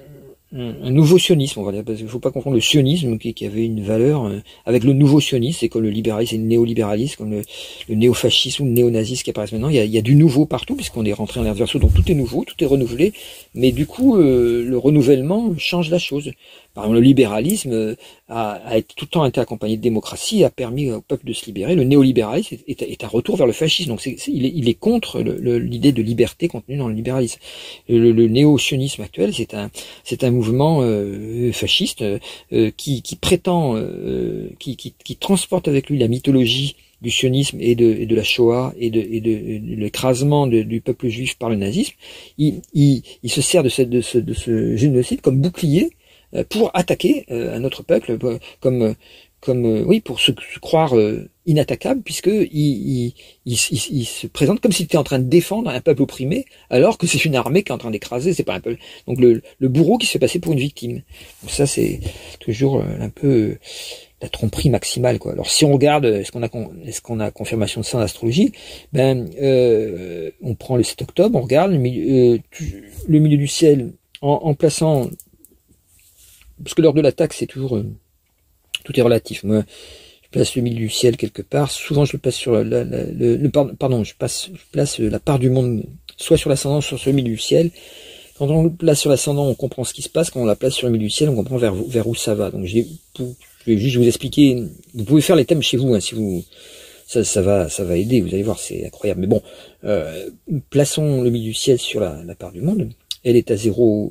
S1: un nouveau sionisme, on va dire, parce qu'il ne faut pas confondre le sionisme qui, qui avait une valeur euh, avec le nouveau sionisme, c'est comme le libéralisme et le néolibéralisme, comme le, le néofascisme ou le néonazisme qui apparaissent maintenant. Il y a, il y a du nouveau partout, puisqu'on est rentré en l'ère Verseau, donc tout est nouveau, tout est renouvelé, mais du coup, euh, le renouvellement change la chose. Par exemple, le libéralisme euh, a, a tout le temps été accompagné de démocratie, a permis au peuple de se libérer. Le néolibéralisme est, est, est un retour vers le fascisme, donc c'est, c'est, il, est, il est contre l'idée de liberté contenue dans le libéralisme. Le, le néo-sionisme actuel, c'est un, c'est un mouvement euh, fasciste euh, qui, qui prétend, euh, qui, qui, qui transporte avec lui la mythologie du sionisme et de, et de la Shoah et de, et de, de l'écrasement du peuple juif par le nazisme. Il, il, il se sert de, cette, de, ce, de ce génocide comme bouclier pour attaquer euh, un autre peuple, comme, comme euh, oui, pour se, se croire euh, inattaquable, puisque il, il, il, il, il se présente comme s'il était en train de défendre un peuple opprimé, alors que c'est une armée qui est en train d'écraser. C'est pas un peu donc le, le bourreau qui se fait passer pour une victime. Donc ça, c'est toujours un peu la tromperie maximale, quoi. Alors si on regarde, est-ce qu'on a, est-ce qu'on a confirmation de ça en astrologie? Ben, euh, on prend le sept octobre, on regarde le milieu, euh, le milieu du ciel en, en plaçant, parce que l'heure de l'attaque c'est toujours, euh, tout est relatif. Moi, je place le milieu du ciel quelque part. Souvent, je le place sur la, la, la, le, le, pardon, je, passe, je place la part du monde, soit sur l'ascendant, soit sur le milieu du ciel. Quand on le place sur l'ascendant, on comprend ce qui se passe. Quand on la place sur le milieu du ciel, on comprend vers, vers où ça va. Donc, je vais juste vous expliquer. Vous pouvez faire les thèmes chez vous, hein, si vous, ça, ça va, ça va aider. Vous allez voir, c'est incroyable. Mais bon, euh, plaçons le milieu du ciel sur la, la part du monde. Elle est à zéro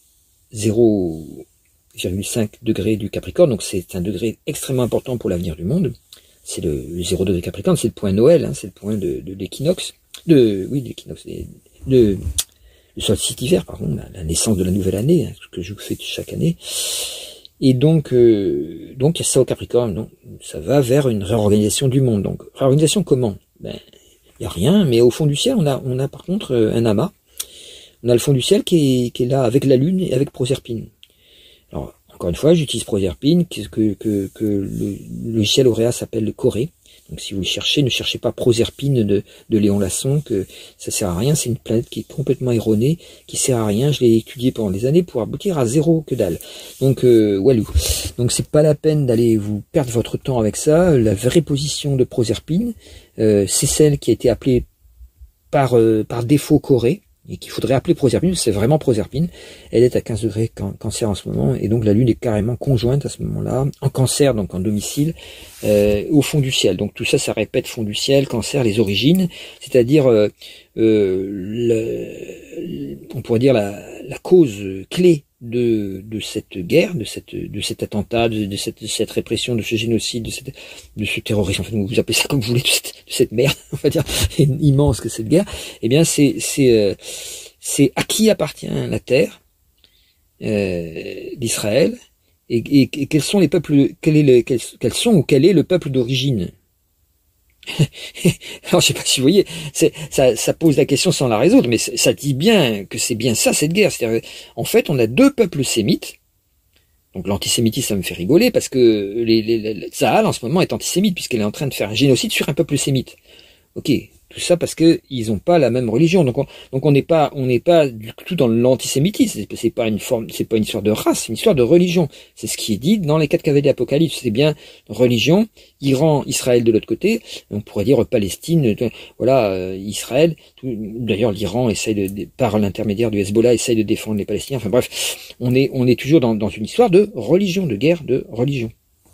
S1: virgule cinq degrés du Capricorne. Donc, c'est un degré extrêmement important pour l'avenir du monde. C'est le, le zéro degré Capricorne. C'est le point Noël. Hein, c'est le point de, de l'équinoxe. De, oui, de l'équinoxe. De, le solstice d'hiver, pardon, la, la naissance de la nouvelle année, hein, ce que je fais chaque année. Et donc, euh, donc il y a ça au Capricorne, non, ça va vers une réorganisation du monde. Donc, réorganisation comment? Ben, il y a rien, mais au fond du ciel, on a, on a par contre un amas. On a le fond du ciel qui est, qui est là avec la Lune et avec Proserpine. Alors, encore une fois, j'utilise Proserpine, que, que, que, que le logiciel Auréa s'appelle le Corée. Donc si vous le cherchez, ne cherchez pas Proserpine de, de Léon Lasson, que ça sert à rien, c'est une planète qui est complètement erronée, qui sert à rien, je l'ai étudié pendant des années pour aboutir à zéro que dalle. Donc euh, walou. Donc c'est pas la peine d'aller vous perdre votre temps avec ça. La vraie position de Proserpine, euh, c'est celle qui a été appelée par, euh, par défaut Corée, et qu'il faudrait appeler Proserpine, c'est vraiment Proserpine. Elle est à quinze degrés can cancer en ce moment, et donc la Lune est carrément conjointe à ce moment-là, en cancer, donc en domicile, euh, au fond du ciel. Donc tout ça, ça répète fond du ciel, cancer, les origines, c'est-à-dire, euh, euh, le, on pourrait dire la, la cause clé de, de cette guerre, de cette, de cet attentat, de, de, cette, de cette répression, de ce génocide, de, cette, de ce terrorisme, en fait, vous appelez ça comme vous voulez, de cette, de cette merde, on va dire, immense que cette guerre, eh bien, c'est, c'est, euh, c'est à qui appartient la terre euh, d'Israël, et, et, et quels sont les peuples, quel est le, quels, quels sont ou quel est le peuple d'origine. Alors je sais pas si vous voyez, ça, ça pose la question sans la résoudre, mais ça dit bien que c'est bien ça cette guerre. C'est-à-dire, en fait, on a deux peuples sémites. Donc l'antisémitisme, ça me fait rigoler parce que les, les, les, Tsahal en ce moment est antisémite puisqu'elle est en train de faire un génocide sur un peuple sémite. Ok, tout ça parce que ils ont pas la même religion. Donc on, donc on n'est pas, on n'est pas du tout dans l'antisémitisme. C'est pas une forme, c'est pas une histoire de race, c'est une histoire de religion. C'est ce qui est dit dans les quatre cavaliers d'Apocalypse. C'est bien religion, Iran, Israël de l'autre côté. On pourrait dire Palestine, voilà, euh, Israël. D'ailleurs, l'Iran essaye de, de par l'intermédiaire du Hezbollah, essaye de défendre les Palestiniens. Enfin bref, on est, on est toujours dans, dans une histoire de religion, de guerre de religion.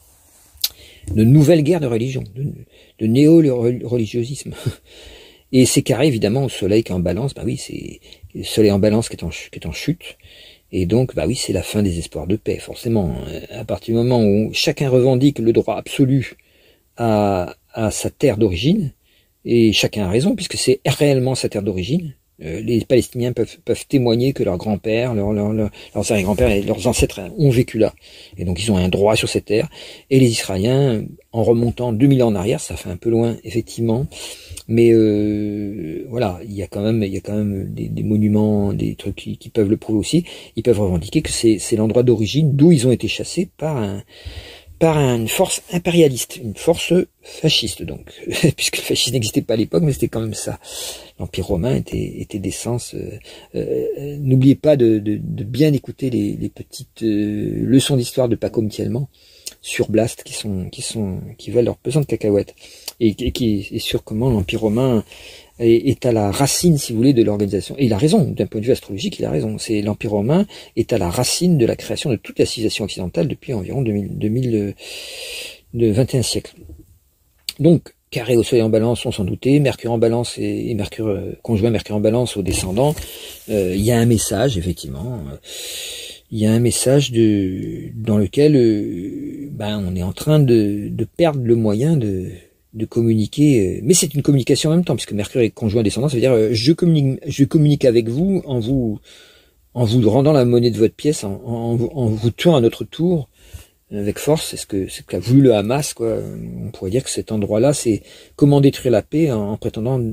S1: De nouvelle guerre de religion, de, de néo-religiosisme. Et c'est carré évidemment au soleil qui est en balance, bah oui, c'est le soleil en balance qui est en, qui est en chute, et donc bah oui, c'est la fin des espoirs de paix, forcément. À partir du moment où chacun revendique le droit absolu à, à sa terre d'origine, et chacun a raison, puisque c'est réellement sa terre d'origine, Euh, les Palestiniens peuvent, peuvent témoigner que leurs grands-pères, leur, leur, leur, leurs arrière-grands-pères et leurs ancêtres ont vécu là. Et donc ils ont un droit sur cette terre. Et les Israéliens, en remontant deux mille ans en arrière, ça fait un peu loin, effectivement. Mais euh, voilà, il y a quand même, il y a quand même des, des monuments, des trucs qui, qui peuvent le prouver aussi. Ils peuvent revendiquer que c'est, c'est l'endroit d'origine d'où ils ont été chassés par un par une force impérialiste, une force fasciste donc, puisque le fascisme n'existait pas à l'époque, mais c'était quand même ça. L'Empire romain était, était d'essence. Euh, euh, N'oubliez pas de, de, de bien écouter les, les petites euh, leçons d'histoire de Paco Mitielman sur Blast, qui sont, qui sont, qui valent leur pesant de cacahuètes, et, et qui est sur comment l'Empire romain est, est à la racine, si vous voulez, de l'organisation. Et il a raison, d'un point de vue astrologique, il a raison. C'est l'Empire romain est à la racine de la création de toute la civilisation occidentale depuis environ deux mille, deux mille, de vingt et un siècles. Donc, carré au soleil en balance, on s'en doutait, Mercure en balance et, et Mercure euh, conjoint Mercure en balance au descendant, euh, il y a un message, effectivement, euh, il y a un message de dans lequel euh, ben, on est en train de, de perdre le moyen de, de communiquer, euh, mais c'est une communication en même temps, puisque Mercure est conjoint descendant, ça veut dire euh, je communique je communique avec vous en vous en vous rendant la monnaie de votre pièce, en, en, en vous tuant à notre tour, avec force. C'est ce que c'est qu'a voulu le Hamas, quoi. On pourrait dire que cet endroit-là, c'est comment détruire la paix en, en prétendant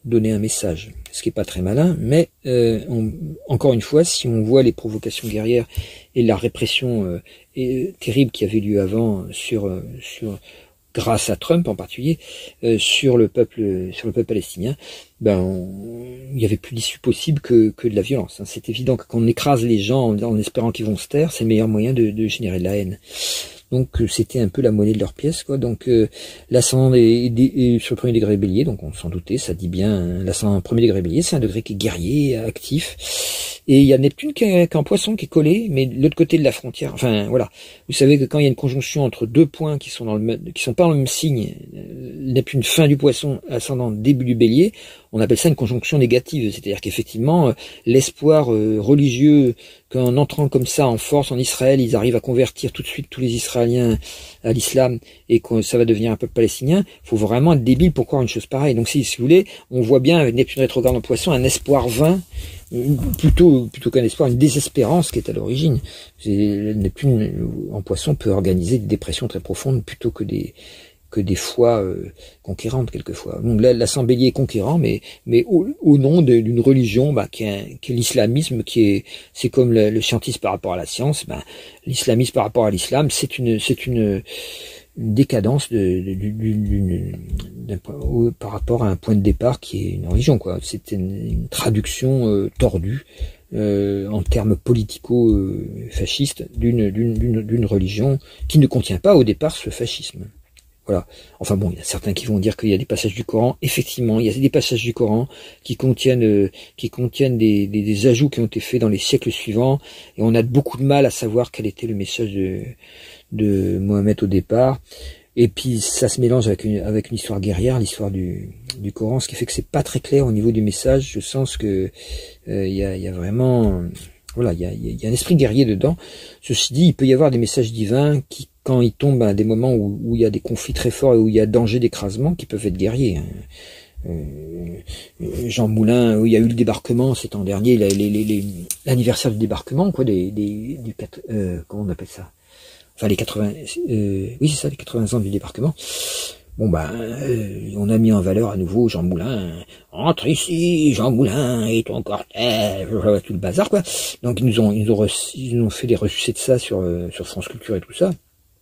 S1: donner un message, ce qui est pas très malin, mais euh, on, encore une fois, si on voit les provocations guerrières et la répression euh, et, terrible qui avait lieu avant sur euh, sur grâce à Trump en particulier euh, sur le peuple sur le peuple palestinien, ben on, il y avait plus d'issue possible que que de la violence. Hein. C'est évident que quand on écrase les gens en, en espérant qu'ils vont se taire, c'est le meilleur moyen de, de générer de la haine. Donc c'était un peu la monnaie de leur pièce, quoi. Donc euh, l'ascendant est, est, est sur le premier degré bélier, donc on s'en doutait, ça dit bien, hein, l'ascendant premier degré bélier, c'est un degré qui est guerrier, actif. Et il y a Neptune qui est, qui est en poisson, qui est collé, mais de l'autre côté de la frontière. Enfin voilà, vous savez que quand il y a une conjonction entre deux points qui sont dans le qui sont pas dans le même signe, Neptune fin du poisson, ascendant début du bélier, on appelle ça une conjonction négative, c'est-à-dire qu'effectivement l'espoir euh, religieux qu'en entrant comme ça en force en Israël, ils arrivent à convertir tout de suite tous les Israéliens à l'islam et que ça va devenir un peuple palestinien, il faut vraiment être débile pour croire une chose pareille. Donc si, si vous voulez, on voit bien avec Neptune rétrograde en poisson un espoir vain, plutôt plutôt qu'un espoir, une désespérance qui est à l'origine. Neptune en poisson peut organiser des dépressions très profondes plutôt que des que des fois euh, conquérantes quelquefois. Donc là, l'ascendant bélier est conquérant, mais mais au, au nom d'une religion bah, qui est, qui est l'islamisme, qui est c'est comme le, le scientisme par rapport à la science. Bah, l'islamisme par rapport à l'islam, c'est une c'est une, une décadence de, de, d'une, d'un, par rapport à un point de départ qui est une religion, quoi. C'est une, une traduction euh, tordue euh, en termes politico-fascistes d'une d'une d'une d'une religion qui ne contient pas au départ ce fascisme. Voilà. Enfin bon, il y a certains qui vont dire qu'il y a des passages du Coran. Effectivement, il y a des passages du Coran qui contiennent, euh, qui contiennent des, des, des ajouts qui ont été faits dans les siècles suivants. Et on a beaucoup de mal à savoir quel était le message de, de Mohammed au départ. Et puis ça se mélange avec une, avec une histoire guerrière, l'histoire du, du Coran, ce qui fait que c'est pas très clair au niveau du message. Je sens que euh, il y a, il y a vraiment, voilà, il y a, il y a un esprit guerrier dedans. Ceci dit, il peut y avoir des messages divins qui, quand ils tombent à des moments où, où il y a des conflits très forts et où il y a danger d'écrasement, qui peuvent être guerriers. Hein. Euh, Jean Moulin, où il y a eu le débarquement, c'est l'an dernier, l'anniversaire du débarquement, quoi, des, des, du, euh, comment on appelle ça? Enfin, les quatre-vingts, euh, oui, c'est ça, les quatre-vingts ans du débarquement. Bon, ben, euh, on a mis en valeur à nouveau Jean Moulin. Entre ici, Jean Moulin et ton cortège, tout le bazar, quoi. Donc, ils nous ont, ils nous ont, reçu, ils nous ont fait des ressuscités de ça sur, euh, sur France Culture et tout ça.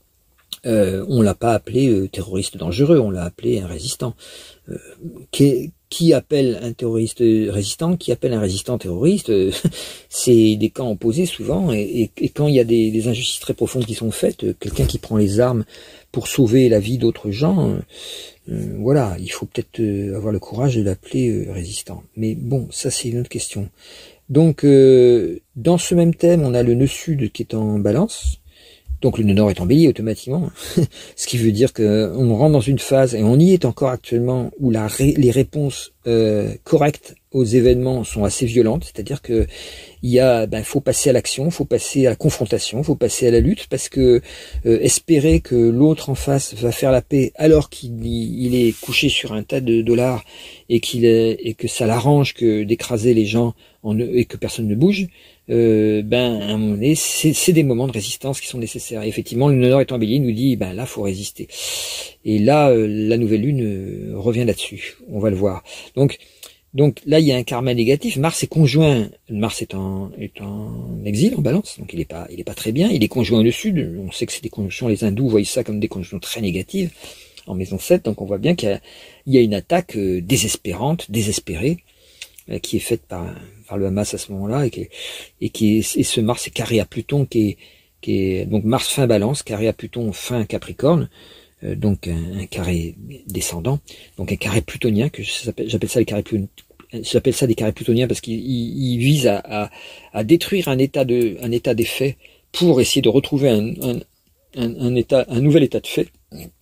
S1: Euh, on l'a pas appelé euh, terroriste dangereux, on l'a appelé un résistant. Euh, qui, qui appelle un terroriste résistant, qui appelle un résistant terroriste, euh, c'est des camps opposés souvent, et, et, et quand il y a des, des injustices très profondes qui sont faites, euh, quelqu'un qui prend les armes pour sauver la vie d'autres gens, euh, euh, voilà, il faut peut-être euh, avoir le courage de l'appeler euh, résistant. Mais bon, ça c'est une autre question. Donc, euh, dans ce même thème, on a le nœud sud qui est en balance. Donc le nœud nord est en bélier automatiquement, ce qui veut dire qu'on rentre dans une phase, et on y est encore actuellement, où la ré, les réponses euh, correctes aux événements sont assez violentes, c'est-à-dire que il y a, ben, faut passer à l'action, faut passer à la confrontation, faut passer à la lutte, parce que euh, espérer que l'autre en face va faire la paix alors qu'il il est couché sur un tas de dollars et qu'il est, et que ça l'arrange que d'écraser les gens en, et que personne ne bouge. Euh, ben, à un moment donné, c'est des moments de résistance qui sont nécessaires. Et effectivement, le nœud nord étant bélier nous dit, ben là, faut résister. Et là, euh, la nouvelle lune euh, revient là-dessus. On va le voir. Donc, donc là, il y a un karma négatif. Mars est conjoint. Mars est en, est en exil, en balance. Donc, il est pas, il est pas très bien. Il est conjoint au sud. On sait que c'est des conjonctions. Les hindous voient ça comme des conjonctions très négatives en maison sept. Donc, on voit bien qu'il y, y a une attaque euh, désespérante, désespérée, euh, qui est faite par par le Hamas à ce moment-là, et qui, et qui est, et ce Mars est carré à Pluton, qui est, qui est donc Mars fin Balance, carré à Pluton fin Capricorne, euh, donc un, un carré descendant, donc un carré plutonien, que j'appelle ça les carrés j'appelle ça des carrés plutoniens parce qu'ils visent à, à, à détruire un état de, un état des faits pour essayer de retrouver un, un, un, un état, un nouvel état de fait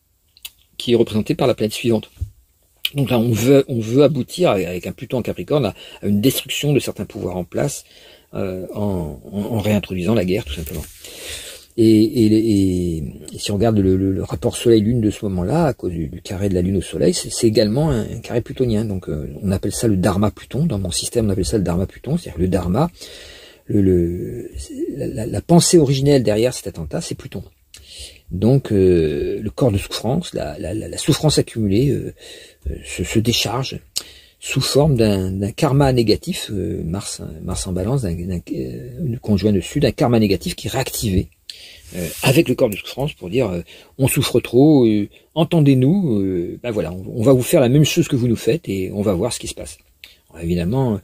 S1: qui est représenté par la planète suivante. Donc là, on veut, on veut aboutir avec un Pluton en Capricorne à, à une destruction de certains pouvoirs en place, euh, en, en, en réintroduisant la guerre, tout simplement. Et, et, et, et si on regarde le, le, le rapport Soleil-Lune de ce moment-là, à cause du, du carré de la Lune au Soleil, c'est également un, un carré plutonien. Donc euh, on appelle ça le Dharma Pluton. Dans mon système, on appelle ça le Dharma Pluton, c'est-à-dire le Dharma. Le, le, la, la pensée originelle derrière cet attentat, c'est Pluton. Donc euh, le corps de souffrance, la, la, la souffrance accumulée euh, euh, se, se décharge sous forme d'un karma négatif, euh, Mars, Mars en balance, d'un euh, conjoint dessus, d'un karma négatif qui est réactivé euh, avec le corps de souffrance pour dire euh, on souffre trop, euh, entendez-nous, euh, ben voilà, on, on va vous faire la même chose que vous nous faites et on va voir ce qui se passe. Alors, évidemment,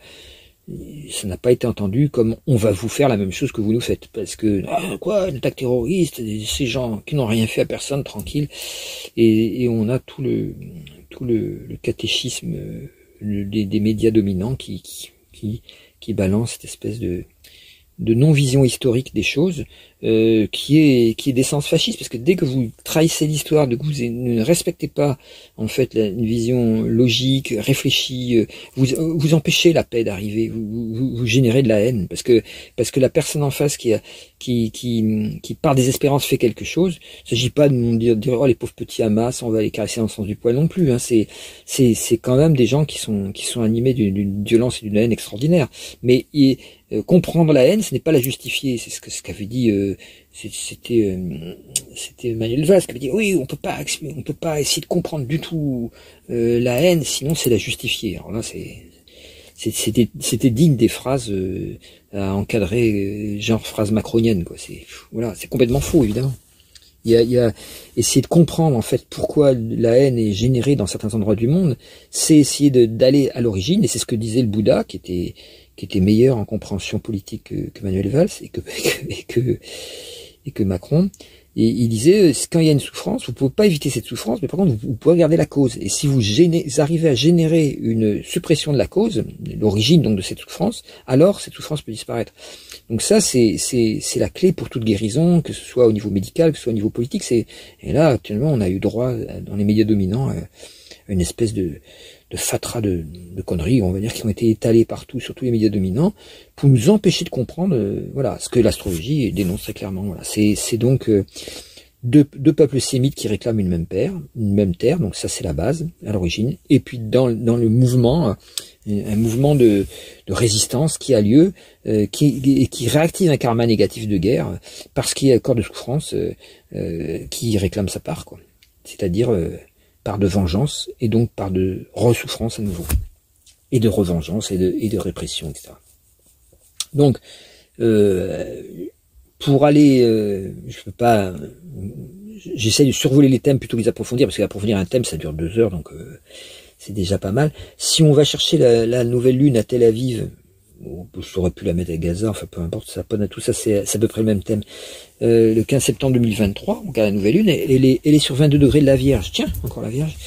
S1: ça n'a pas été entendu comme on va vous faire la même chose que vous nous faites, parce que ah, quoi, une attaque terroriste, ces gens qui n'ont rien fait à personne, tranquille, et, et on a tout le tout le, le catéchisme le, des, des médias dominants qui qui qui, qui balance cette espèce de de non-vision historique des choses, euh, qui est qui est d'essence fasciste, parce que dès que vous trahissez l'histoire, de que vous ne respectez pas en fait la, une vision logique, réfléchie, vous vous empêchez la paix d'arriver, vous, vous, vous générez de la haine, parce que parce que la personne en face qui a qui qui qui par désespérance fait quelque chose, il s'agit pas de nous dire, dire oh les pauvres petits Hamas, on va les caresser dans le sens du poil non plus, hein, c'est c'est c'est quand même des gens qui sont qui sont animés d'une violence et d'une haine extraordinaire, mais il, Euh, comprendre la haine, ce n'est pas la justifier. C'est ce que ce qu'avait dit, euh, c'était euh, c'était Manuel Valls qui avait dit oui, on peut pas on peut pas essayer de comprendre du tout euh, la haine, sinon c'est la justifier. Alors là, c'est c'était c'était digne des phrases euh, à encadrer, euh, genre phrases macroniennes, quoi. C'est voilà, c'est complètement faux, évidemment. Il y a, il y a essayer de comprendre en fait pourquoi la haine est générée dans certains endroits du monde, c'est essayer d'aller à l'origine, et c'est ce que disait le Bouddha, qui était qui était meilleur en compréhension politique que, que Manuel Valls et que, et que et que Macron. Et il disait, quand il y a une souffrance, vous ne pouvez pas éviter cette souffrance, mais par contre, vous, vous pouvez regarder la cause. Et si vous, gênez, vous arrivez à générer une suppression de la cause, l'origine donc de cette souffrance, alors cette souffrance peut disparaître. Donc ça, c'est c'est c'est la clé pour toute guérison, que ce soit au niveau médical, que ce soit au niveau politique. C'est et là, actuellement, on a eu droit dans les médias dominants à une espèce de de fatras de, de conneries, on va dire, qui ont été étalées partout sur tous les médias dominants pour nous empêcher de comprendre, euh, voilà, ce que l'astrologie dénonce très clairement. Voilà, c'est c'est donc euh, deux, deux peuples sémites qui réclament une même terre, une même terre. Donc ça, c'est la base à l'origine. Et puis dans dans le mouvement, un mouvement de, de résistance qui a lieu, euh, qui qui réactive un karma négatif de guerre parce qu'il y a un corps de souffrance euh, euh, qui réclame sa part, quoi. C'est-à-dire euh, par de vengeance, et donc par de ressouffrance à nouveau, et de revengeance, et de, et de répression, et cetera. Donc, euh, pour aller, euh, je peux pas, j'essaie de survoler les thèmes plutôt que les approfondir, parce qu'approfondir un thème, ça dure deux heures, donc euh, c'est déjà pas mal. Si on va chercher la, la nouvelle lune à Tel Aviv, je aurais pu la mettre à Gaza, enfin peu importe, ça, tout ça c'est à peu près le même thème. Euh, le quinze septembre deux mille vingt-trois, on regarde la nouvelle lune, elle est, elle est sur vingt-deux degrés de la Vierge, tiens, encore la Vierge,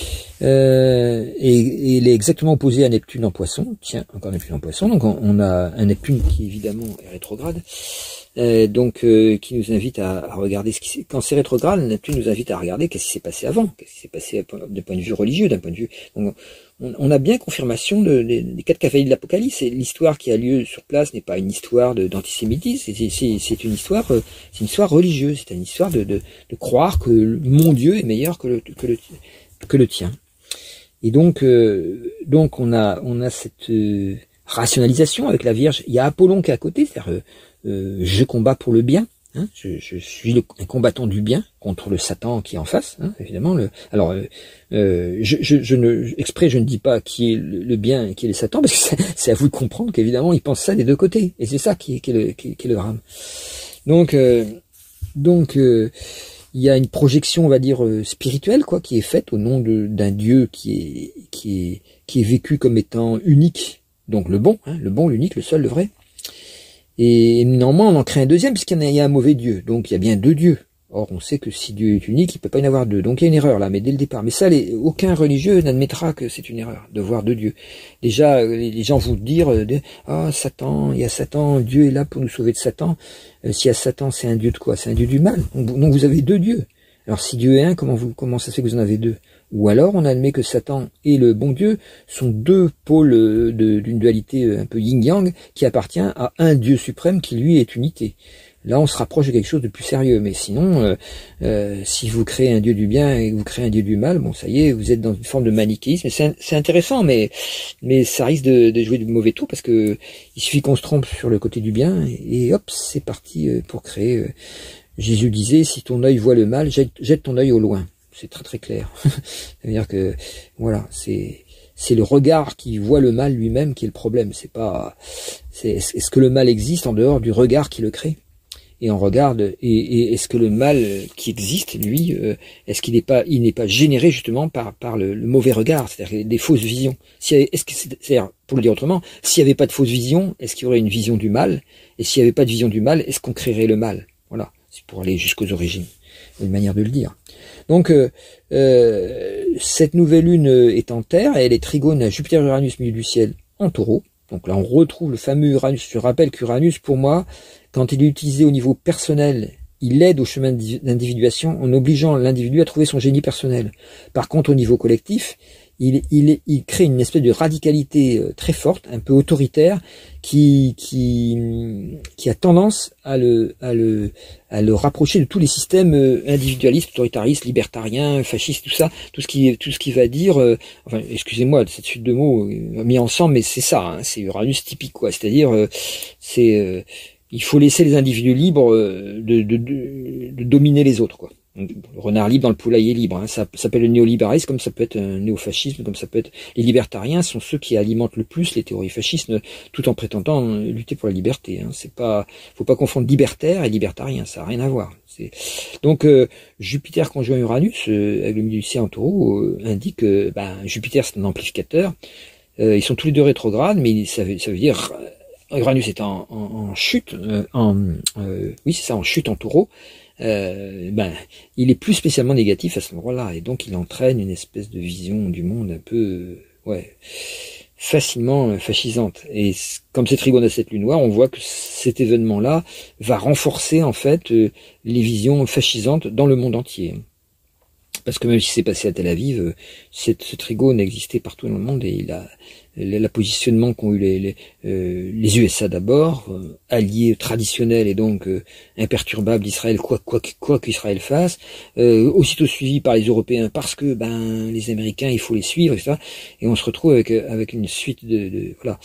S1: euh, et, et elle est exactement opposée à Neptune en Poisson, tiens, encore Neptune en Poisson, donc on, on a un Neptune qui évidemment est rétrograde, euh, donc euh, qui nous invite à, à regarder ce qui s'est, quand c'est rétrograde, Neptune nous invite à regarder qu'est-ce qui s'est passé avant, qu'est-ce qui s'est passé d'un point de vue religieux, d'un point de vue, donc, on a bien confirmation de, de, des quatre cavaliers de l'Apocalypse. Et l'histoire qui a lieu sur place n'est pas une histoire d'antisémitisme, c'est une histoire, c'est une histoire religieuse. C'est une histoire de, de, de croire que mon Dieu est meilleur que le, que le, que le tien. Et donc, euh, donc on a, on a cette euh, rationalisation avec la Vierge. Il y a Apollon qui est à côté, c'est-à-dire euh, je combats pour le bien. Hein, je, je suis le, un combattant du bien contre le Satan qui est en face, hein, évidemment. Le, alors, euh, euh, je, je, je ne, exprès, je ne dis pas qui est le, le bien et qui est le Satan, parce que c'est à vous de comprendre qu'évidemment, ils pensent ça des deux côtés, et c'est ça qui est, qui est le, qui, qui est le drame. Donc, euh, donc, euh, il y a une projection, on va dire euh, spirituelle, quoi, qui est faite au nom d'un Dieu qui est, qui est, qui est vécu comme étant unique, donc le bon, hein, le bon, l'unique, le seul, le vrai. Et néanmoins, on en crée un deuxième, puisqu'il y a un mauvais Dieu. Donc, il y a bien deux dieux. Or, on sait que si Dieu est unique, il ne peut pas y en avoir deux. Donc, il y a une erreur là, mais dès le départ. Mais ça, les, aucun religieux n'admettra que c'est une erreur de voir deux dieux. Déjà, les gens vont dire, ah, Satan, il y a Satan, Dieu est là pour nous sauver de Satan. Euh, S'il y a Satan, c'est un dieu de quoi? C'est un dieu du mal. Donc, donc, vous avez deux dieux. Alors, si Dieu est un, comment, vous, comment ça se fait que vous en avez deux? Ou alors, on admet que Satan et le bon Dieu sont deux pôles d'une dualité un peu yin-yang qui appartient à un Dieu suprême qui, lui, est unité. Là, on se rapproche de quelque chose de plus sérieux. Mais sinon, euh, euh, si vous créez un Dieu du bien et que vous créez un Dieu du mal, bon, ça y est, vous êtes dans une forme de manichéisme. C'est intéressant, mais mais ça risque de, de jouer du mauvais tour, parce que il suffit qu'on se trompe sur le côté du bien et, et hop, c'est parti pour créer... Euh, Jésus disait, si ton œil voit le mal, jette, jette ton œil au loin. c'est très très clair. C'est-à-dire que, voilà, c'est c'est le regard qui voit le mal lui-même qui est le problème. C'est pas, c'est est-ce que le mal existe en dehors du regard qui le crée? Et on regarde, et, et est-ce que le mal qui existe, lui, euh, est-ce qu'il n'est pas, il n'est pas généré justement par par le, le mauvais regard, c'est-à-dire des fausses visions. Si, est-ce que c'est, c'est-à-dire, pour le dire autrement, s'il n'y avait pas de fausses visions, est-ce qu'il y aurait une vision du mal? Et s'il n'y avait pas de vision du mal, est-ce qu'on créerait le mal? Voilà, c'est pour aller jusqu'aux origines, une manière de le dire. Donc, euh, euh, cette nouvelle lune est en Terre, et elle est trigone à Jupiter-Uranus, milieu du ciel, en Taureau. Donc là, on retrouve le fameux Uranus. Je rappelle qu'Uranus, pour moi, quand il est utilisé au niveau personnel, il aide au chemin d'individuation en obligeant l'individu à trouver son génie personnel. Par contre, au niveau collectif, il, il, il crée une espèce de radicalité très forte, un peu autoritaire, qui, qui, qui a tendance à le, à, le, à le rapprocher de tous les systèmes individualistes, autoritaristes, libertariens, fascistes, tout ça, tout ce qui, tout ce qui va dire, euh, enfin, excusez-moi de cette suite de mots euh, mis ensemble, mais c'est ça, hein, c'est Uranus typique, quoi. C'est-à-dire, euh, c'est, euh, il faut laisser les individus libres euh, de, de, de, de dominer les autres, quoi. Le renard libre dans le poulailler libre, hein. Ça, ça s'appelle le néolibéralisme, comme ça peut être un néofascisme, comme ça peut être... Les libertariens sont ceux qui alimentent le plus les théories fascistes, tout en prétendant lutter pour la liberté. Hein. C'est pas, faut pas confondre libertaire et libertarien, ça n'a rien à voir. Donc euh, Jupiter conjoint Uranus, euh, avec le milieu du ciel en Taureau, euh, indique que ben, Jupiter c'est un amplificateur. Euh, ils sont tous les deux rétrogrades, mais ça veut, ça veut dire Uranus est en, en, en chute, euh, en, euh, oui c'est ça, en chute en Taureau. Euh, ben, il est plus spécialement négatif à ce moment-là, et donc il entraîne une espèce de vision du monde un peu, euh, ouais, facilement euh, fascisante. Et comme c'est trigone à cette lune noire, on voit que cet événement-là va renforcer en fait euh, les visions fascisantes dans le monde entier. Parce que même si c'est passé à Tel Aviv, euh, cette, ce trigone existait partout dans le monde, et il a le positionnement qu'ont eu les, les, euh, les U S A d'abord, euh, alliés traditionnels et donc euh, imperturbables d'Israël, quoi quoi quoi qu'Israël fasse, euh, aussitôt suivi par les Européens parce que ben les Américains il faut les suivre et ça, et on se retrouve avec avec une suite de, de voilà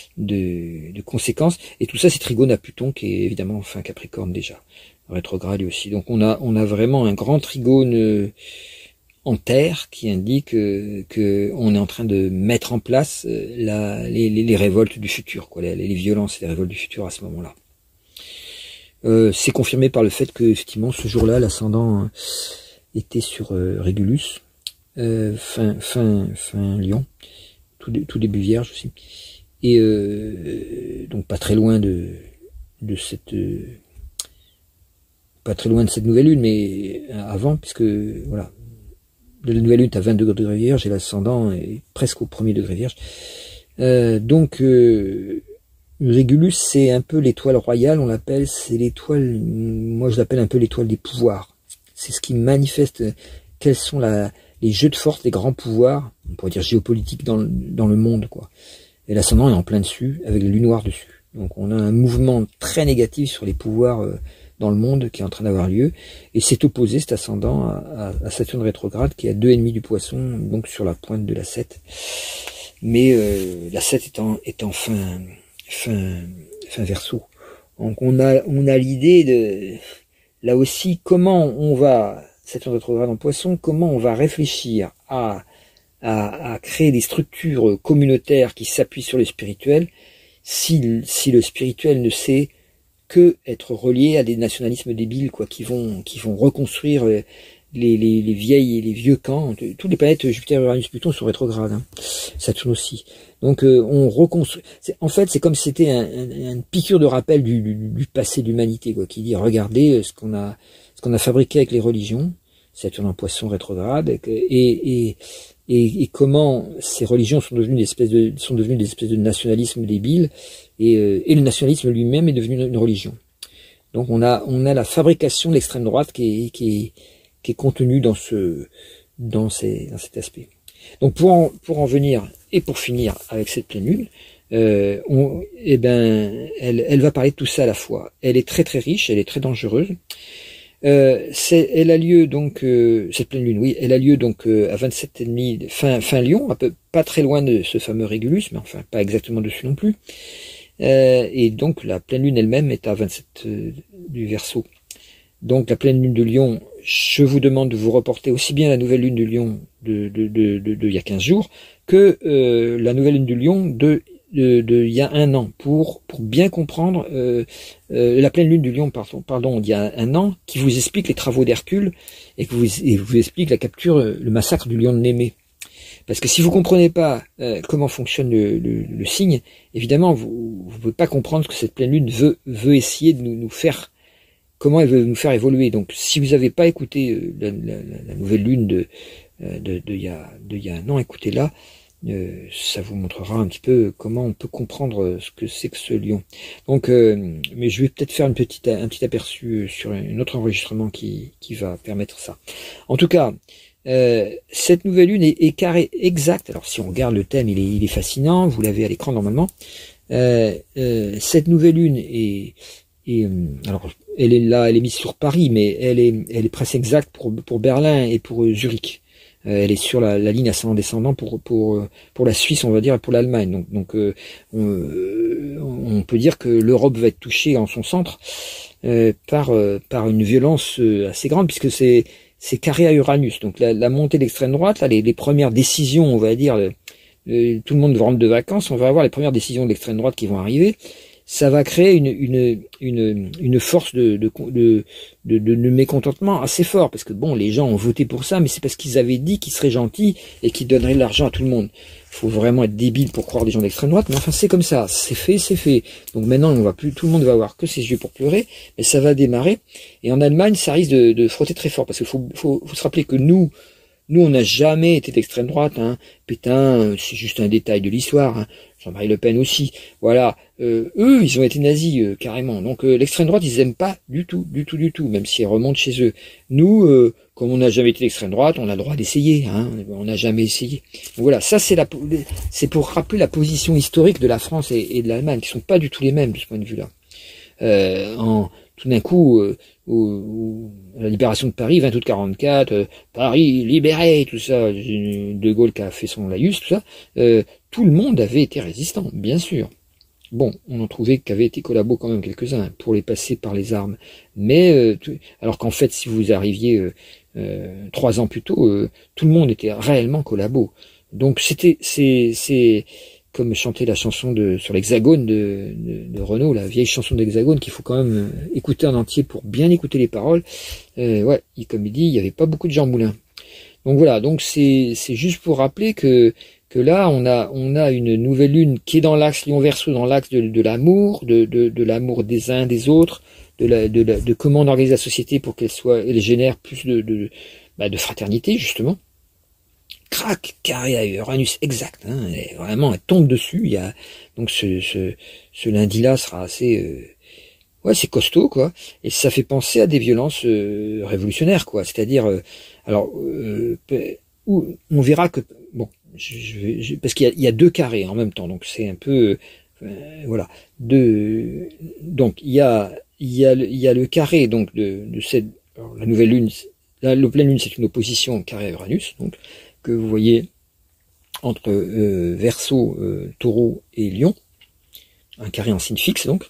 S1: de, de conséquences, et tout ça c'est trigone à Pluton qui est évidemment fin Capricorne déjà, rétrograde aussi. Donc on a on a vraiment un grand trigone euh, en terre qui indique euh, que on est en train de mettre en place euh, la, les, les, les révoltes du futur, quoi, les, les violences et les révoltes du futur à ce moment-là. Euh, c'est confirmé par le fait que effectivement ce jour-là l'ascendant était sur euh, Régulus, euh, fin fin fin Lion, tout, tout début Vierge aussi, et euh, donc pas très loin de de cette euh, pas très loin de cette nouvelle lune, mais avant, puisque voilà. De la nouvelle lune à vingt-deux degrés vierge et l'ascendant est presque au premier degré vierge. Euh, donc euh, Régulus c'est un peu l'étoile royale, on l'appelle, c'est l'étoile, moi je l'appelle un peu l'étoile des pouvoirs. C'est ce qui manifeste quels sont la, les jeux de force, les grands pouvoirs, on pourrait dire géopolitiques dans, dans le monde, quoi. Et l'ascendant est en plein dessus, avec la lune noire dessus. Donc on a un mouvement très négatif sur les pouvoirs euh, dans le monde qui est en train d'avoir lieu, et c'est opposé cet ascendant à, à, à Saturne rétrograde qui est à deux virgule cinq du poisson, donc sur la pointe de la sept, mais euh, la sept étant, étant fin, fin, fin Verseau. Donc on a, on a l'idée de, là aussi, comment on va, Saturne rétrograde en poisson, comment on va réfléchir à, à, à créer des structures communautaires qui s'appuient sur le spirituel, si, si le spirituel ne sait que être relié à des nationalismes débiles, quoi, qui vont qui vont reconstruire les, les, les vieilles et les vieux camps. Toutes les planètes Jupiter, Uranus, Pluton sont rétrogrades, hein. Saturne aussi. Donc euh, on reconstruit. En fait, c'est comme si c'était un, un, une piqûre de rappel du, du, du passé de l'humanité, quoi, qui dit regardez ce qu'on a ce qu'on a fabriqué avec les religions. Saturne en Poisson rétrograde, et et, et et comment ces religions sont devenues des espèces de sont devenues des espèces de nationalisme débile. Et, euh, et le nationalisme lui-même est devenu une, une religion. Donc on a on a la fabrication de l'extrême droite qui est qui est qui est contenue dans ce dans ces dans cet aspect. Donc pour en pour en venir et pour finir avec cette pleine lune, euh, on, eh ben elle elle va parler de tout ça à la fois. Elle est très très riche, elle est très dangereuse. Euh, c'est, elle a lieu donc euh, cette pleine lune, oui, elle a lieu donc euh, à vingt-sept virgule cinq fin fin Lion, un peu pas très loin de ce fameux Régulus, mais enfin pas exactement dessus non plus. Euh, et donc la pleine lune elle-même est à vingt-sept euh, du Verseau. Donc la pleine lune de Lion je vous demande de vous reporter aussi bien la nouvelle lune du Lion de, de, de, de, de il y a quinze jours que euh, la nouvelle lune du Lion de, de, de il y a un an pour, pour bien comprendre euh, euh, la pleine lune du Lion pardon, pardon il y a un an qui vous explique les travaux d'Hercule et qui vous, et vous explique la capture, le massacre du lion de Némée. Parce que si vous comprenez pas euh, comment fonctionne le, le, le signe, évidemment, vous ne pouvez pas comprendre ce que cette pleine lune veut, veut essayer de nous, nous faire, comment elle veut nous faire évoluer. Donc, si vous n'avez pas écouté euh, la, la, la nouvelle lune de, euh, de, de, il y a, de il y a un an, écoutez-la, euh, ça vous montrera un petit peu comment on peut comprendre ce que c'est que ce lion. Donc, euh, mais je vais peut-être faire une petite, un petit aperçu sur un autre enregistrement qui, qui va permettre ça. En tout cas, Euh, cette nouvelle lune est, est carré exact. Alors si on regarde le thème, il est, il est fascinant. Vous l'avez à l'écran normalement. Euh, euh, cette nouvelle lune est, est, alors elle est là, elle est mise sur Paris, mais elle est, elle est presque exacte pour pour Berlin et pour Zurich. Euh, elle est sur la, la ligne ascendant descendant pour pour pour la Suisse, on va dire, et pour l'Allemagne. Donc donc euh, on, on peut dire que l'Europe va être touchée en son centre euh, par euh, par une violence assez grande puisque c'est c'est carré à Uranus, donc la, la montée d'extrême droite, là, les, les premières décisions, on va dire, le, le, tout le monde rentre de vacances, on va avoir les premières décisions de l'extrême droite qui vont arriver. Ça va créer une une une, une force de de, de de de mécontentement assez fort, parce que bon, les gens ont voté pour ça, mais c'est parce qu'ils avaient dit qu'ils seraient gentils et qu'ils donneraient de l'argent à tout le monde. Faut vraiment être débile pour croire des gens d'extrême droite, mais enfin c'est comme ça, c'est fait, c'est fait. Donc maintenant on va plus, tout le monde va avoir que ses yeux pour pleurer, mais ça va démarrer. Et en Allemagne, ça risque de, de frotter très fort, parce qu'il faut, faut, faut se rappeler que nous, nous on n'a jamais été d'extrême droite. Hein. Pétain, c'est juste un détail de l'histoire. Hein. Jean-Marie Le Pen aussi. Voilà, euh, eux ils ont été nazis euh, carrément. Donc euh, l'extrême droite ils aiment pas du tout, du tout, du tout, même si elle remonte chez eux. Nous, euh, comme on n'a jamais été d'extrême droite, on a le droit d'essayer. Hein. On n'a jamais essayé. Donc voilà, ça c'est la, c'est pour rappeler la position historique de la France et, et de l'Allemagne, qui sont pas du tout les mêmes de ce point de vue-là. Euh, en tout d'un coup, euh, au, au, la libération de Paris, vingt août quarante-quatre, euh, Paris libéré, tout ça, De Gaulle qui a fait son laïus, tout ça, euh, tout le monde avait été résistant, bien sûr. Bon, on en trouvait qu'avaient été collabos quand même quelques-uns pour les passer par les armes. Mais euh, tout, alors qu'en fait, si vous arriviez euh, euh, trois ans plus tôt, euh, tout le monde était réellement collabos. Donc c'était, c'est, c'est comme chanter la chanson de sur l'Hexagone de, de, de Renaud, la vieille chanson d'Hexagone qu'il faut quand même écouter en entier pour bien écouter les paroles. Euh, ouais, comme il dit, il n'y avait pas beaucoup de Jean Moulin. Donc voilà, donc c'est c'est juste pour rappeler que que là on a on a une nouvelle lune qui est dans l'axe Lion Verseau, dans l'axe de, de l'amour, de de, de l'amour des uns des autres, de la de la, de comment on organise la société pour qu'elle soit elle génère plus de de bah, de fraternité justement. Crac, carré à Uranus, exact, hein, et vraiment elle tombe dessus. Il y a donc ce ce, ce lundi-là sera assez euh, ouais, c'est costaud, quoi. Et ça fait penser à des violences euh, révolutionnaires, quoi. C'est-à-dire, euh, alors, euh, où on verra que, bon, je, je, je, parce qu'il y a, il y a deux carrés en même temps, donc c'est un peu, euh, voilà, deux. Donc il y a, il y a, il y a le carré, donc de, de cette, alors, la nouvelle lune, la, la pleine lune, c'est une opposition au carré à Uranus, donc que vous voyez entre euh, Verseau, euh, Taureau et Lion, un carré en signe fixe, donc.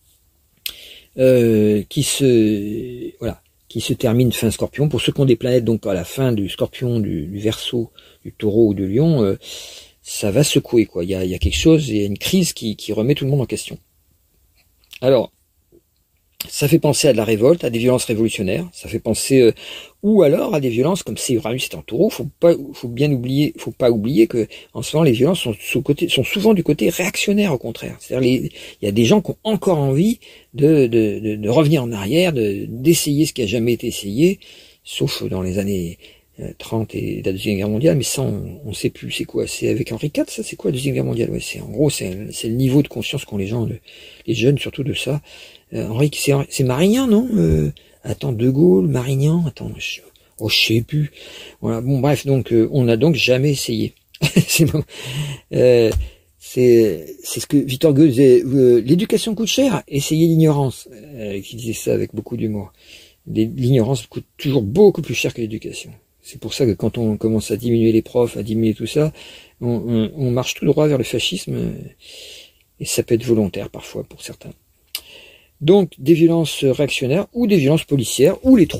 S1: Euh, qui se voilà, qui se termine fin Scorpion. Pour ceux qui ont des planètes donc à la fin du Scorpion, du, du Verseau, du Taureau ou du Lion, euh, ça va secouer quoi. Il y a, il y a quelque chose, il y a une crise qui, qui remet tout le monde en question. Alors, ça fait penser à de la révolte, à des violences révolutionnaires. Ça fait penser euh, ou alors à des violences comme c'est Uranus est en Taureau. Faut pas, faut bien oublier, faut pas oublier que en ce moment les violences sont, sous côté, sont souvent du côté réactionnaire au contraire. C'est-à-dire les, il y a des gens qui ont encore envie de de, de, de revenir en arrière, de d'essayer ce qui a jamais été essayé, sauf dans les années trente et la Deuxième Guerre mondiale. Mais ça, on, on sait plus. C'est quoi? C'est avec Henri quatre, ça? C'est quoi la Deuxième Guerre mondiale? Ouais, c'est en gros, c'est c'est le niveau de conscience qu'ont les gens, le, les jeunes surtout de ça. Euh, Henri, c'est c'est Marignan, non? euh, Attends, De Gaulle, Marignan, attends, je, oh, je sais plus. Voilà, bon, bref, donc, euh, on n'a donc jamais essayé. c'est bon. euh, c'est, c'est ce que Victor Hugo disait, euh, l'éducation coûte cher, essayez l'ignorance, euh, qui disait ça avec beaucoup d'humour. L'ignorance coûte toujours beaucoup plus cher que l'éducation. C'est pour ça que quand on commence à diminuer les profs, à diminuer tout ça, on, on, on marche tout droit vers le fascisme, euh, et ça peut être volontaire parfois pour certains. Donc des violences réactionnaires ou des violences policières, ou les trois.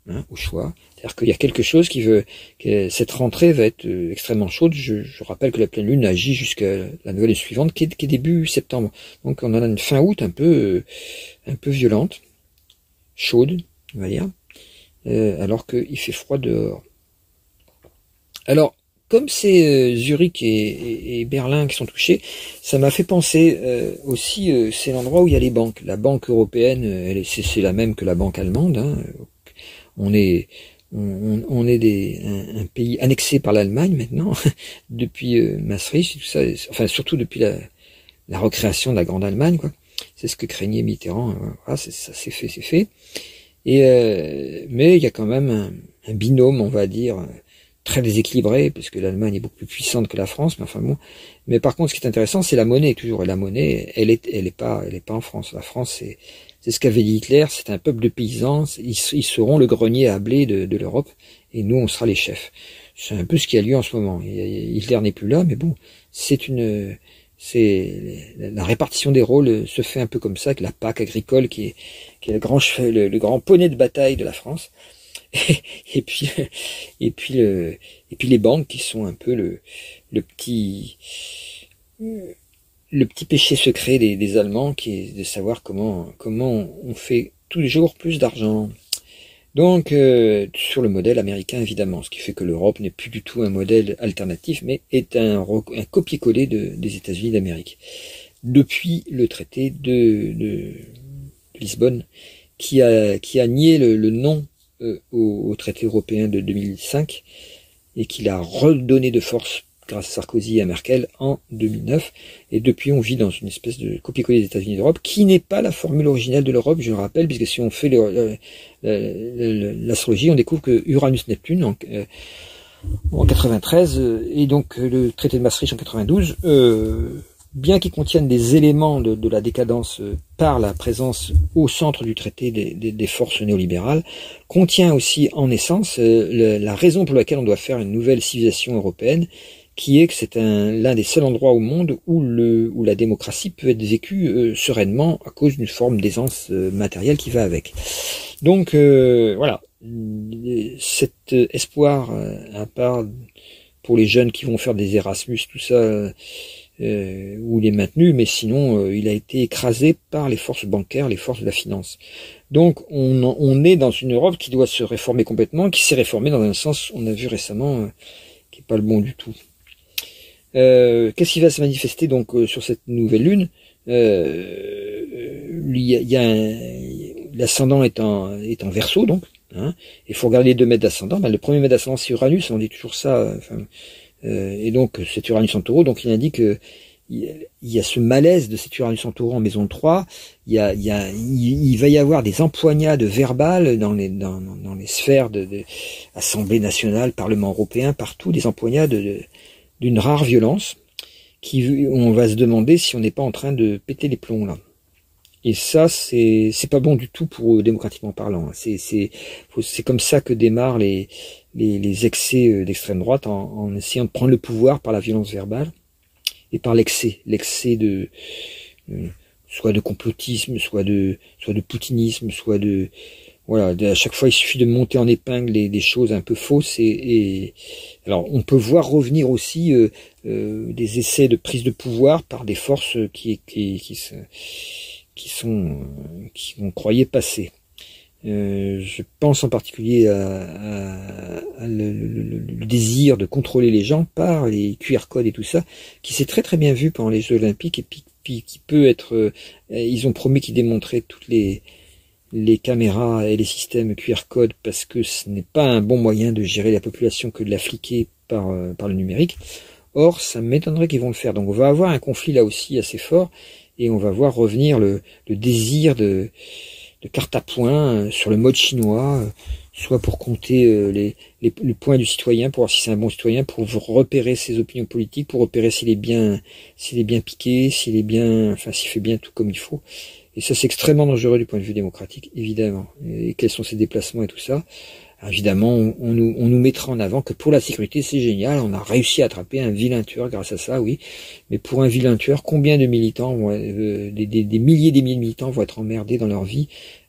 S1: hein, au choix. C'est-à-dire qu'il y a quelque chose qui veut, que cette rentrée va être euh, extrêmement chaude. Je, je rappelle que la pleine lune agit jusqu'à la nouvelle suivante, qui est, qui est début septembre. Donc on en a une fin août un peu, euh, un peu violente, chaude, on va dire, euh, alors qu'il fait froid dehors. Alors, comme c'est euh, Zurich et, et, et Berlin qui sont touchés, ça m'a fait penser euh, aussi, euh, c'est l'endroit où il y a les banques. La banque européenne, elle, c'est, c'est la même que la banque allemande. Hein. On est, on, on est des, un, un pays annexé par l'Allemagne maintenant, depuis euh, Maastricht, tout ça, enfin surtout depuis la, la recréation de la Grande Allemagne, quoi. C'est ce que craignait Mitterrand. Voilà, c'est, ça c'est fait, c'est fait. Et euh, mais il y a quand même un, un binôme, on va dire, très déséquilibré, parce que l'Allemagne est beaucoup plus puissante que la France, mais enfin bon. Mais par contre, ce qui est intéressant, c'est la monnaie, toujours. Et la monnaie, elle est, elle est pas, elle est pas en France. La France, c'est, c'est ce qu'avait dit Hitler, c'est un peuple de paysans, ils, ils seront le grenier à blé de, de l'Europe, et nous, on sera les chefs. C'est un peu ce qui a lieu en ce moment. Hitler n'est plus là, mais bon, c'est une, c'est, la répartition des rôles se fait un peu comme ça, avec la P A C agricole, qui est, qui est le grand, le, le grand poney de bataille de la France. Et, et puis, et puis le, et puis les banques qui sont un peu le, le petit, le petit péché secret des, des Allemands, qui est de savoir comment, comment on fait tous les jours plus d'argent. Donc, euh, sur le modèle américain évidemment, ce qui fait que l'Europe n'est plus du tout un modèle alternatif, mais est un, un copier-coller de, des États-Unis d'Amérique. Depuis le traité de, de Lisbonne, qui a, qui a nié le, le nom Au, au traité européen de deux mille cinq et qu'il a redonné de force grâce à Sarkozy et à Merkel en deux mille neuf. Et depuis, on vit dans une espèce de copier-coller des États-Unis d'Europe qui n'est pas la formule originale de l'Europe, je le rappelle, puisque si on fait l'astrologie, on découvre que Uranus-Neptune en, euh, en quatre-vingt-treize et donc le traité de Maastricht en quatre-vingt-douze, euh, bien qu'ils contiennent des éléments de, de la décadence par la présence au centre du traité des, des, des forces néolibérales, contient aussi en essence euh, le, la raison pour laquelle on doit faire une nouvelle civilisation européenne, qui est que c'est un, l'un des seuls endroits au monde où, le, où la démocratie peut être vécue euh, sereinement à cause d'une forme d'aisance euh, matérielle qui va avec. Donc euh, voilà, cet espoir, euh, à part pour les jeunes qui vont faire des Erasmus, tout ça, euh, Euh, où il est maintenu, mais sinon euh, il a été écrasé par les forces bancaires, les forces de la finance. Donc on, on est dans une Europe qui doit se réformer complètement, qui s'est réformée dans un sens, on a vu récemment, euh, qui est pas le bon du tout. Euh, qu'est-ce qui va se manifester donc euh, sur cette nouvelle lune? euh, Il y a, il y a un, l'ascendant est en, est en Verseau, donc hein, il faut regarder les deux mètres d'ascendant. Ben, le premier mètre d'ascendant c'est Uranus, on dit toujours ça, enfin, Euh, et donc, cet Uranus en taureau, donc il indique qu'il y a ce malaise de cet Uranus en taureau en maison trois, il, y a, il, y a, il, il va y avoir des empoignades verbales dans les, dans, dans les sphères de, de Assemblée nationale, Parlement européen, partout, des empoignades de, d'une rare violence, qui, on va se demander si on n'est pas en train de péter les plombs là. Et ça, c'est c'est pas bon du tout pour eux, démocratiquement parlant. C'est c'est c'est comme ça que démarrent les les, les excès d'extrême droite en, en essayant de prendre le pouvoir par la violence verbale et par l'excès, l'excès de euh, soit de complotisme, soit de soit de poutinisme, soit de voilà. De, à chaque fois, il suffit de monter en épingle des, des choses un peu fausses et, et alors on peut voir revenir aussi euh, euh, des essais de prise de pouvoir par des forces qui qui qui se qui sont qui on croyait passer. Euh, je pense en particulier à, à, à le, le, le désir de contrôler les gens par les Q R codes et tout ça, qui s'est très très bien vu pendant les Jeux Olympiques et puis, puis qui peut être. Euh, ils ont promis qu'ils démontraient toutes les les caméras et les systèmes Q R codes parce que ce n'est pas un bon moyen de gérer la population que de la fliquer par euh, par le numérique. Or, ça m'étonnerait qu'ils vont le faire. Donc, on va avoir un conflit là aussi assez fort. Et on va voir revenir le, le désir de, de carte à points sur le mode chinois, soit pour compter les, les, les points du citoyen, pour voir si c'est un bon citoyen, pour repérer ses opinions politiques, pour repérer s'il est bien, s'il est bien piqué, s'il est bien, enfin s'il fait bien tout comme il faut. Et ça, c'est extrêmement dangereux du point de vue démocratique, évidemment. Et quels sont ses déplacements et tout ça. Alors, évidemment, on, on, nous, on nous mettra en avant que pour la sécurité, c'est génial. On a réussi à attraper un vilain tueur grâce à ça, oui. Mais pour un vilain tueur, combien de militants, vont, euh, des, des, des milliers et des milliers de militants vont être emmerdés dans leur vie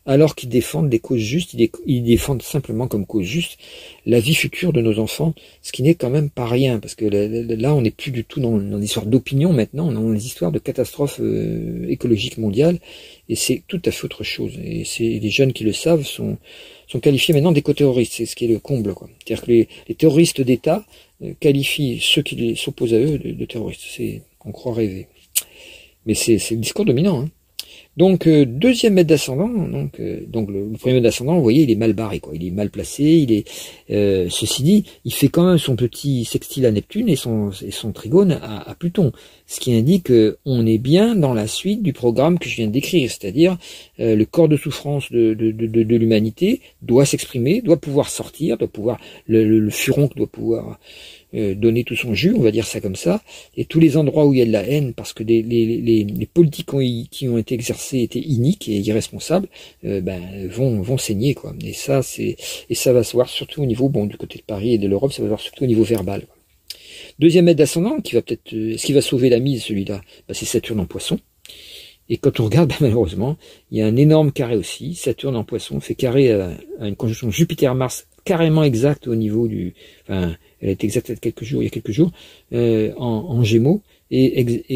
S1: alors qu'ils défendent des causes justes, ils, ils défendent simplement comme cause juste la vie future de nos enfants, ce qui n'est quand même pas rien, parce que là, là on n'est plus du tout dans, dans des histoires d'opinion maintenant, on est dans des histoires de catastrophes euh, écologiques mondiales, et c'est tout à fait autre chose. Et c'est les jeunes qui le savent sont, sont qualifiés maintenant d'éco-terroristes, c'est ce qui est le comble, quoi. C'est-à-dire que les, les terroristes d'État euh, qualifient ceux qui s'opposent à eux de, de terroristes. C'est, on croit rêver. Mais c'est le discours dominant, hein. Donc euh, deuxième maître d'ascendant, donc euh, donc le, le premier maître d'ascendant, vous voyez, il est mal barré, quoi. Il est mal placé. Il est euh, ceci dit, il fait quand même son petit sextile à Neptune et son et son trigone à, à Pluton, ce qui indique qu'on est bien dans la suite du programme que je viens de décrire, c'est-à-dire euh, le corps de souffrance de de de, de, de l'humanité doit s'exprimer, doit pouvoir sortir, doit pouvoir le, le, le furoncle doit pouvoir Euh, donner tout son jus, on va dire ça comme ça, et tous les endroits où il y a de la haine, parce que les, les, les, les politiques ont, qui ont été exercées étaient iniques et irresponsables, euh, ben, vont, vont saigner, quoi. Et ça, c'est, et ça va se voir surtout au niveau, bon, du côté de Paris et de l'Europe, ça va se voir surtout au niveau verbal, quoi. Deuxième maître d'ascendant, qui va peut-être, euh, est-ce qu'il va sauver la mise, celui-là? Ben, c'est Saturne en Poisson. Et quand on regarde, ben, malheureusement, il y a un énorme carré aussi. Saturne en Poisson fait carré à, à une conjonction Jupiter-Mars carrément exacte au niveau du, enfin, elle est exacte il y a quelques jours, il y a quelques jours, euh, en, en Gémeaux et,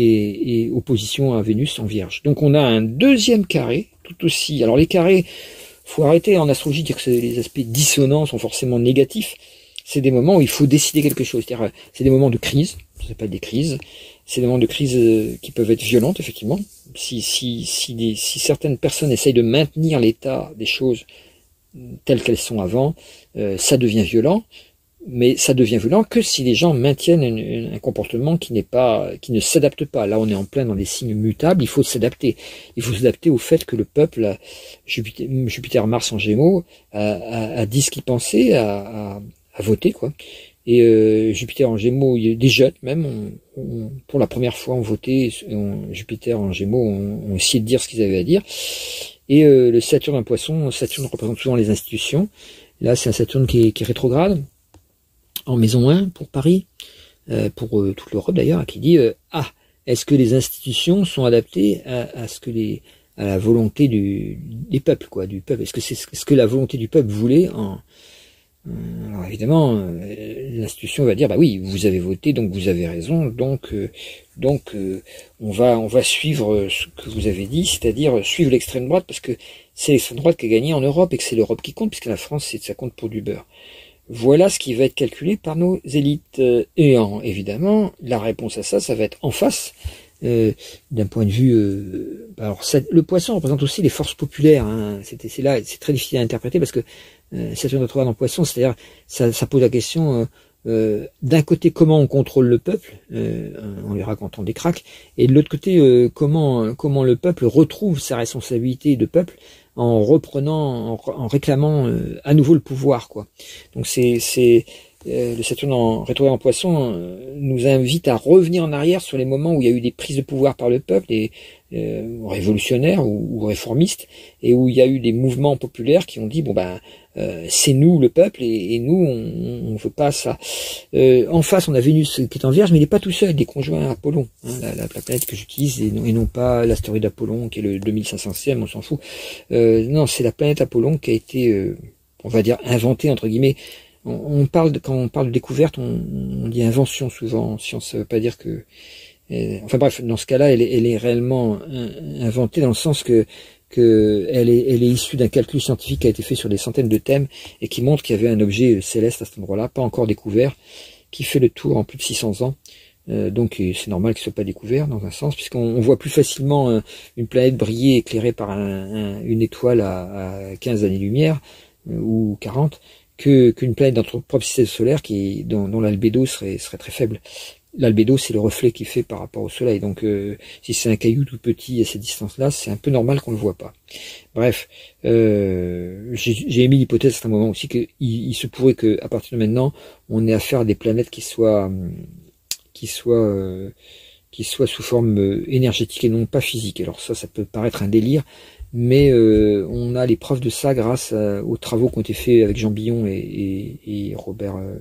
S1: et, et opposition à Vénus en Vierge. Donc on a un deuxième carré, tout aussi. Alors les carrés, faut arrêter en astrologie de dire que les aspects dissonants sont forcément négatifs. C'est des moments où il faut décider quelque chose. C'est-à-dire, c'est des moments de crise, ça s'appelle des crises. C'est des moments de crise qui peuvent être violentes, effectivement. Si, si, si, des, si certaines personnes essayent de maintenir l'état des choses telles qu'elles sont avant, euh, ça devient violent. Mais ça devient violent que si les gens maintiennent une, une, un comportement qui n'est pas, qui ne s'adapte pas. Là, on est en plein dans des signes mutables. Il faut s'adapter. Il faut s'adapter au fait que le peuple, Jupiter, Jupiter Mars en Gémeaux, a, a, a dit ce qu'il pensait, a, a, a voté, quoi. Et euh, Jupiter en Gémeaux, il y a des jeunes même, on, on, pour la première fois, ont voté. On, Jupiter en Gémeaux, ont on essayé de dire ce qu'ils avaient à dire. Et euh, le Saturne en Poisson, Saturne représente souvent les institutions. Là, c'est un Saturne qui est, qui est rétrograde, en maison un pour Paris, euh, pour euh, toute l'Europe d'ailleurs, qui dit euh, ah, est-ce que les institutions sont adaptées à, à ce que les à la volonté du des peuples, quoi, du peuple. Est-ce que c'est ce que la volonté du peuple voulait en euh, alors évidemment, euh, l'institution va dire bah oui, vous avez voté, donc vous avez raison, donc euh, donc euh, on va on va suivre ce que vous avez dit, c'est-à-dire suivre l'extrême droite, parce que c'est l'extrême droite qui a gagné en Europe et que c'est l'Europe qui compte, puisque la France c'est ça compte pour du beurre. Voilà ce qui va être calculé par nos élites. Et en, évidemment, la réponse à ça, ça va être en face, euh, d'un point de vue... Euh, alors, ça, le poisson représente aussi les forces populaires. Hein. C'est, c'est là, c'est très difficile à interpréter parce que euh, Saturne rétrograde en Poisson, c'est-à-dire, ça, ça pose la question... Euh, Euh, d'un côté, comment on contrôle le peuple, euh, on verra quand on décraque, et de l'autre côté, euh, comment comment le peuple retrouve sa responsabilité de peuple en reprenant, en, en réclamant euh, à nouveau le pouvoir, quoi. Donc c'est c'est euh, le Saturne en rétrograde en Poisson euh, nous invite à revenir en arrière sur les moments où il y a eu des prises de pouvoir par le peuple, des euh, révolutionnaires ou, ou réformistes, et où il y a eu des mouvements populaires qui ont dit bon ben Euh, c'est nous le peuple et, et nous on ne veut pas ça. Euh, en face on a Vénus qui est en Vierge, mais il n'est pas tout seul, il est conjoint à Apollon, hein, la, la, la planète que j'utilise, et non, et non pas l'astéroïde d'Apollon qui est le deux mille cinq centième, on s'en fout. Euh, non, c'est la planète Apollon qui a été, euh, on va dire, inventée entre guillemets. On, on parle de, quand on parle de découverte, on, on dit invention souvent. Science, ça veut pas dire que. Euh, enfin bref, dans ce cas-là, elle est, elle est réellement inventée dans le sens que que elle est, elle est issue d'un calcul scientifique qui a été fait sur des centaines de thèmes et qui montre qu'il y avait un objet céleste à cet endroit-là, pas encore découvert, qui fait le tour en plus de six cents ans. Euh, donc c'est normal qu'il soit pas découvert dans un sens, puisqu'on on voit plus facilement euh, une planète briller éclairée par un, un, une étoile à, à quinze années-lumière euh, ou quarante que qu'une planète dans notre propre système solaire qui dont, dont l'albédo serait serait très faible. L'albédo, c'est le reflet qu'il fait par rapport au soleil. Donc, euh, si c'est un caillou tout petit à cette distance-là, c'est un peu normal qu'on le voit pas. Bref, euh, j'ai émis l'hypothèse à un moment aussi qu'il il se pourrait que, à partir de maintenant, on ait affaire à des planètes qui soient, qui soient, euh, qui soient sous forme énergétique et non pas physique. Alors ça, ça peut paraître un délire, mais euh, on a les preuves de ça grâce à, aux travaux qui ont été faits avec Jean Billon et, et, et Robert. Euh,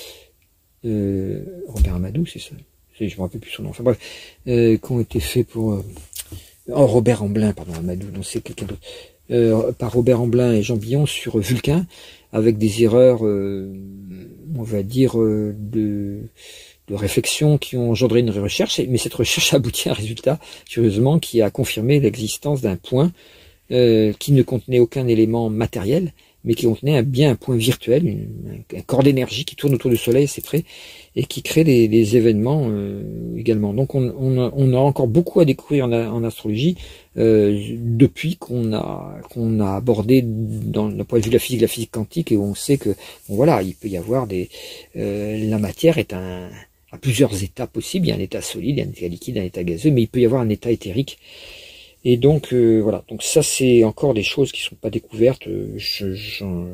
S1: Euh, Robert Amadou, c'est ça, je me rappelle plus son nom, enfin bref, euh, qui ont été faits pour... Euh, oh, Robert Amblin, pardon, Amadou, non, c'est quelqu'un d'autre. euh, par Robert Amblin et Jean Billon sur Vulcain, avec des erreurs, euh, on va dire, euh, de, de réflexion qui ont engendré une recherche, mais cette recherche a abouti à un résultat, curieusement, qui a confirmé l'existence d'un point euh, qui ne contenait aucun élément matériel, mais qui contenait un, bien un point virtuel, une, un, un corps d'énergie qui tourne autour du Soleil, c'est près, et qui crée des, des événements euh, également. Donc on, on, a, on a encore beaucoup à découvrir en, en astrologie euh, depuis qu'on a qu'on a abordé dans le point de vue de la physique, la physique quantique, et où on sait que bon, voilà, il peut y avoir des euh, la matière est un à plusieurs états possibles. Il y a un état solide, il y a un état liquide, un état gazeux, mais il peut y avoir un état éthérique. Et donc euh, voilà, donc ça c'est encore des choses qui sont pas découvertes. Je, j'en,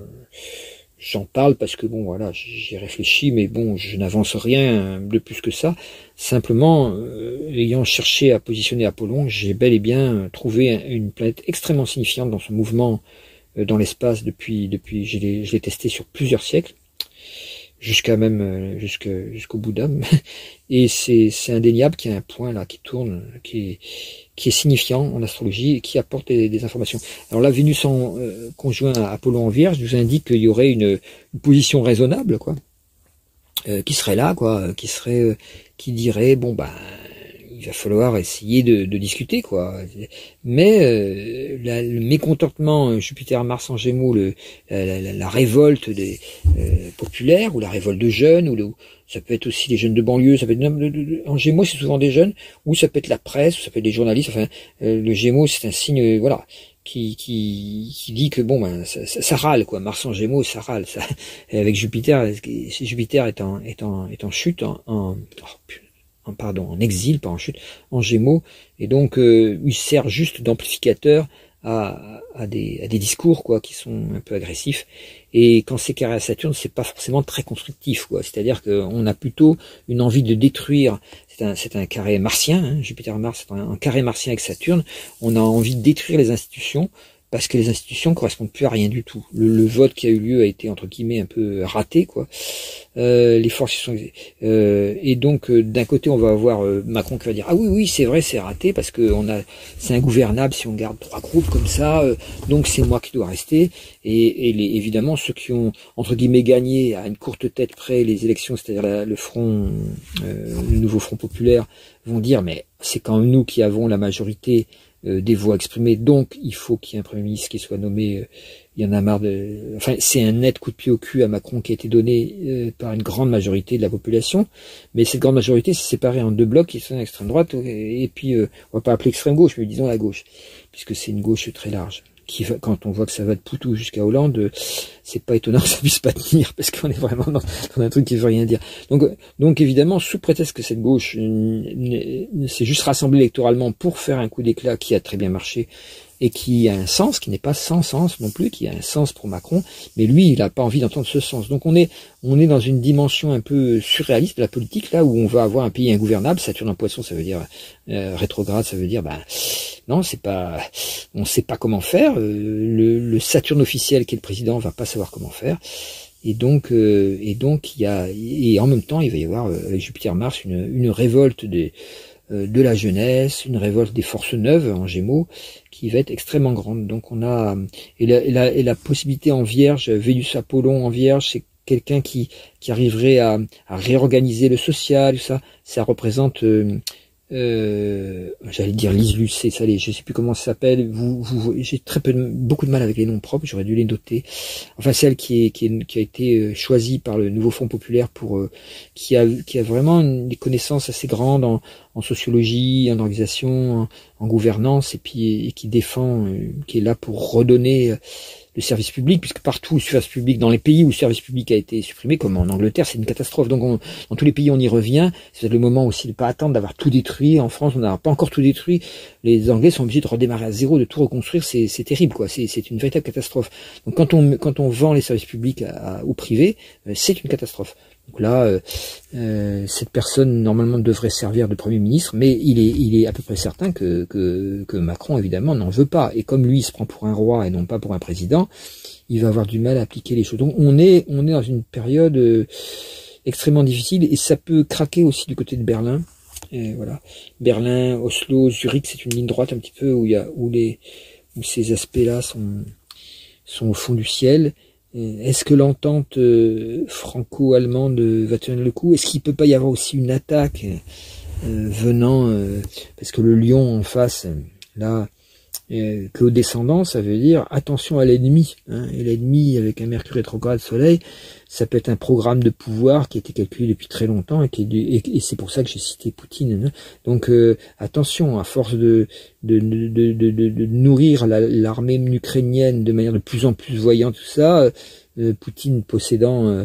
S1: j'en parle parce que bon voilà, j'y réfléchis, mais bon, je n'avance rien de plus que ça. Simplement, euh, ayant cherché à positionner Apollon, j'ai bel et bien trouvé une planète extrêmement signifiante dans son mouvement euh, dans l'espace depuis depuis je l'ai je l'ai testé sur plusieurs siècles, jusqu'à même euh, jusque, jusqu'au Bouddha, et c'est c'est indéniable qu'il y a un point là qui tourne, qui est qui est signifiant en astrologie et qui apporte des, des informations. Alors là, Vénus en euh, conjoint à Apollon en Vierge nous indique qu'il y aurait une, une position raisonnable, quoi, euh, qui serait là, quoi, qui serait, euh, qui dirait bon ben, il va falloir essayer de, de discuter, quoi. Mais euh, la, le mécontentement Jupiter-Mars en Gémeaux, le, la, la, la révolte des euh, populaires ou la révolte de jeunes, ou le, ça peut être aussi des jeunes de banlieue, ça peut être en Gémeaux c'est souvent des jeunes, ou ça peut être la presse, ou ça peut être des journalistes. Enfin, euh, le Gémeaux c'est un signe, euh, voilà, qui, qui qui dit que bon ben ça, ça, ça râle, quoi. Mars en Gémeaux, ça râle. Ça, avec Jupiter, Jupiter est en est en est en chute, en, en oh, En, pardon, en exil, pas en chute, en Gémeaux, et donc euh, il sert juste d'amplificateur à, à, des, à des discours, quoi, qui sont un peu agressifs. Et quand c'est carré à Saturne, c'est pas forcément très constructif, quoi. C'est-à-dire qu'on a plutôt une envie de détruire. C'est un, c'est un carré martien, hein, Jupiter-Mars, c'est un, un carré martien avec Saturne. On a envie de détruire les institutions, parce que les institutions correspondent plus à rien du tout. Le, le vote qui a eu lieu a été entre guillemets un peu raté, quoi. Euh, les forces sont euh, et donc euh, d'un côté on va avoir euh, Macron qui va dire ah oui oui c'est vrai c'est raté parce que on a c'est ingouvernable si on garde trois groupes comme ça, euh, donc c'est moi qui dois rester. Et, et les, évidemment ceux qui ont entre guillemets gagné à une courte tête près les élections, c'est-à-dire la, le front, euh, le nouveau Front populaire, vont dire mais c'est quand même nous qui avons la majorité Euh, des voix exprimées, donc il faut qu'il y ait un Premier ministre qui soit nommé. Euh, il y en a marre de... Enfin, c'est un net coup de pied au cul à Macron qui a été donné euh, par une grande majorité de la population, mais cette grande majorité s'est séparée en deux blocs qui sont l'extrême droite, et, et puis, euh, on va pas appeler extrême gauche, mais disons la gauche, puisque c'est une gauche très large. Qui va, quand on voit que ça va de Poutou jusqu'à Hollande, c'est pas étonnant que ça puisse pas tenir, parce qu'on est vraiment dans, dans un truc qui veut rien dire. Donc, donc évidemment, sous prétexte que cette gauche s'est juste rassemblée électoralement pour faire un coup d'éclat qui a très bien marché, et qui a un sens, qui n'est pas sans sens non plus, qui a un sens pour Macron, mais lui, il n'a pas envie d'entendre ce sens. Donc on est, on est dans une dimension un peu surréaliste de la politique, là où on va avoir un pays ingouvernable. Saturne en Poisson, ça veut dire euh, rétrograde, ça veut dire, ben non, c'est pas, on sait pas comment faire. Euh, le, le Saturne officiel, qui est le président, va pas savoir comment faire. Et donc, euh, et donc, il y a, et en même temps, il va y avoir euh, avec Jupiter-Mars une, une révolte des de la jeunesse, une révolte des forces neuves en Gémeaux qui va être extrêmement grande. Donc on a et la, et la, et la possibilité en Vierge, Vénus Apollon en Vierge, c'est quelqu'un qui qui arriverait à, à réorganiser le social, ça ça représente euh, euh, j'allais dire Lise Lucet, ça les, je sais plus comment ça s'appelle. Vous, vous, j'ai très peu, de, beaucoup de mal avec les noms propres. J'aurais dû les noter. Enfin, celle qui est, qui est, qui a été choisie par le nouveau Front populaire pour, euh, qui a, qui a vraiment des connaissances assez grandes en, en sociologie, en organisation, en, en gouvernance, et puis et qui défend, euh, qui est là pour redonner le service public, puisque partout le service public, dans les pays où le service public a été supprimé, comme en Angleterre, c'est une catastrophe. Donc on, dans tous les pays on y revient. C'est le moment aussi de ne pas attendre d'avoir tout détruit. En France, on n'a pas encore tout détruit. Les Anglais sont obligés de redémarrer à zéro, de tout reconstruire. C'est, c'est terrible, quoi. C'est, c'est une véritable catastrophe. Donc quand on, quand on vend les services publics à, à, au privé, c'est une catastrophe. Donc là, euh, euh, cette personne normalement devrait servir de Premier ministre, mais il est, il est à peu près certain que, que, que Macron évidemment n'en veut pas. Et comme lui, il se prend pour un roi et non pas pour un président, il va avoir du mal à appliquer les choses. Donc on est, on est dans une période euh, extrêmement difficile, et ça peut craquer aussi du côté de Berlin. Et voilà, Berlin, Oslo, Zurich, c'est une ligne droite un petit peu où il y a, où les
S2: où ces aspects-là sont, sont au fond du ciel. Est-ce que l'entente euh, franco-allemande va tenir le coup? Est-ce qu'il peut pas y avoir aussi une attaque euh, venant, euh, parce que le lion en face, là, euh, que au descendant, ça veut dire attention à l'ennemi, hein, et l'ennemi avec un Mercure rétrograde Soleil, ça peut être un programme de pouvoir qui a été calculé depuis très longtemps, et, qui est, et, et c'est pour ça que j'ai cité Poutine. Hein. Donc euh, attention, à force de, de, de, de, de, de nourrir l'armée la, ukrainienne de manière de plus en plus voyante, tout ça, euh, Poutine possédant euh,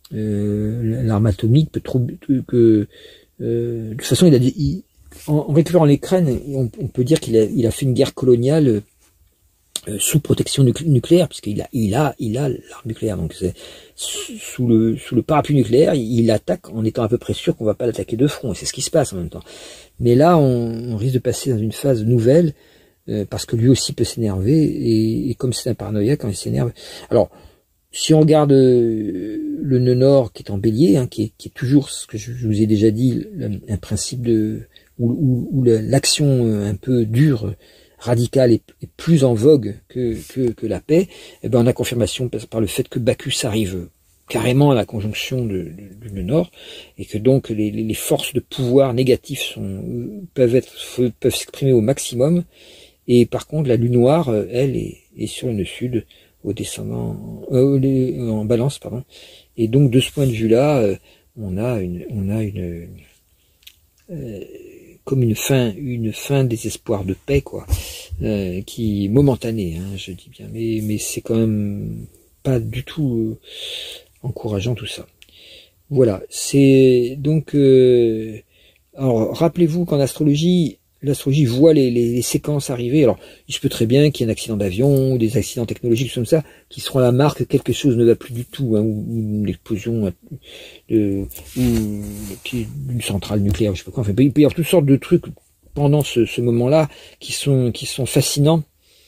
S2: euh, l'arme atomique peut trop que euh, de toute façon il a dit il, En, en récupérant l'Ukraine, on, on peut dire qu'il a, il a fait une guerre coloniale euh, sous protection nucléaire, puisqu'il a, il a, il a l'arme nucléaire. Donc c'est sous le, sous le parapluie nucléaire, il, il attaque en étant à peu près sûr qu'on va pas l'attaquer de front. Et c'est ce qui se passe en même temps. Mais là, on, on risque de passer dans une phase nouvelle euh, parce que lui aussi peut s'énerver. Et, et comme c'est un paranoïaque, quand il s'énerve. Alors, si on regarde euh, le nœud nord qui est en Bélier, hein, qui, est, qui est toujours ce que je, je vous ai déjà dit, le, un principe de où, où, où l'action un peu dure, radicale est, est plus en vogue que, que, que la paix, et ben on a confirmation par, par le fait que Bacchus arrive carrément à la conjonction de, de, du nord, et que donc les, les forces de pouvoir négatifs sont, peuvent être peuvent s'exprimer au maximum, et par contre la lune noire, elle, est, est sur le nœud sud, au descendant, euh, en balance, pardon, et donc de ce point de vue-là, euh, on a une, on a une euh, comme une fin, une fin des espoirs de paix, quoi, euh, qui est momentanée, hein, je dis bien, mais, mais c'est quand même pas du tout euh, encourageant tout ça. Voilà, c'est donc, euh, alors rappelez-vous qu'en astrologie, l'astrologie voit les, les, les séquences arriver. Alors, il se peut très bien qu'il y ait un accident d'avion ou des accidents technologiques comme ça qui seront la marque que quelque chose ne va plus du tout, hein, ou, ou une explosion de, ou d'une centrale nucléaire, je sais pas quoi. Enfin, il peut y avoir toutes sortes de trucs pendant ce, ce moment-là qui sont qui sont fascinants.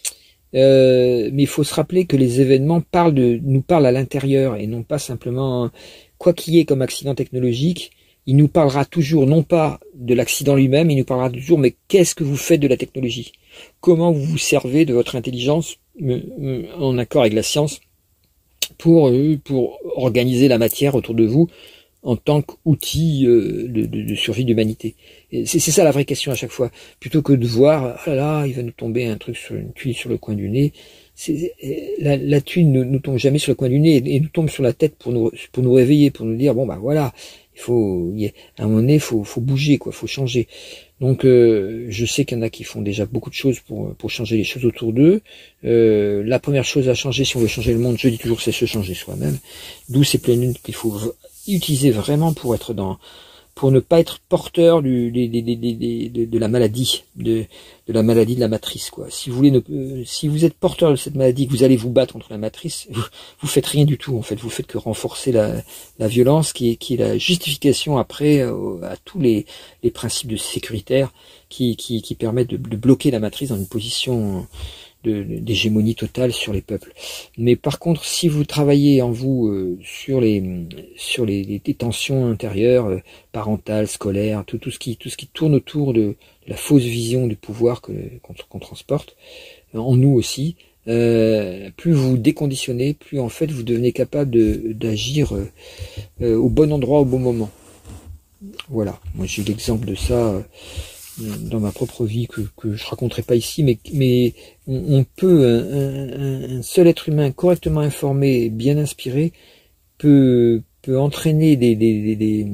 S2: Euh, mais il faut se rappeler que les événements parlent de, nous parlent à l'intérieur et non pas simplement quoi qu'il y ait comme accident technologique. Il nous parlera toujours, non pas de l'accident lui-même, il nous parlera toujours, mais qu'est-ce que vous faites de la technologie? Comment vous vous servez de votre intelligence, euh, en accord avec la science, pour, euh, pour organiser la matière autour de vous en tant qu'outil euh, de, de, de survie de l'humanité? C'est ça la vraie question à chaque fois. Plutôt que de voir, ah là là, il va nous tomber un truc sur une tuile sur le coin du nez. La, la tuile ne nous tombe jamais sur le coin du nez et nous tombe sur la tête pour nous, pour nous réveiller, pour nous dire, bon bah voilà, il faut, à un moment donné, il faut, faut bouger, quoi, faut changer. Donc, euh, je sais qu'il y en a qui font déjà beaucoup de choses pour, pour changer les choses autour d'eux. Euh, la première chose à changer, si on veut changer le monde, je dis toujours, c'est se changer soi-même. D'où ces pleines lunes qu'il faut utiliser vraiment pour être dans, pour ne pas être porteur du, des, des, des, des, de, de la maladie, de, de la maladie de la matrice, quoi. Si vous voulez, ne, euh, si vous êtes porteur de cette maladie, que vous allez vous battre contre la matrice, vous, vous faites rien du tout, en fait. Vous faites que renforcer la, la violence, qui est, qui est la justification après euh, à tous les, les principes de sécuritaires qui, qui, qui permettent de, de bloquer la matrice dans une position d'hégémonie totale sur les peuples. Mais par contre, si vous travaillez en vous euh, sur les sur les, les, les tensions intérieures, euh, parentales, scolaires, tout, tout ce qui tout ce qui tourne autour de, de la fausse vision du pouvoir que qu'on qu'on transporte euh, en nous aussi, euh, plus vous déconditionnez, plus en fait vous devenez capable de d'agir euh, euh, au bon endroit au bon moment. Voilà. Moi j'ai l'exemple de ça. Euh, dans ma propre vie que, que je raconterai pas ici, mais, mais on, on peut, un, un, un seul être humain correctement informé, bien inspiré, peut, peut entraîner des, des, des,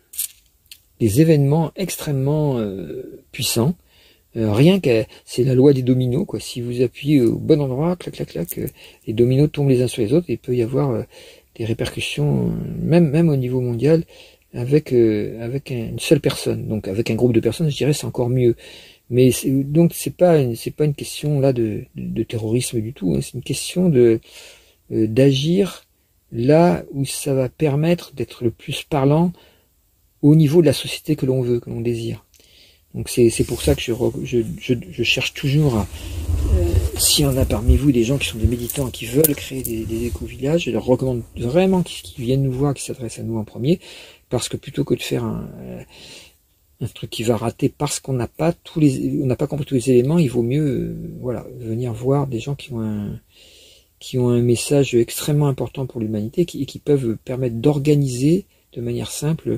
S2: des événements extrêmement euh, puissants. Euh, rien que c'est la loi des dominos, quoi. Si vous appuyez au bon endroit, clac, clac, clac, euh, les dominos tombent les uns sur les autres, et il peut y avoir euh, des répercussions, même, même au niveau mondial, avec euh, avec une seule personne. Donc avec un groupe de personnes, je dirais c'est encore mieux. Mais donc c'est pas c'est pas une question là de, de, de terrorisme du tout. Hein. C'est une question de euh, d'agir là où ça va permettre d'être le plus parlant au niveau de la société que l'on veut, que l'on désire. Donc c'est c'est pour ça que je je je, je cherche toujours à euh, s'il y en a parmi vous des gens qui sont des méditants et qui veulent créer des, des éco-villages, je leur recommande vraiment qu'ils qu'ils viennent nous voir, qu'ils s'adressent à nous en premier. Parce que plutôt que de faire un, un truc qui va rater parce qu'on n'a pas tous les, on n'a pas compris tous les éléments, il vaut mieux, euh, voilà, venir voir des gens qui ont un, qui ont un message extrêmement important pour l'humanité et qui, qui peuvent permettre d'organiser de manière simple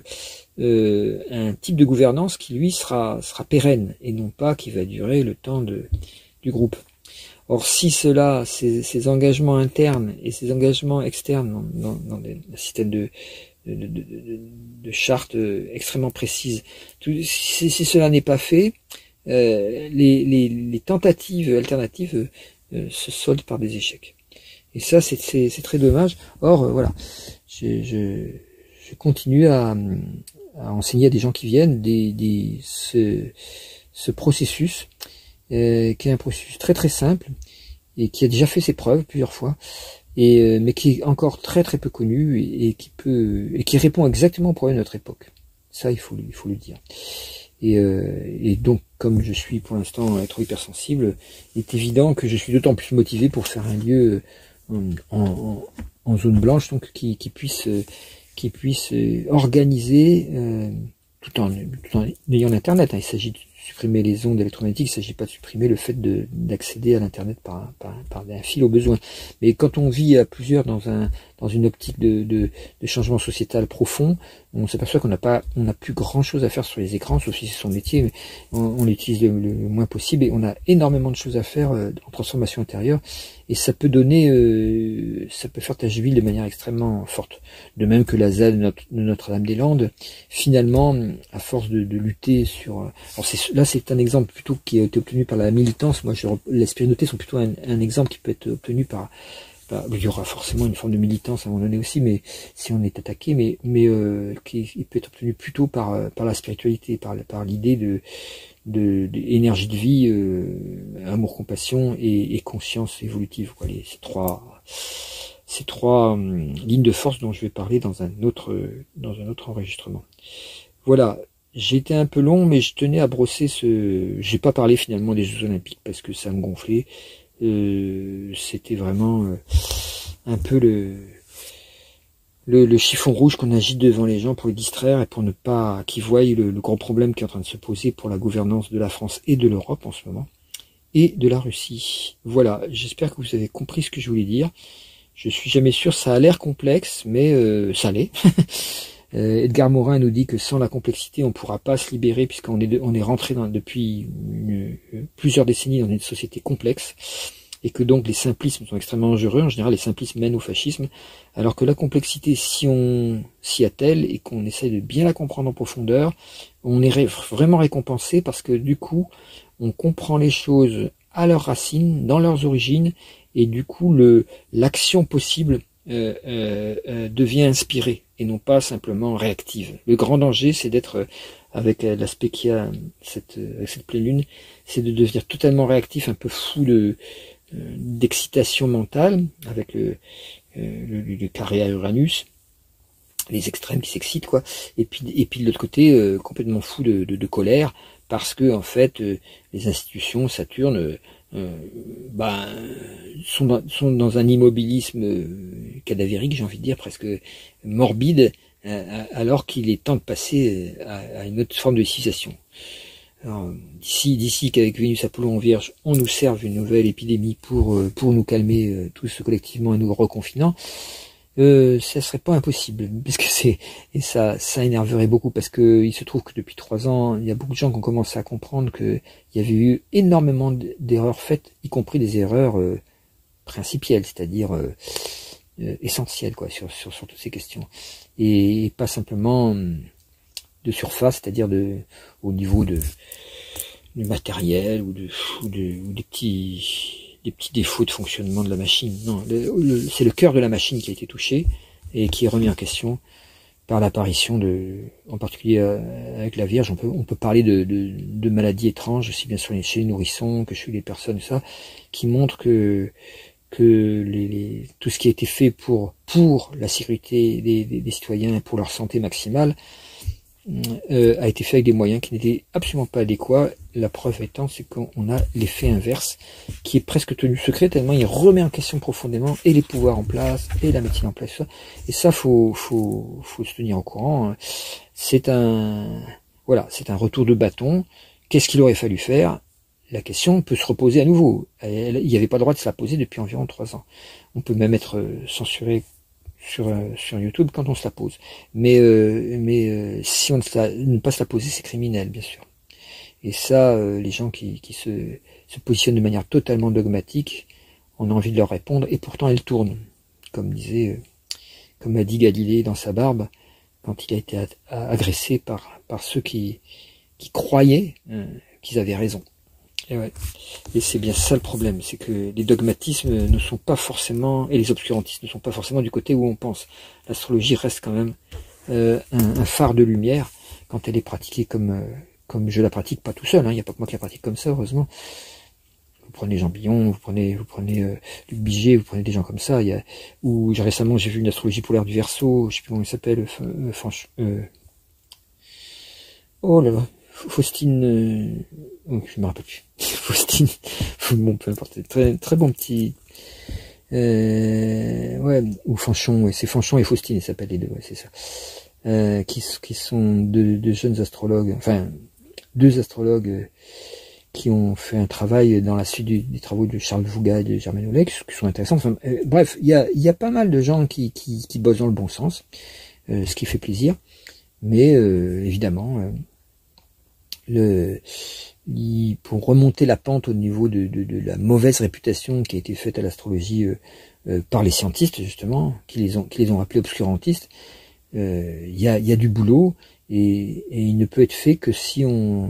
S2: euh, un type de gouvernance qui lui sera sera pérenne et non pas qui va durer le temps de du groupe. Or, si cela, ces, ces engagements internes et ces engagements externes dans, dans, dans des systèmes de de, de, de, de chartes extrêmement précises, tout, si, si cela n'est pas fait, euh, les, les, les tentatives alternatives euh, se soldent par des échecs. Et ça, c'est, c'est, c'est très dommage. Or, euh, voilà, je, je, je continue à, à enseigner à des gens qui viennent des, des, ce, ce processus, euh, qui est un processus très très simple et qui a déjà fait ses preuves plusieurs fois, et euh, mais qui est encore très très peu connu et, et qui peut et qui répond exactement aux problèmes de notre époque. Ça, il faut il faut le dire. Et, euh, et donc, comme je suis pour l'instant trop hypersensible, il est évident que je suis d'autant plus motivé pour faire un lieu en, en, en zone blanche, donc qui, qui puisse qui puisse organiser euh, tout en tout en ayant l'internet. Hein. Il s'agit de supprimer les ondes électromagnétiques, il ne s'agit pas de supprimer le fait de d'accéder à l'internet par, par, par un fil au besoin. Mais quand on vit à plusieurs dans un dans une optique de, de, de changement sociétal profond, on s'aperçoit qu'on n'a pas on n'a plus grand chose à faire sur les écrans, sauf si c'est son métier, mais on, on l'utilise le, le moins possible et on a énormément de choses à faire euh, en transformation intérieure, et ça peut donner euh, ça peut faire tache d'huile de manière extrêmement forte. De même que la Z A de, notre, de Notre-Dame-des-Landes, finalement, à force de, de lutter sur... Alors c'est, là, c'est un exemple plutôt qui a été obtenu par la militance. Moi, je, les spiritualités sont plutôt un, un exemple qui peut être obtenu par, par... Il y aura forcément une forme de militance à un moment donné aussi, mais si on est attaqué, mais, mais euh, qui il peut être obtenu plutôt par, par la spiritualité, par, par l'idée de... de, de énergie de vie, euh, amour, compassion et, et conscience évolutive. Quoi, les, ces trois... ces trois hum, lignes de force dont je vais parler dans un autre dans un autre enregistrement. Voilà, j'ai été un peu long, mais je tenais à brosser ce... J'ai pas parlé finalement des Jeux Olympiques parce que ça me gonflait. Euh, c'était vraiment euh, un peu le... le le chiffon rouge qu'on agite devant les gens pour les distraire et pour ne pas qu'ils voient le, le grand problème qui est en train de se poser pour la gouvernance de la France et de l'Europe en ce moment, et de la Russie. Voilà, j'espère que vous avez compris ce que je voulais dire. Je suis jamais sûr, ça a l'air complexe, mais euh, ça l'est. euh, Edgar Morin nous dit que sans la complexité, on ne pourra pas se libérer, puisqu'on est, de, on est rentré dans, depuis une, plusieurs décennies dans une société complexe, et que donc les simplismes sont extrêmement dangereux. En général, les simplismes mènent au fascisme, alors que la complexité, si on s'y attelle et qu'on essaie de bien la comprendre en profondeur, on est ré vraiment récompensé, parce que du coup, on comprend les choses à leurs racines, dans leurs origines, et du coup, le l'action possible euh, euh, euh, devient inspirée et non pas simplement réactive. Le grand danger, c'est d'être, euh, avec euh, l'aspect qu'il y a cette, euh, avec cette pleine lune, c'est de devenir totalement réactif, un peu fou de euh, d'excitation mentale, avec le, euh, le, le carré à Uranus, les extrêmes qui s'excitent, quoi. Et puis, et puis de l'autre côté, euh, complètement fou de, de, de colère, parce que en fait, euh, les institutions, Saturne, euh, Euh, ben, sont, dans, sont dans un immobilisme euh, cadavérique, j'ai envie de dire, presque morbide, euh, alors qu'il est temps de passer à, à une autre forme de civilisation. Alors, d'ici, d'ici qu'avec Vénus Apollon en Vierge, on nous serve une nouvelle épidémie pour, euh, pour nous calmer euh, tous collectivement et nous reconfinant, euh, ça serait pas impossible, parce que c'est, et ça, ça énerverait beaucoup, parce que il se trouve que depuis trois ans, il y a beaucoup de gens qui ont commencé à comprendre que il y avait eu énormément d'erreurs faites, y compris des erreurs euh, principielles, c'est-à-dire euh, euh, essentielles, quoi, sur, sur, sur toutes ces questions, et, et pas simplement de surface, c'est-à-dire de, au niveau de, du matériel ou de, ou de, ou des petits des petits défauts de fonctionnement de la machine. Non, le, le, c'est le cœur de la machine qui a été touché et qui est remis en question par l'apparition de, en particulier euh, avec la Vierge. On peut, on peut parler de, de, de maladies étranges, aussi bien sur les, chez les nourrissons que chez les personnes, ça, qui montrent que que les, les, tout ce qui a été fait pour pour la sécurité des, des, des citoyens et pour leur santé maximale euh, a été fait avec des moyens qui n'étaient absolument pas adéquats. La preuve étant, c'est qu'on a l'effet inverse qui est presque tenu secret tellement il remet en question profondément et les pouvoirs en place et la médecine en place. Et ça, faut faut faut se tenir au courant. C'est un Voilà, c'est un retour de bâton. Qu'est-ce qu'il aurait fallu faire? La question peut se reposer à nouveau. Elle, il n'y avait pas le droit de se la poser depuis environ trois ans. On peut même être censuré sur, sur YouTube quand on se la pose. Mais, euh, mais euh, si on ne, se la, ne pas se la poser, c'est criminel, bien sûr. Et ça, euh, les gens qui, qui se, se positionnent de manière totalement dogmatique, on a envie de leur répondre, et pourtant elles tournent. Comme disait, euh, comme a dit Galilée dans sa barbe, quand il a été agressé par, par ceux qui, qui croyaient euh, qu'ils avaient raison. Et, ouais. Et c'est bien ça le problème, c'est que les dogmatismes ne sont pas forcément, et les obscurantismes ne sont pas forcément du côté où on pense. L'astrologie reste quand même euh, un, un phare de lumière quand elle est pratiquée comme, euh, comme je la pratique, pas tout seul, il hein, n'y a pas que moi qui la pratique comme ça, heureusement. Vous prenez Jean Billon, vous prenez, vous prenez euh, Luc Biget, vous prenez des gens comme ça. Il y a, où récemment j'ai vu une astrologie polaire du Verseau, je sais plus comment il s'appelle, euh, euh, oh là là, Faustine, euh, oh, je me rappelle plus, Faustine, bon peu importe, très très bon petit, euh, ouais, ou Fanchon, ouais, c'est Fanchon et Faustine, ils s'appellent les deux, ouais, c'est ça, euh, qui qui sont deux, deux jeunes astrologues, enfin deux astrologues. Euh, qui ont fait un travail dans la suite du, des travaux de Charles Vouga et de Germaine Olex, qui sont intéressants. Enfin, euh, bref, il y a, y a pas mal de gens qui, qui, qui bossent dans le bon sens, euh, ce qui fait plaisir. Mais euh, évidemment, euh, le, il, pour remonter la pente au niveau de, de, de la mauvaise réputation qui a été faite à l'astrologie euh, euh, par les scientistes, justement, qui les ont, qui les ont appelés obscurantistes, il euh, y, a, y a du boulot, et, et il ne peut être fait que si on...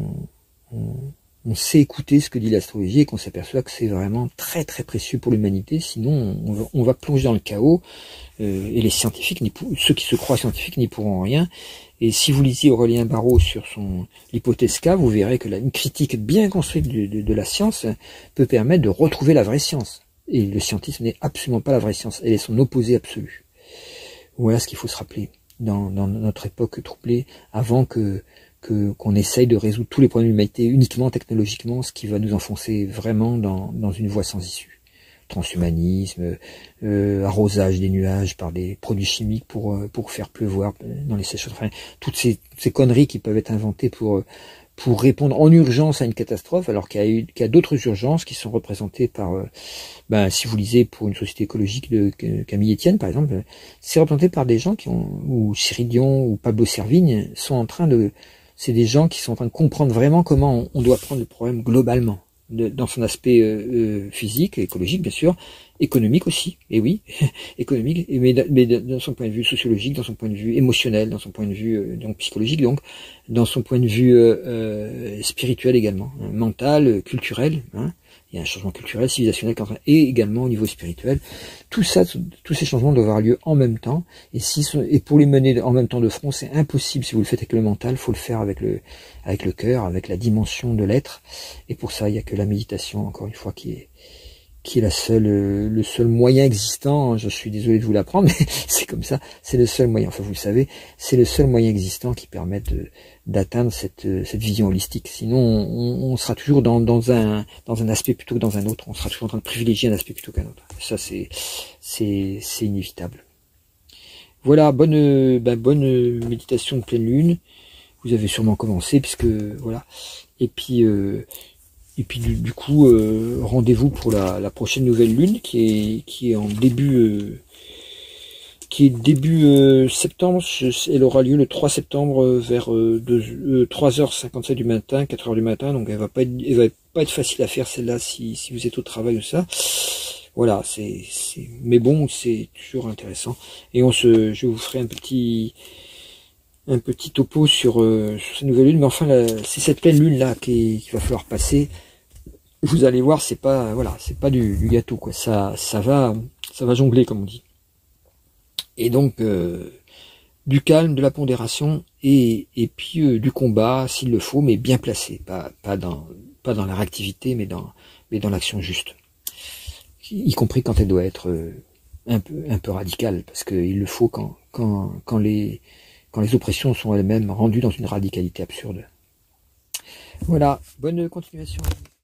S2: on on sait écouter ce que dit l'astrologie et qu'on s'aperçoit que c'est vraiment très très précieux pour l'humanité, sinon on va, on va plonger dans le chaos, euh, et les scientifiques, ceux qui se croient scientifiques n'y pourront rien. Et si vous lisez Aurélien Barraud sur son l'hypothèse K, vous verrez que là, une critique bien construite de, de, de la science peut permettre de retrouver la vraie science. Et le scientisme n'est absolument pas la vraie science, elle est son opposé absolu. Voilà ce qu'il faut se rappeler dans, dans notre époque troublée, avant que qu'on essaye de résoudre tous les problèmes de l'humanité uniquement technologiquement, ce qui va nous enfoncer vraiment dans, dans une voie sans issue. Transhumanisme, euh, arrosage des nuages par des produits chimiques pour pour faire pleuvoir dans les sécheresses, enfin, toutes ces, ces conneries qui peuvent être inventées pour pour répondre en urgence à une catastrophe, alors qu'il y a, eu, qu'il y a d'autres urgences qui sont représentées par, euh, ben, si vous lisez pour une société écologique de Camille Etienne, par exemple, c'est représenté par des gens qui ont, ou Cyril Dion ou Pablo Servigne, sont en train de c'est des gens qui sont en train de comprendre vraiment comment on, on doit prendre le problème globalement, de, dans son aspect euh, euh, physique, écologique bien sûr, économique aussi, et oui, économique, mais, mais dans son point de vue sociologique, dans son point de vue émotionnel, dans son point de vue euh, donc psychologique, donc dans son point de vue euh, euh, spirituel également, hein, mental, culturel, hein. Il y a un changement culturel, civilisationnel, et également au niveau spirituel. Tout ça, tous ces changements doivent avoir lieu en même temps. Et, si, et pour les mener en même temps de front, c'est impossible. Si vous le faites avec le mental, il faut le faire avec le, avec le cœur, avec la dimension de l'être. Et pour ça, il n'y a que la méditation, encore une fois, qui est, qui est la seule, le seul moyen existant. Je suis désolé de vous l'apprendre, mais c'est comme ça. C'est le seul moyen. Enfin, vous le savez, c'est le seul moyen existant qui permette de, d'atteindre cette, cette vision holistique. Sinon, on, on sera toujours dans, dans un, dans un aspect plutôt que dans un autre. On sera toujours en train de privilégier un aspect plutôt qu'un autre. Ça, c'est, c'est, c'est inévitable. Voilà, bonne, ben, bonne méditation de pleine lune. Vous avez sûrement commencé, puisque voilà. Et puis, euh, Et puis du, du coup, euh, rendez-vous pour la, la prochaine nouvelle lune qui est qui est en début euh, qui est début euh, septembre. Elle aura lieu le trois septembre euh, vers euh, euh, trois heures cinquante-sept du matin, quatre heures du matin. Donc elle va pas être, elle va pas être facile à faire celle-là si si vous êtes au travail ou ça. Voilà, c'est c'est mais bon, c'est toujours intéressant. Et on se, je vous ferai un petit un petit topo sur, euh, sur cette nouvelle lune. Mais enfin, c'est cette pleine lune là qu'il qui va falloir passer. Vous allez voir, c'est pas voilà, c'est pas du, du gâteau quoi. Ça, ça va, ça va jongler comme on dit. Et donc euh, du calme, de la pondération et et puis euh, du combat s'il le faut, mais bien placé, pas pas dans pas dans la réactivité, mais dans mais dans l'action juste, y compris quand elle doit être euh, un peu un peu radicale, parce qu'il le faut quand quand quand les quand les oppressions sont elles-mêmes rendues dans une radicalité absurde. Voilà, bonne continuation.